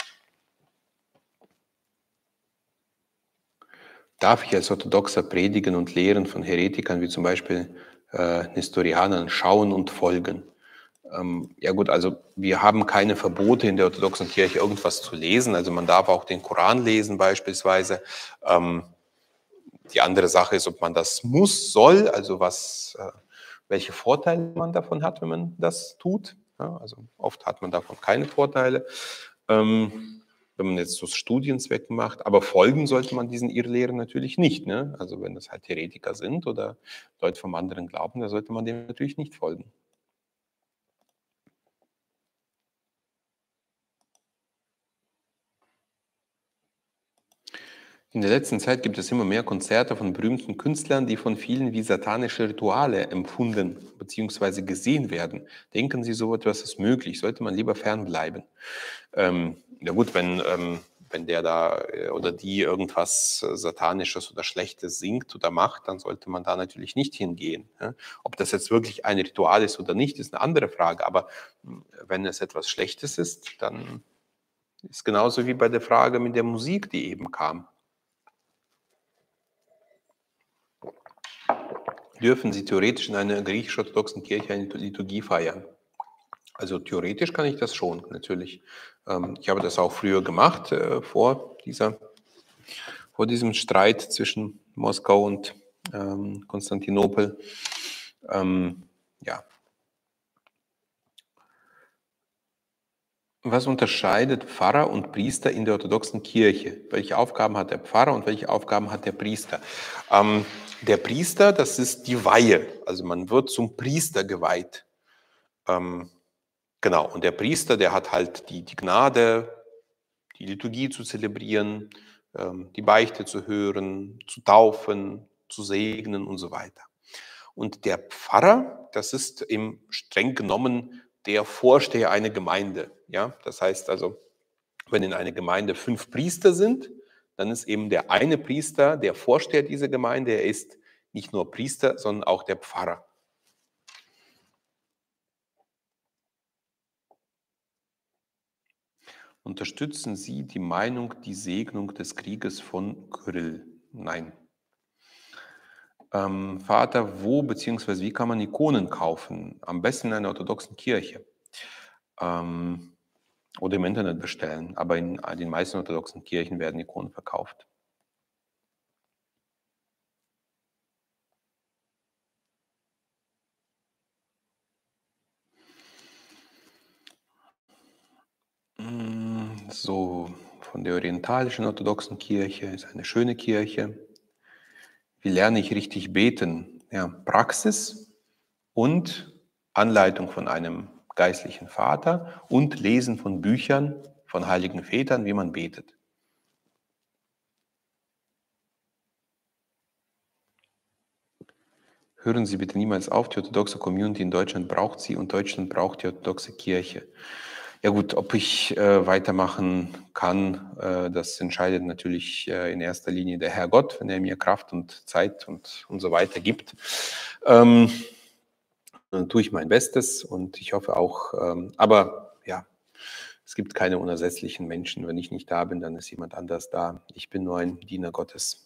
Darf ich als Orthodoxer predigen und lehren von Heretikern wie zum Beispiel Nestorianern schauen und folgen? Ja gut, also wir haben keine Verbote in der orthodoxen Kirche, irgendwas zu lesen. Also man darf auch den Koran lesen beispielsweise. Die andere Sache ist, ob man das muss, soll, also welche Vorteile man davon hat, wenn man das tut. Ja, also oft hat man davon keine Vorteile, wenn man jetzt so Studienzwecken macht. Aber folgen sollte man diesen Irrlehren natürlich nicht. Ne? Also wenn das halt Heretiker sind oder Leute vom anderen glauben, da sollte man dem natürlich nicht folgen. In der letzten Zeit gibt es immer mehr Konzerte von berühmten Künstlern, die von vielen wie satanische Rituale empfunden bzw. gesehen werden. Denken Sie, so etwas ist möglich? Sollte man lieber fernbleiben? Ja gut, wenn der da oder die irgendwas Satanisches oder Schlechtes singt oder macht, dann sollte man da natürlich nicht hingehen. Ja? Ob das jetzt wirklich ein Ritual ist oder nicht, ist eine andere Frage. Aber wenn es etwas Schlechtes ist, dann ist genauso wie bei der Frage mit der Musik, die eben kam. Dürfen Sie theoretisch in einer griechisch-orthodoxen Kirche eine Liturgie feiern? Also theoretisch kann ich das schon, natürlich. Ich habe das auch früher gemacht, vor diesem Streit zwischen Moskau und Konstantinopel. Ja. Was unterscheidet Pfarrer und Priester in der orthodoxen Kirche? Welche Aufgaben hat der Pfarrer und welche Aufgaben hat der Priester? Der Priester, das ist die Weihe. Also man wird zum Priester geweiht. Genau, und der Priester, der hat halt die Gnade, die Liturgie zu zelebrieren, die Beichte zu hören, zu taufen, zu segnen und so weiter. Und der Pfarrer, das ist im streng genommen der Vorsteher einer Gemeinde. Ja? Das heißt also, wenn in einer Gemeinde 5 Priester sind, dann ist eben der eine Priester der Vorsteher dieser Gemeinde. Er ist nicht nur Priester, sondern auch der Pfarrer. Unterstützen Sie die Meinung, die Segnung des Krieges von Kyrill? Nein. Vater, wo bzw. wie kann man Ikonen kaufen? Am besten in einer orthodoxen Kirche. Oder im Internet bestellen. Aber in den meisten orthodoxen Kirchen werden Ikonen verkauft. So, von der orientalischen orthodoxen Kirche ist eine schöne Kirche. Wie lerne ich richtig beten? Ja, Praxis und Anleitung von einem geistlichen Vater und Lesen von Büchern von heiligen Vätern, wie man betet. Hören Sie bitte niemals auf, die orthodoxe Community in Deutschland braucht sie und Deutschland braucht die orthodoxe Kirche. Ja gut, ob ich weitermachen kann, das entscheidet natürlich in erster Linie der Herr Gott, wenn er mir Kraft und Zeit und so weiter gibt. Dann tue ich mein Bestes und ich hoffe auch, aber ja, es gibt keine unersetzlichen Menschen. Wenn ich nicht da bin, dann ist jemand anders da. Ich bin nur ein Diener Gottes.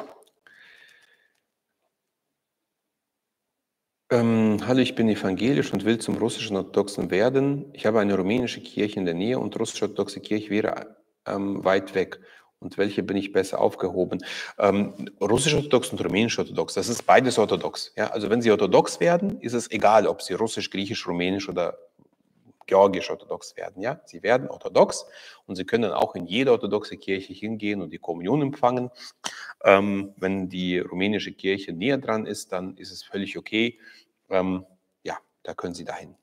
Hallo, ich bin evangelisch und will zum russischen Orthodoxen werden. Ich habe eine rumänische Kirche in der Nähe und russisch-orthodoxe Kirche wäre weit weg. Und welche bin ich besser aufgehoben? Russisch-orthodox und rumänisch-orthodox, das ist beides orthodox. Ja? Also wenn Sie orthodox werden, ist es egal, ob Sie russisch, griechisch, rumänisch oder georgisch-orthodox werden. Ja? Sie werden orthodox und Sie können dann auch in jede orthodoxe Kirche hingehen und die Kommunion empfangen. Wenn die rumänische Kirche näher dran ist, dann ist es völlig okay. Ja, da können Sie dahin.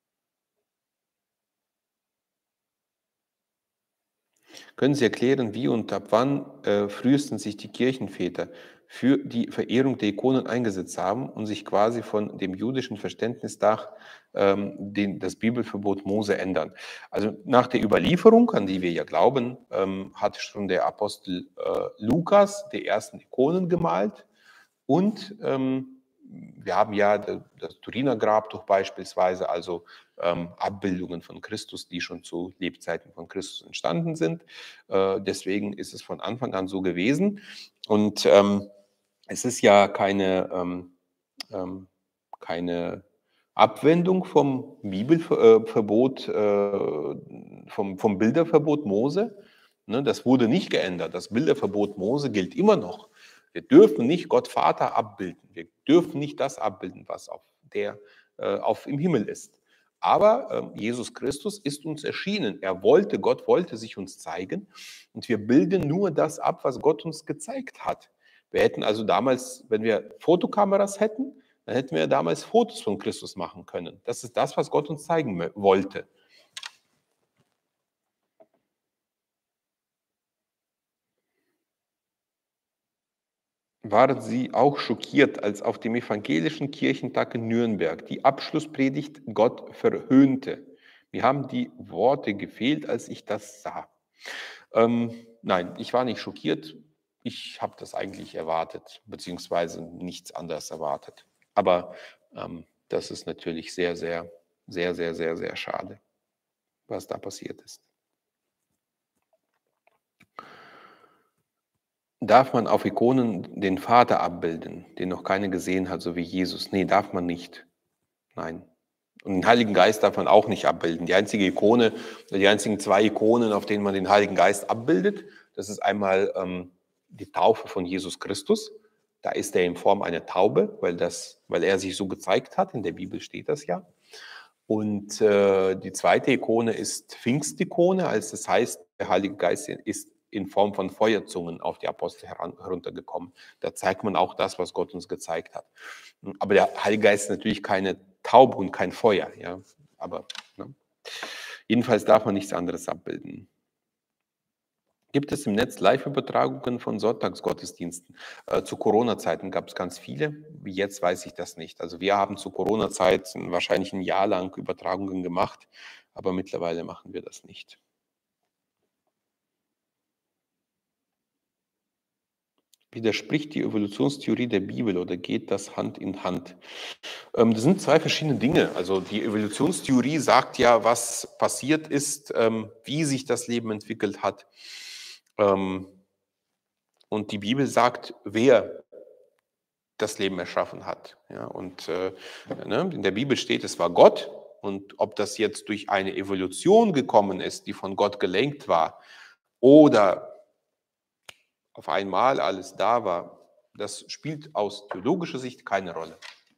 Können Sie erklären, wie und ab wann frühestens sich die Kirchenväter für die Verehrung der Ikonen eingesetzt haben und sich quasi von dem jüdischen Verständnis nach das Bibelverbot Mose ändern? Also nach der Überlieferung, an die wir ja glauben, hat schon der Apostel Lukas die ersten Ikonen gemalt und wir haben ja das Turiner Grabtuch beispielsweise, also Abbildungen von Christus, die schon zu Lebzeiten von Christus entstanden sind. Deswegen ist es von Anfang an so gewesen. Und es ist ja keine Abwendung vom Bibelverbot, vom Bilderverbot Mose. Ne, das wurde nicht geändert. Das Bilderverbot Mose gilt immer noch. Wir dürfen nicht Gott Vater abbilden. Wir dürfen nicht das abbilden, was im Himmel ist. Aber Jesus Christus ist uns erschienen. Gott wollte sich uns zeigen. Und wir bilden nur das ab, was Gott uns gezeigt hat. Wir hätten also damals, wenn wir Fotokameras hätten, dann hätten wir damals Fotos von Christus machen können. Das ist das, was Gott uns zeigen wollte. waren Sie auch schockiert, als auf dem Evangelischen Kirchentag in Nürnberg die Abschlusspredigt Gott verhöhnte? Mir haben die Worte gefehlt, als ich das sah. Nein, ich war nicht schockiert. Ich habe das eigentlich erwartet, beziehungsweise nichts anderes erwartet. Aber das ist natürlich sehr, sehr, sehr, sehr, sehr, sehr schade, was da passiert ist. Darf man auf Ikonen den Vater abbilden, den noch keiner gesehen hat, so wie Jesus? Nee, darf man nicht. Nein. Und den Heiligen Geist darf man auch nicht abbilden. Die einzige Ikone, die einzigen zwei Ikonen, auf denen man den Heiligen Geist abbildet, das ist einmal die Taufe von Jesus Christus. Da ist er in Form einer Taube, weil er sich so gezeigt hat. In der Bibel steht das ja. Und die zweite Ikone ist Pfingstikone, als das heißt, der Heilige Geist ist in Form von Feuerzungen auf die Apostel heruntergekommen. Da zeigt man auch das, was Gott uns gezeigt hat. Aber der Heilige Geist ist natürlich keine Taube und kein Feuer. Ja? Aber ne? Jedenfalls darf man nichts anderes abbilden. Gibt es im Netz Live-Übertragungen von Sonntagsgottesdiensten? Zu Corona-Zeiten gab es ganz viele. Wie jetzt weiß ich das nicht. Also wir haben zu Corona-Zeiten wahrscheinlich ein Jahr lang Übertragungen gemacht, aber mittlerweile machen wir das nicht. Widerspricht die Evolutionstheorie der Bibel oder geht das Hand in Hand? Das sind zwei verschiedene Dinge. Also die Evolutionstheorie sagt ja, was passiert ist, wie sich das Leben entwickelt hat. Und die Bibel sagt, wer das Leben erschaffen hat. Ja, und in der Bibel steht, es war Gott. Und ob das jetzt durch eine Evolution gekommen ist, die von Gott gelenkt war, oder auf einmal alles da war, das spielt aus theologischer Sicht keine Rolle.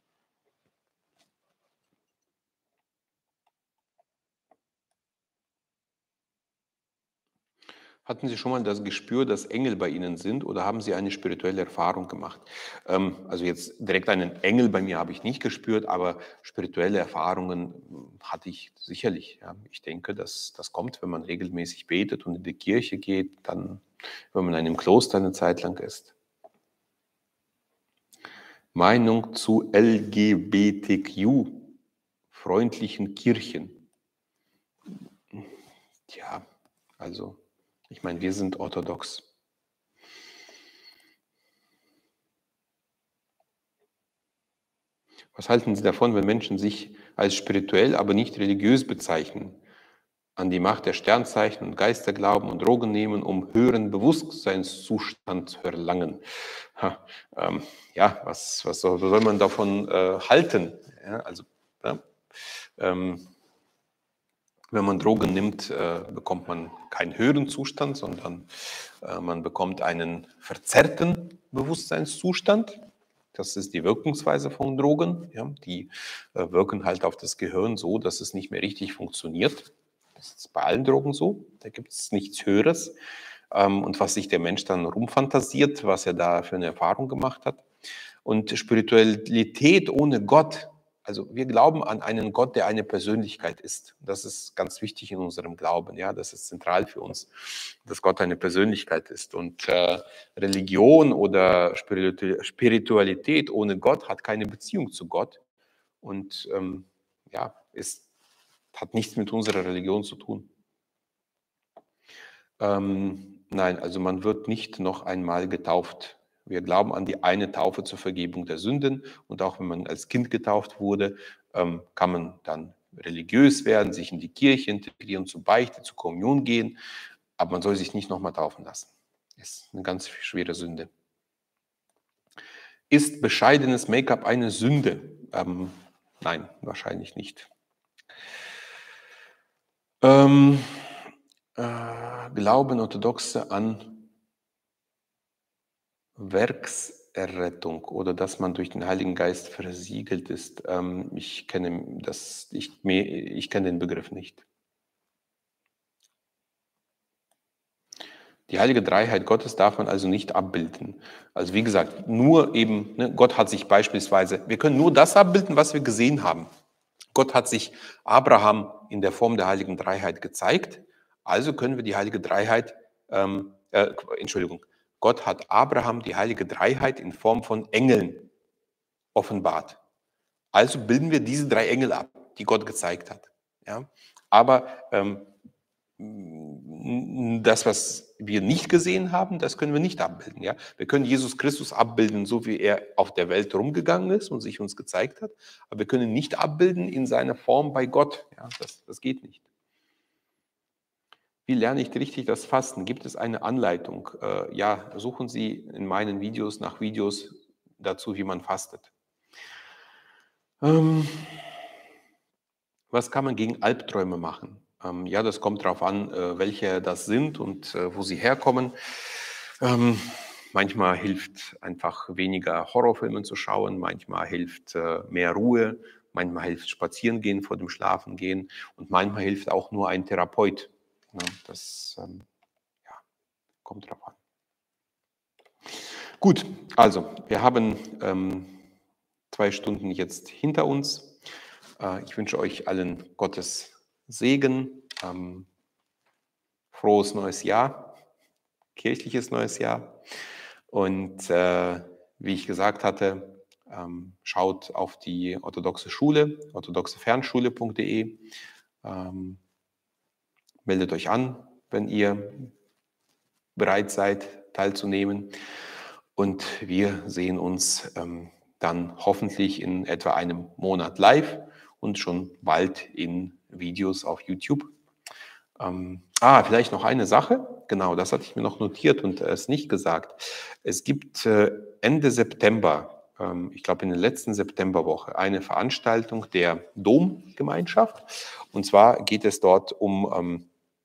Hatten Sie schon mal das Gespür, dass Engel bei Ihnen sind oder haben Sie eine spirituelle Erfahrung gemacht? Also jetzt direkt einen Engel bei mir habe ich nicht gespürt, aber spirituelle Erfahrungen hatte ich sicherlich. Ja. Ich denke, dass das kommt, wenn man regelmäßig betet und in die Kirche geht, dann, wenn man in einem Kloster eine Zeit lang ist. Meinung zu LGBTQ-freundlichen Kirchen? Ja, also ich meine, wir sind orthodox. Was halten Sie davon, wenn Menschen sich als spirituell, aber nicht religiös bezeichnen, an die Macht der Sternzeichen und Geister glauben und Drogen nehmen, um höheren Bewusstseinszustand zu erlangen? Was soll man davon halten? Ja, also, ja, wenn man Drogen nimmt, bekommt man keinen höheren Zustand, sondern man bekommt einen verzerrten Bewusstseinszustand. Das ist die Wirkungsweise von Drogen. Ja, die wirken halt auf das Gehirn so, dass es nicht mehr richtig funktioniert. Das ist bei allen Drogen so. Da gibt es nichts Höheres. Und was sich der Mensch dann rumfantasiert, was er da für eine Erfahrung gemacht hat. Und Spiritualität ohne Gott, also wir glauben an einen Gott, der eine Persönlichkeit ist. Das ist ganz wichtig in unserem Glauben. Ja, das ist zentral für uns, dass Gott eine Persönlichkeit ist. Und Religion oder Spiritualität ohne Gott hat keine Beziehung zu Gott und hat nichts mit unserer Religion zu tun. Nein, also man wird nicht noch einmal getauft. Wir glauben an die eine Taufe zur Vergebung der Sünden und auch wenn man als Kind getauft wurde, kann man dann religiös werden, sich in die Kirche integrieren, zur Beichte, zur Kommunion gehen, aber man soll sich nicht nochmal taufen lassen. Das ist eine ganz schwere Sünde. Ist bescheidenes Make-up eine Sünde? Nein, wahrscheinlich nicht. Glauben Orthodoxe an Werkserrettung oder dass man durch den Heiligen Geist versiegelt ist? Ich kenne den Begriff nicht. Die heilige Dreiheit Gottes darf man also nicht abbilden. Also wie gesagt, nur eben, Gott hat sich beispielsweise, wir können nur das abbilden, was wir gesehen haben. Gott hat sich Abraham in der Form der heiligen Dreiheit gezeigt, also können wir die heilige Dreiheit, Gott hat Abraham die heilige Dreiheit in Form von Engeln offenbart. Also bilden wir diese 3 Engel ab, die Gott gezeigt hat. Ja? Aber das, was wir nicht gesehen haben, das können wir nicht abbilden. Ja? Wir können Jesus Christus abbilden, so wie er auf der Welt rumgegangen ist und sich uns gezeigt hat. Aber wir können ihn nicht abbilden in seiner Form bei Gott. Ja? Das geht nicht. Wie lerne ich richtig das Fasten? Gibt es eine Anleitung? Ja, suchen Sie in meinen Videos nach Videos dazu, wie man fastet. Was kann man gegen Albträume machen? Ja, das kommt darauf an, welche das sind und wo sie herkommen. Manchmal hilft einfach weniger Horrorfilme zu schauen, manchmal hilft mehr Ruhe, manchmal hilft Spazierengehen vor dem Schlafengehen und manchmal hilft auch nur ein Therapeut. Ja, das ja, kommt drauf an. Gut, also wir haben 2 Stunden jetzt hinter uns. Ich wünsche euch allen Gottes Segen, frohes neues Jahr, kirchliches neues Jahr. Und wie ich gesagt hatte, schaut auf die orthodoxe Schule, orthodoxefernschule.de. Meldet euch an, wenn ihr bereit seid, teilzunehmen. Und wir sehen uns dann hoffentlich in etwa einem Monat live und schon bald in Videos auf YouTube. Vielleicht noch eine Sache. Genau, das hatte ich mir noch notiert und es nicht gesagt. Es gibt Ende September, ich glaube in der letzten Septemberwoche, eine Veranstaltung der Domgemeinschaft. Und zwar geht es dort um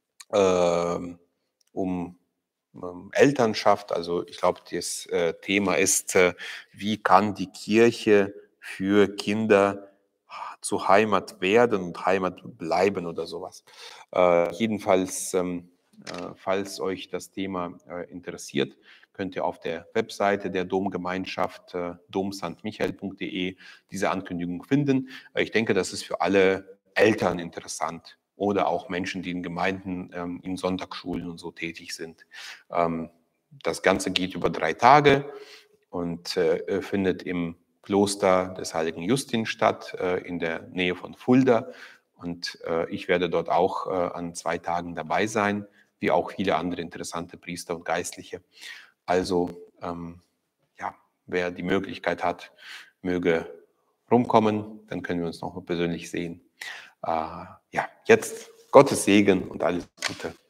Elternschaft. Also ich glaube, das Thema ist, wie kann die Kirche für Kinder zu Heimat werden und Heimat bleiben oder sowas. Jedenfalls, falls euch das Thema interessiert, könnt ihr auf der Webseite der Domgemeinschaft domstmichael.de diese Ankündigung finden. Ich denke, das ist für alle Eltern interessant oder auch Menschen, die in Gemeinden, in Sonntagsschulen und so tätig sind. Das Ganze geht über 3 Tage und findet im Kloster des Heiligen Justin statt, in der Nähe von Fulda. Und ich werde dort auch an 2 Tagen dabei sein, wie auch viele andere interessante Priester und Geistliche. Also, ja, wer die Möglichkeit hat, möge rumkommen, dann können wir uns noch mal persönlich sehen. Ja, jetzt Gottes Segen und alles Gute.